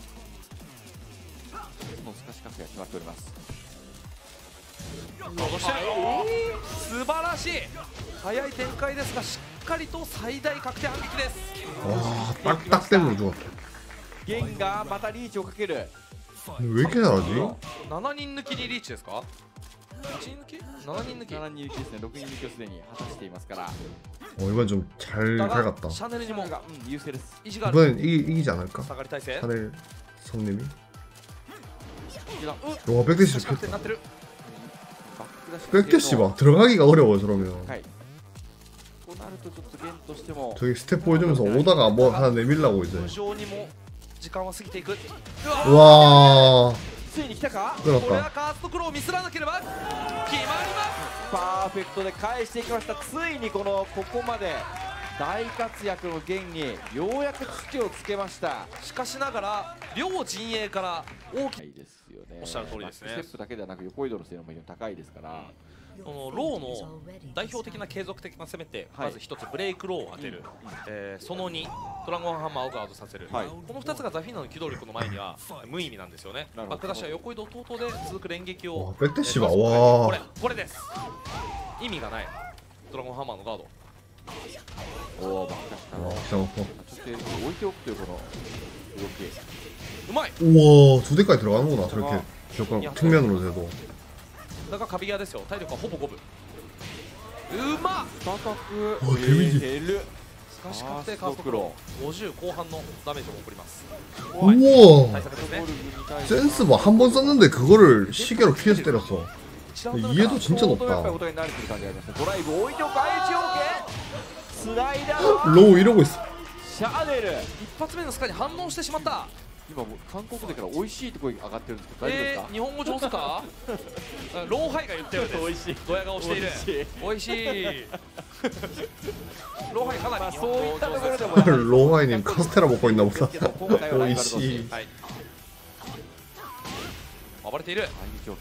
の透かし確定が決まっております。 戻して素晴らしい速い展開ですがしっかりと最大確定反撃です。 わあ딱 딱 때문에 좋았다。 弦がまたリーチをかける。 왜 이렇게 잘하지? ななにん抜きにリーチですか？いちにん抜き？ななにん抜き？ ななにん抜きですね。ろくにん抜きをすでに果たしていますから。 어 이번 좀 잘 밟았다. 샤넬이 뭐 이번엔 이기, 이기지 않을까? 샤넬 성님이. 와 백대시 좋겠다. 백대시 봐 들어가기가 어려워 저러면. 저기 스텝 보여주면서 오다가 뭐 하나 내밀라고 이제. 와. ついに来たか。 これはカーストクローをミスらなければ決まります。 パーフェクトで返していきました。ついにこのここまで大活躍の弦にようやく土をつけました。 しかしながら両陣営から大きいですよね。 おっしゃる通りですね。 ステップだけではなく横移動の性能も非常に高いですから。 このローの代表的な継続的な攻めってまずひとつブレイクローを当てる、えー、そのにドラゴンハンマーをガードさせる、はい、このふたつがザフィーナの機動力の前には無意味なんですよね。バックダッシュや横移動等々で続く連撃をこれこれです意味がないドラゴンハンマーのガード。 おおバックダッシュちょっと置いておくというこの動きうまい。 우와 두 대까지 들어가는구나 저렇게 약간 측면으로 돼도. だが壁際ですよ。体力はほぼ五分。うまっ。 高くおデメージスカシ確定カーストクローごじゅう後半のダメージを送ります。 우와 센스 봐. 한 번 썼는데 그거를 시계로 피해서 때렸어. 이해도 진짜 높다. 로우 이러고 있어. 一発目のスカに反応してしまった。 今も韓国でから美味しいって声が上がってるんですけど大丈夫ですか？ 日本語上手か？ローハイが言ったようです。美味しい。ドヤ顔している。美味しい。ローハイかなり日本語上手です。 로하이님 카스테라 먹고 있나 보다. 오이시. 暴れている。 ド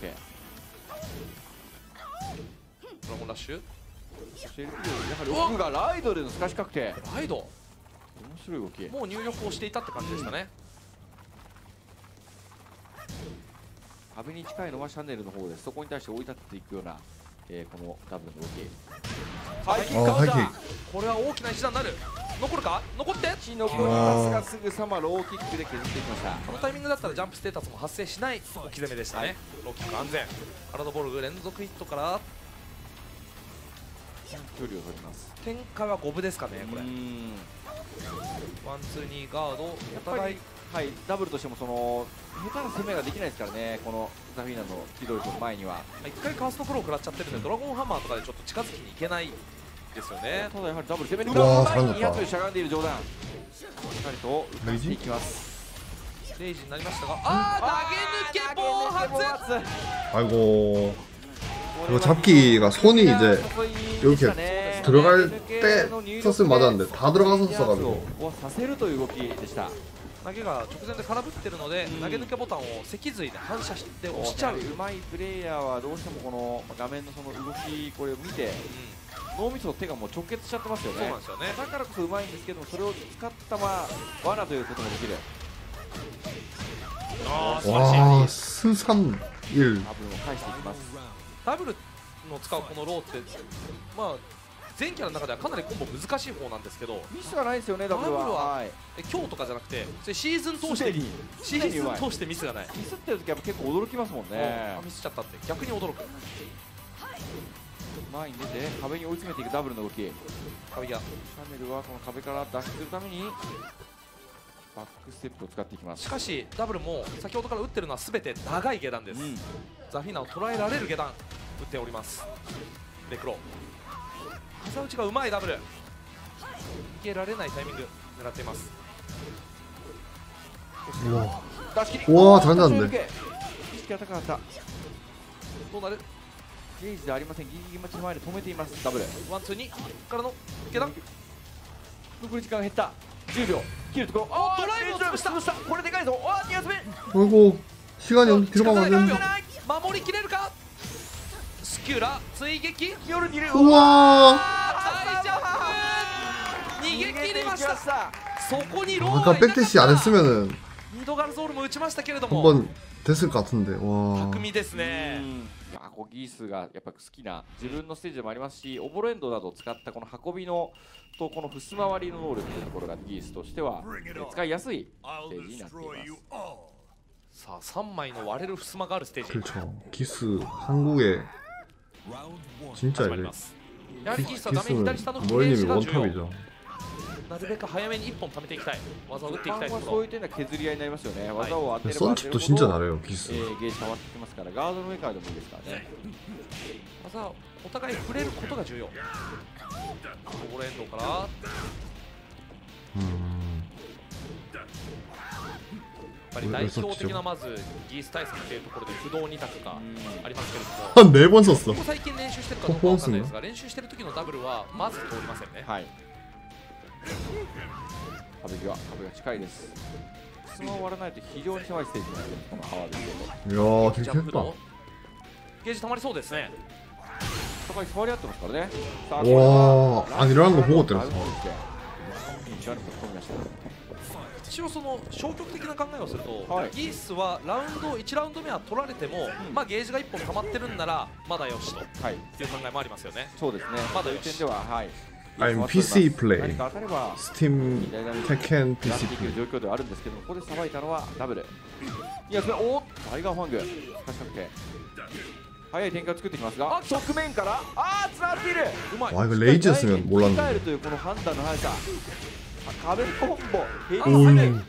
ラゴンラッシュ。 そしてやはり奥がライドでの透かし確定。 ライド。 面白い動き。 もう入力をしていたって感じでしたね。 壁に近いのはシャネルの方です。そこに対して追い立てていくような、えー、このダブルの動き。 ハイキックカウンター。これは大きな一打になる。残るか？残って。 残りますがすぐさまローキックで削っていきました。 このタイミングだったらジャンプステータスも発生しない置き攻めでしたね。ローキック安全。アラドボルグ連続ヒットから距離を取ります。 展開は五分ですかねこれ。ワンツーにガードお互い。 はい、ダブルとしてもその下手な攻めができないですからね、このザフィーナの機動力の前には。 一回カーストクロー食らっちゃってるんで、ドラゴンハンマーとかでちょっと近づきにいけないですよね。ただやはりダブル攻めに前にに発しゃがんでいる上段、しっかりと打っていきます。 レイジになりましたが、あー投げ抜け暴発。 아이고 이거 잡기가 손이 이제 이렇게 들어갈 때 썼으면 맞았는데 다 들어가서 써가지고 させるという動きでした。 投げが直前で空振ってるので、投げ抜けボタンを脊髄で反射して押しちゃう。 うまいプレイヤーはどうしてもこの画面のその動きこれを見て、脳みその手がもう直結しちゃってますよね。そうなんですよね。だからこそうまいんですけども、それを使ったまあ罠ということもできる。 わあ、スサムイル。 ダブルを返していきます。 ダブルの使うこのローってまあ。 全キャラの中ではかなりコンボ難しい方なんですけど、 ミスがないですよね。ダブルは今日とかじゃなくてシーズン通してシーズン通してミスがない。 ミスってる時は結構驚きますもんね。 ミスっちゃったって逆に驚く。 前に出て壁に追い詰めていくダブルの動き。 壁際。 シャネルはこの壁から脱出するためにバックステップを使っていきます。 しかしダブルも先ほどから打ってるのは全て長い下段です。ザフィーナを捉えられる下段打っております。 レクロ風打ちがうまいダブル、いけられないタイミング狙っています。 うわうわ잘한다는데 意識が高かった。 どうなる。 ゲージでありません。ギリギリ待ち前で止めています。ダブルワンツーにからの下段、 残り時間が減った。じゅうびょう切るところ。 あドライブを潰した。 これでかいぞ。あに発目。 아이고 시간이 들어가면 안 되는데. 守りきれるか。スキュラ追撃夜にいる。 우와 大ジャンプ逃げ切りました。そこにロー 아까 백대시 안 했으면은 ニドガルゾールも打ちましたけれども 한번 됐을 것 같은데. 와 巧みですね。 いやこうギースがやっぱ好きな自分のステージでもありますし、オボロエンドなどを使ったこの運びのとこのフス回りの能力というところがギースとしては使いやすいステージになっています。 さあさんまいの割れる襖があるステージ 그렇죠. 기스 한국에 진짜 始まり 이제 ます。やはりギースは画面 기스는 左下のフレー 모이님이 ジが重要。 원탑이죠. なるべく早めにいっぽん貯めていきたい。技を打っていきたいところ。 そういう点では削り合いになりますよね。技を当てれば 선축도 진짜 잘해요 기스. えーゲージ変わってきますからガードの上からでもいいですからね。 技をお互い触れることが重要。オボロエンドから 음. やっぱり代表的なまずギース対策というところで不動に択がありますけれども、 한 네 번 썼어. ここ最近練習してるかどうかわかんないですが、練習してる時のダブルはまず通りませんね。 はい。壁際、壁が近いです。襖を割らないと非常に狭いステージになるこのハワードで。 이야 ジャンプ 되겠다. のゲージ溜まりそうですね。 お互い触り合ってますからね。さあ 와 아니 이런 거 보고 때렸어. 一応その消極的な考えをすると、 はい、 ギースはラウンドいちラウンド目は取られても、うん、まあゲージがいっぽん溜まってるんならまだよしと、はい、いう考えもありますよね。 そうですね。まだよし。点でははい。 I'm 피씨 플레이. 스팀 테켄 피씨 플레이. 状況ではあるんですけども、ここでさばいたのはダブル。いやそれおタイガーファング。確かに早い展開を作ってきますが、側面からあーつながっている。うまい。 와 이거 레이즈였으면 몰랐는데. というこの判断の速さ。壁コンボ。 오.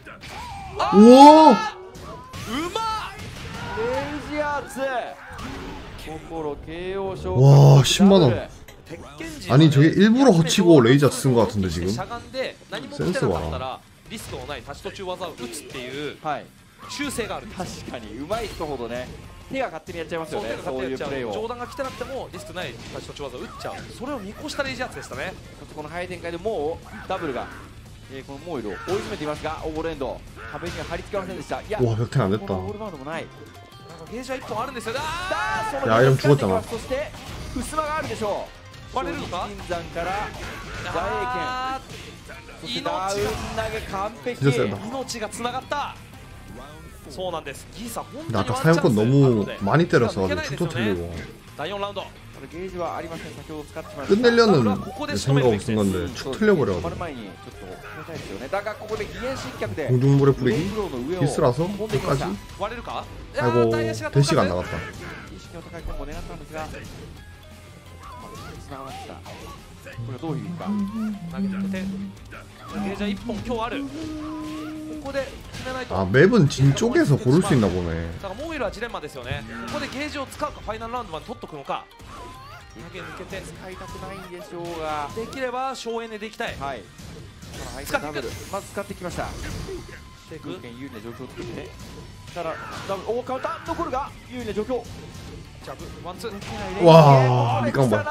우와. うまレイジアーツ。心 케이오 쇼. 와 십만 원. 아니 저게 일부러 허치고 레이저 쓴 것 같은데 지금. 센스 봐. リスクのない立ち途中技を打つっていうはい修正がある。 確かにうまい人ほどね手が勝手にやっちゃいますよね。そういうプレーを上段が来てなくてもリスクない立ち途中技を打っちゃう。それを見越したレイジアーツでしたね。 この早い展開でもうダブルが、えー、このモイルを追い詰めていますがオーボルエンド壁には張り付けませんでした。いやうわ逆転안 됐다。 このオールバウンドもない。 ゲージはいっぽんあるんですよ。 あーいやアイロン죽었잖아。 そしてふすまがあるでしょう。 割れるのか。 金山から大英剣。 命が投げ完璧。 命がつながった。そうなんです。ギーサ本当に 아까 사용권 너무 많이 때렸어가지고 축도 틀리고. だいよんラウンド。 ゲージはありません。先ほど使ってしまいました。 끝내려는 생각하고 쓴 건데 축 틀려버려가지고. 前にちょっと止めたいですよね。だがここで義援失脚で 공중불에 뿌리기? 기스라서? 끝까지? 아이고 대시가 안 나갔다. 意識の高いコンボを狙ったんですがつながった。これはどういう意味か。 投げてゲージはいっぽん今日ある。ここで決めないと。 아 맵은 진 쪽에서 고를 수 있나 보네. だからモーイルはジレンマですよね。ここでゲージを使うかファイナルラウンドまで取っとくのか。投げ抜けて使いたくないんでしょうができれば省エネでいきたい。 はい。 使っていく。 まず使ってきました。 テイク。 有利な状況を作って。ただダブル大カウンター残るが有利な状況。 ジャブワンツー。 わあリカンバ。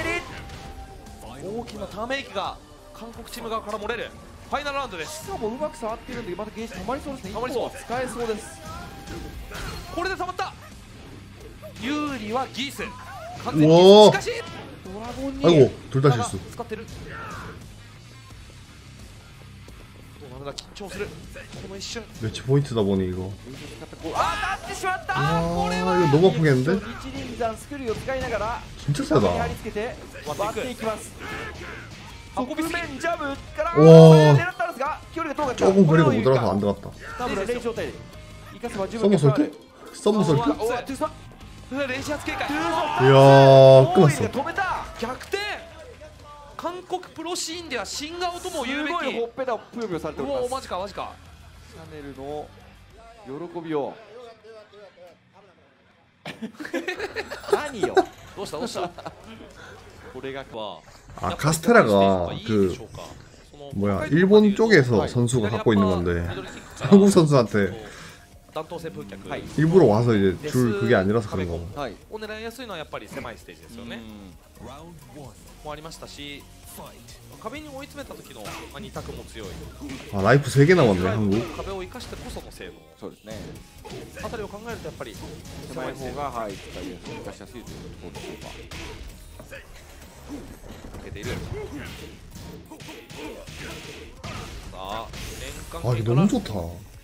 大きなため息が韓国チーム側から漏れる。ファイナルラウンドです。 しかもうまく触っているんでまたゲージ溜まりそうですね。 溜まりそう。 使えそうです。 これで溜まった。有利はギース。完全にしかしドラゴンに 아이고 둘 다 실수. 使ってる。どうなるだ緊張する。この一瞬。 매치 포인트다 보니 이거. あ当たってしまった。 これは 이거 너무 아프겠는데? 一輪山スクリューを使いながら 진짜 세다. 貼り付けて割っていきます。運び面ジャブから狙ったんですが距離が遠かった。 조금 그리고 못 들어서 안 들어갔다. ダブルレイ状態で生かせば十分 썸머 설때? 썸머 설때? レイジアーツ警戒。 이야 끝났어. 止めた。逆転。韓国プロシーンでは新顔とも言うべき。 すごいほっぺたをぷよぷよされております。 おおマジかマジか。 シャネルの喜びを何よどうしたどうした。 これが 아 카스테라가 그 뭐야 일본 쪽에서 선수가 갖고 있는 건데 한국 선수한테 일부러 와서 이제 줄 그게 아니라서 그런 거고. を狙いやすいのはやっぱり狭いステージですよね。もありましたし、壁に追い詰めた時のに択も強い。 아 라이프 세 개 남았네 한국. 壁を生かしてこその性能。 そうですね。 あたりを考えるとやっぱり狭い方がはい使いやすい、生かしやすいというところでしょうか。 かけている。さあ年間 아 이게 너무 좋다.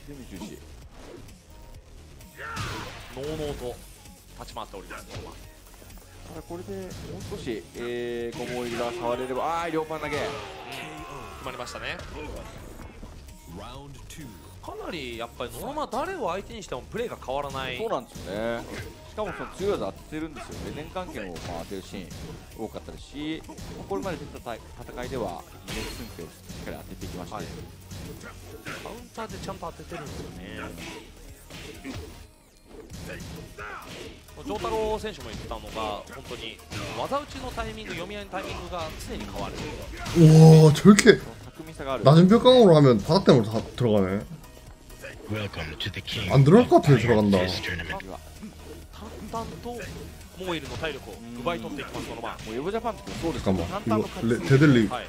のうのうと立ち回っております。 ただこれでもう少し、えー、ゴモイが触れれば、ああ両パン投げ、うん、決まりましたね。かなりやっぱりノロマ誰を相手にしてもプレーが変わらない。 そうなんですよね。しかもその強い技当ててるんですよね。年間権をまあ当てるシーン多かったですし、これまで出た戦いではにねん寸慶をしっかり当てていきました、はい、 カウンターでちゃんと当ててるんですよね。丈太郎選手も言ってたのが本当に技打ちのタイミング、読み合いのタイミングが常に変わる。 우와 저렇게 낮은 벽강으로 하면 바닥댐으로 다 들어가네. 안 들어갈 것 같아요. 들어간다. 淡々とモーイルの体力を奪い取っていきます。このままウェブジャパンってそうです。 잠깐만 이거 레, 데들리. 아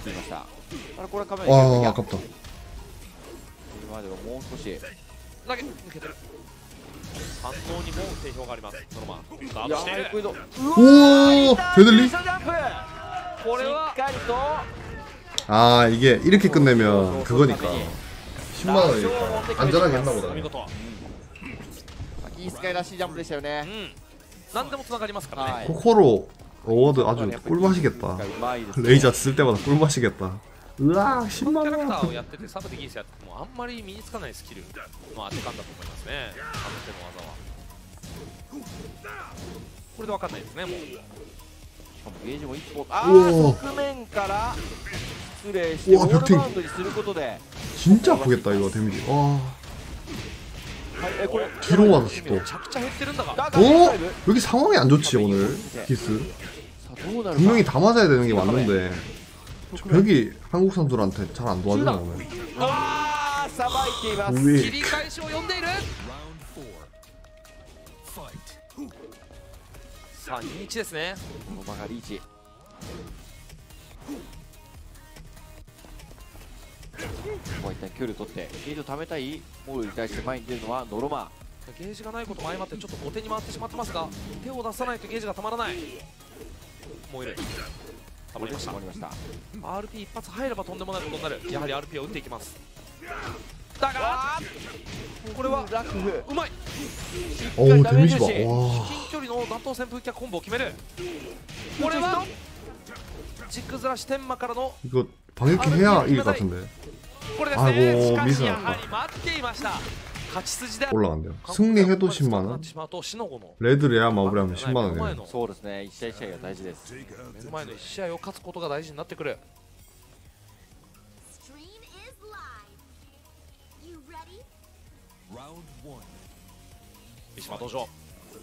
아깝다. 今まではもう少し投げ抜けてる。反応にも定評があります。ノロマンスタートしている。 오 데들리. これは 아 이게 이렇게 끝내면 그거니까 십만 원이니까 안전하게 했나 보다. いいスカイらしいジャンプでしたよね。 何でも繋がりますからね。 코코로 어워드 아주 꿀맛이겠다. 레이저 쓸 때마다 꿀맛이겠다. 으아 십만 원. キャラクターをやっててサブでギースやっててもあんまり身につかないスキルの当て感だと思いますね。あの手の技はこれで分かんないですね。もうしかもゲージも一歩、ああ側面から失礼してオールバウンドにすることで 진짜 아프겠다 이거 데미지. 와. 뒤로 와서 또. 어? 여기 상황이 안 좋지 오늘 기스. 분명히 다 맞아야 되는 게 맞는데 벽이 한국 선수들한테 잘 안 도와주나 오늘. 우익. さあにいちですね。 この場がリーチ。こういった距離を取ってゲージを貯めたいモールに対して前に出るのはノロマ。 ゲージがないことも相まってちょっと後手に回ってしまってますが、手を出さないとゲージがたまらない。もういる。たまりました。 アールピー 一発入ればとんでもないことになる。やはり アールピー を打っていきます。だがこれはうまい。 おおデメージは至近距離の弾頭旋風脚コンボを決める。これは軸ずらし天魔からの 이거 방역해야 이길 것 같은데. これですね。しかしやはり待っていました。 올라간대요. 승리해도 십만 원. 레드 레아 마무리하면 십만 원이에요. そうですね。一試合一試合が大事です。 目の前の一試合を勝つことが大事になってくる。三島道場。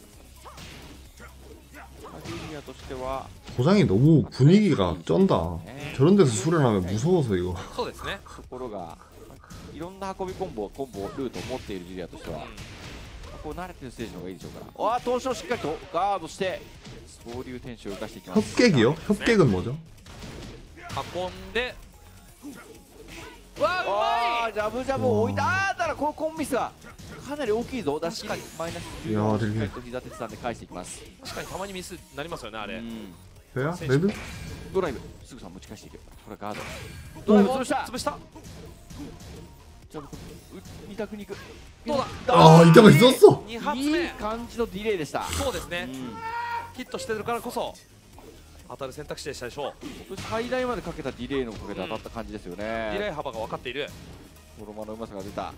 도장이 너무 분위기가 쩐다. 저런 데서 수련하면 무서워서 이거. そうですね。 ところがいろんな運びコンボコンボルートを持っているジュリアとしては、こう慣れてるステージの方がいいでしょうから。ああ投手をしっかりとガードして総流天使を生かしていきます。 협객이요? 협객은 뭐죠? 運んでわあジャブジャブを置いた。ああだからこのコンビスがかなり大きいぞ。出しマイナスじゅうをしっかりと膝鉄さんで返していきます。 確かにたまにミスになりますよねあれ。 レアレドドライブすぐさん持ち返していく。これガードドライブ潰した潰した。 二択に行く。 どうだ。 ああ板が있었어。 に発目いい感じのディレイでした。 そうですね。ヒットしてるからこそ当たる選択肢でしたでしょう。 最大までかけたディレイのおかげで当たった感じですよね。 ディレイ幅が分かっている。 ノロマのうまさが出た。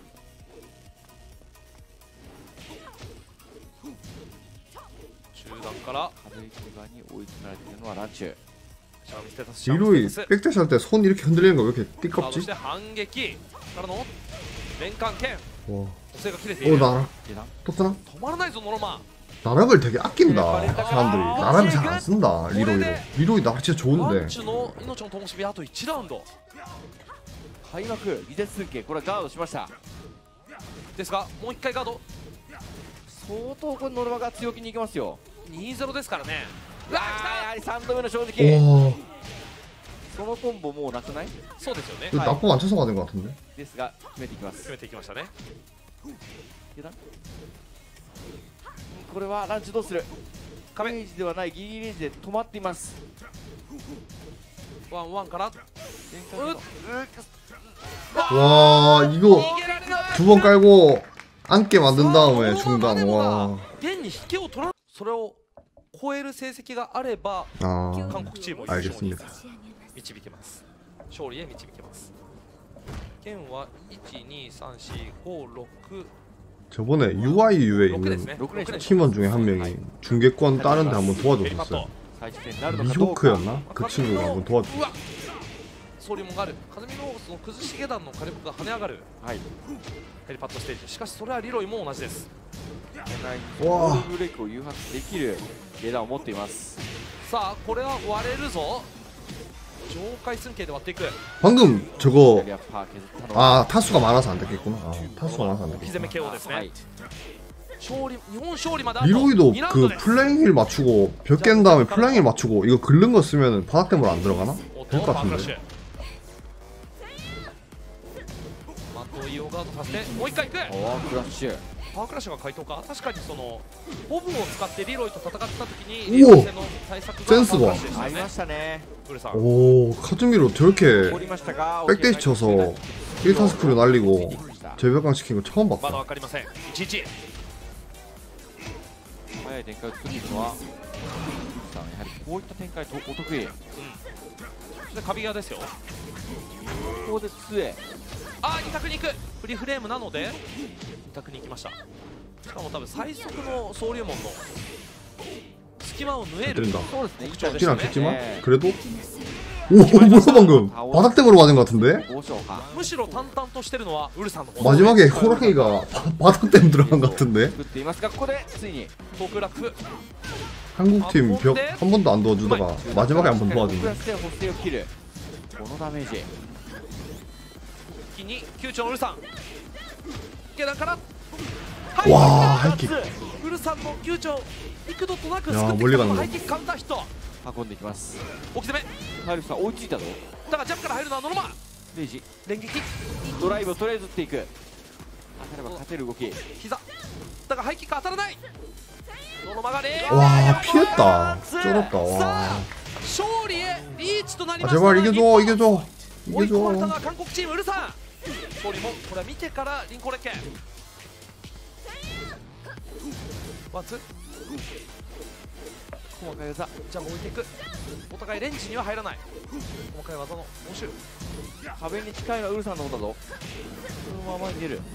中段から壁際に追い詰められているのはランチュ。 이로이 백대시 할 때 손 이렇게 흔들리는 거 왜 이렇게 띠껍지? からの連関剣。 와. 補正が切れている。 오 나라. 또 뜨나? 止まらないぞノロマ。 나락을 되게 아낀다 사람들이. 나락을 잘 안 쓴다 리로이로. 리로이 나락 진짜 좋은데. ランチの命の灯火あといちラウンド開幕技術数形、これはガードしました。 ですがもう一回ガード相当これノルマが強気にいきますよ。 にたいゼロですからね。 うわー、やはりさんどめの正直。 와 そのコンボもうなくない？ そうですよね。 낙고안 쳐서 가는 것 같은데. ですが決めていきます。 決めていきましたね。 油断。これはランチどうする？ 壁レンジではないギリギリレンジで止まっています。 ワンワンから 와 이거 두 번 깔고 앉게 만든 다음에 중단. 와 現に引けを取らそれを超える成績があれば 아 韓国チームを優勝に 알겠습니다. 導けます。勝利へ導けます。剣はいちにさんしごろく 저번에 유아이유에 ろくです 있는 ね。ろくですね。 팀원 중에 한 명이 중계권 다른 데 한번 도와줬었어요. 最終戦になるのかどうか。 미호크였나? 그 친구가 한번 도와줬어요. うわ総理もがある。風見のその崩し下段の火力が跳ね上がる。 はい。 ヘリパッドステージ。しかしそれはリロイも同じです。 オールブレイクを誘発できるレーダーを持っています。 さあこれは割れるぞ。上階寸形で割っていく。 방금 저거 やっぱ削ったのは 아 타수가 많아서 안 됐겠구나. 아, 타수가 많아서 안 火攻 됐겠구나. め ケーオー ですね。勝利日本勝利まであと 리로이도 にラウンド 그 です。 플라잉 힐 맞추고 벽 깬 다음에 플라잉 힐 맞추고 이거 긁는 거 쓰면 바닥 때문에 안 들어가나? おっ 될 と 것 パークラッシュ 같은데. マットイオガードさせてもう一回いく。 パワークラッシュ。 パークラッシュが回答か。確かにそのボブを使ってリロイと戦った時にリおおロイ戦の対策がセンスがパークラッシュでしたありまね。 したね。 ブルさん 오 카즈미로 저렇게 怒りましたが 백대시 쳐서 일 타스크를 날리고 제벽강 시킨 거 처음 まだ 봤어. 分かりません。いちいち早い展開を作っていくのはさん、やはりこういった展開とお得意。 そしてカビガですよ。 ここで杖。 ああに択に行く。フリーフレームなのでに択に行きました。しかも多分最速の総流門の隙間を縫える 된다. そうですね。 죽진 않겠지만 네. 그래도 오 뭐야 방금 바닥 때문에 맞은 것 같은데? ご勝か。 むしろ淡々としてるのはウルさんの方。 마지막에 호랑이가 바- 바닥 때문에 들어간 것 같은데? 作っていますが、ここでついに極楽 한국팀 벽 한 번도 안 도와주다가 마지막에 한 번 クラ 도와주네. スで補正を切る。このダメージ。 一気に窮地のウルさん下段からわーハイキック。 ウルさんの窮地を幾度となくいやー救ってき盛り上がるのたハイキックカウンターヒット。 運んでいきます。 置き攻めハイルフさん追いついたぞ。 だがジャンプから入るのはノロマ。 レイジ連撃ドライブをとりあえず打っていく。当たれば勝てる動き。 膝だがハイキック当たらない。ノロマがレ 와 피했다. 쩔었다. 와. 勝利へリーチとなり 아 ました。 제발 이겨줘 이겨줘 追い込まれたの 이겨줘. は韓国チームウルさん。勝利もこれは見てからリンコレッケワンツー細かい技じゃあ置いていく。お互いレンジには入らない。細かい技の応酬。 壁に近いのはウルさんの方だぞ。そのまま逃げる。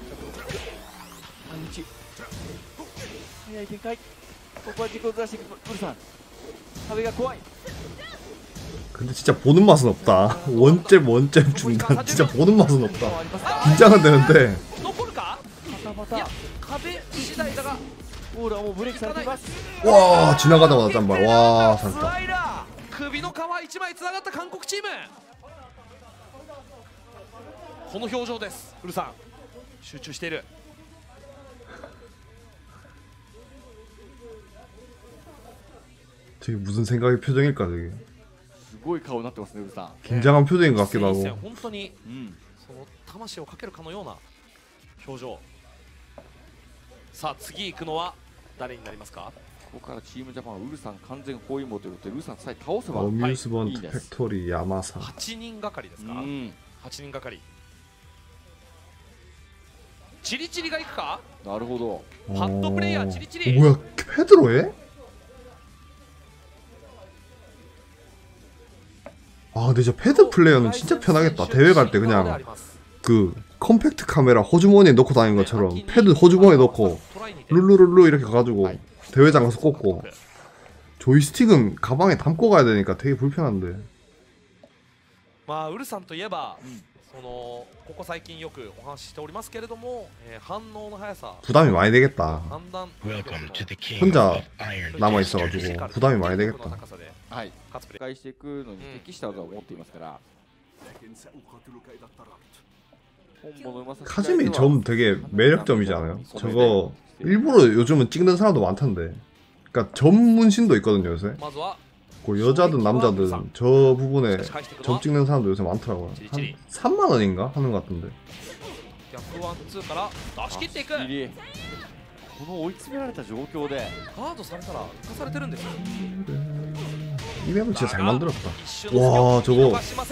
半日早い展開。ここは軸をずらしていくウルさん。壁が怖い。 근데 진짜 보는 맛은 없다. 원잼 원잼 중단 진짜 보는 맛은 없다. 긴장은 되는데 残るか。いや壁次第だがオールはもうブレーキされています。 와 지나가자마자 짠발. 와 ス 잘했다. ライダー首の皮一枚つながった韓国チーム。この表情ですウルさん。集中している。 저게 무슨 생각의 표정일까 저게. すごい顔になってますねウルさん。 긴장한 표정인 것 같기도 戦 하고. 本当にうん。 その魂をかけるかのような表情。さあ次行くのは誰になりますか。 ここからチームジャパンはウルさん完全包囲網ということでウルさんさえ倒せばいい 어뮤즈먼트 んです。 팩토리 야마사. はちにんがかりですか。 うん。 はちにんがかり。チリチリが行くか。 なるほど。 パッドプレイヤーチリチリ。 어, 뭐야 페드로에? 아 근데 진짜 패드 플레이어는 진짜 편하겠다. 대회 갈 때 그냥 그 컴팩트 카메라 호주머니에 넣고 다니는 것처럼 패드 호주머니에 넣고 룰루룰루 이렇게 가가지고 대회장 가서 꽂고 조이스틱은 가방에 담고 가야 되니까 되게 불편한데. まあウルさんといえば、そのここ最近よくお話ししておりますけれども、えー、反応の速さ 부담이 많이 되겠다. 判断 혼자 남아 있어가지고 부담이 많이 되겠다. はい、返していくのに適した技を持っていますから。 카즈미 점 되게 매력점이지 않아요? 저거 일부러 요즘은 찍는 사람도 많던데. 그러니까 점 문신도 있거든요 요새. 그 여자든 남자든 저 부분에 점 찍는 사람도 요새 많더라고요. 한 삼만 원인가 하는 것 같은데. この追い詰められた状況でガードされたら浮かされてるんですよ。 이 맵은 진짜 잘 만들었다. 와 저거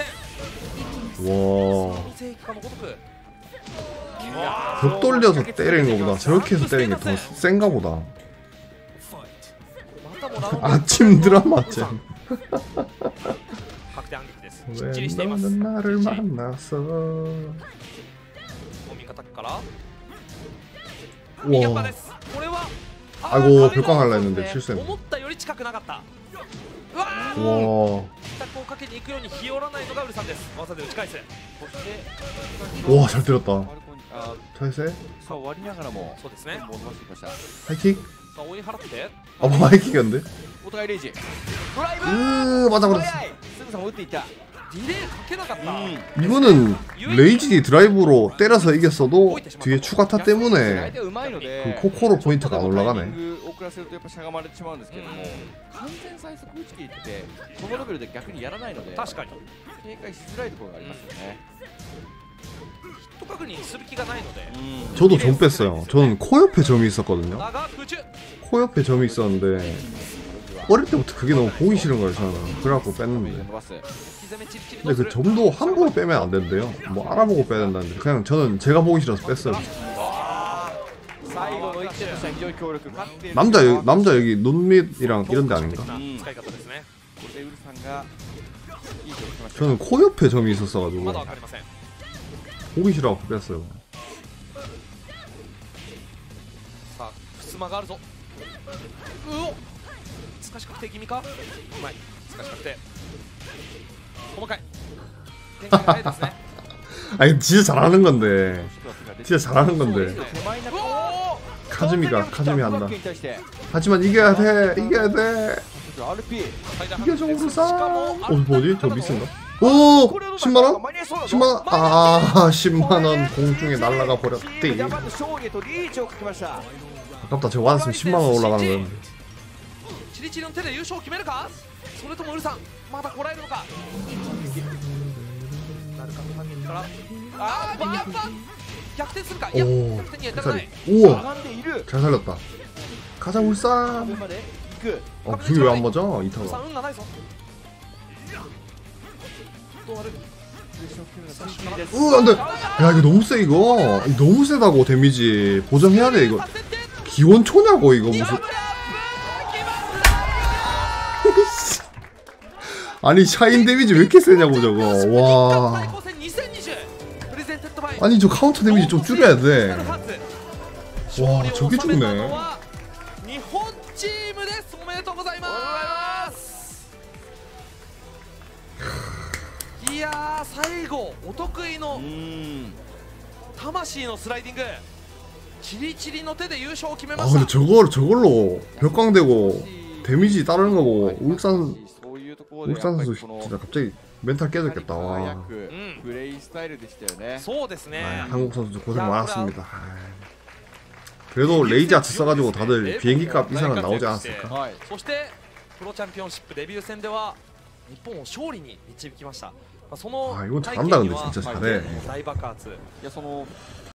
와 벽 돌려서 때리는 것보다 저렇게 해서 때리는 게 더 센가 보다. 아침 드라마 잼. 왜 너는 나를 만났어. 와 아이고 벽광 할라 했는데 실수했네. 와 와 잘 때렸다. 자세 하이킥. 아 뭐 하이킥이었는데? 으 맞아버렸어. 이거는 레이지 드라이브로 때려서 이겼어도 뒤에 추가타 때문에 그 코코로 포인트가 안 올라가네. 저도 점 뺐어요. 저는 코 옆에 점이 있었거든요. 코 옆에 점이 있었는데 어릴 때부터 그게 너무 보기 싫은 거예요 저는. 그래갖고 뺐는데 근데 그 점도 함부로 빼면 안 된대요. 뭐 알아보고 빼야 된다는데 그냥 저는 제가 보기 싫어서 뺐어요. 남자 여기, 남자 여기 눈밑이랑 이런 데 아닌가? 저는 코 옆에 점이 있었어가지고 보기 싫어갖고 뺐어요. 아니 진짜 잘하는 건데 진짜 잘하는 건데 카즈미가 카즈미 한다. 하지만 이겨야 돼 이겨야 돼 이겨줘 우르사. 어 뭐지 저 미스인가? 오 십만 원? 십만 원? 아 십만 원 공중에 날아가 버렸대. 아깝다 저거 왔으면 십만 원 올라가는 거였는데. チリチリの手で優勝を決めるか、それともウルさんまだこらえるのか。なるかの反撃からあーバーバー逆転するか。いや逆転には至らない。 우와 잘 살렸다. 가자 울산. 아 그게 왜 안 맞아 이타가. 으 안돼. 야 이거 너무 세 이거. 이거 너무 세다고. 데미지 보정해야 돼 이거. 기원초냐고 이거 무슨. 아니 샤인 데미지 왜 이렇게 세냐고 저거. 와 아니 저 카운터 데미지 좀 줄여야 돼. 와 저게 죽네. 이야最後お得意の魂のスライディングチリチリの手で優勝を決めました。 아 근데 저걸 저걸로 벽광되고 데미지 따르는 거 보고 울산 울산 선수 진짜 갑자기 멘탈 깨졌겠다. 와. 아, 한국 선수 고생 많았습니다. 그래도 레이지 아트 써가지고 다들 비행기 값 이상은 나오지 않았을까? 아 이건 잘한다 근데 진짜 잘해.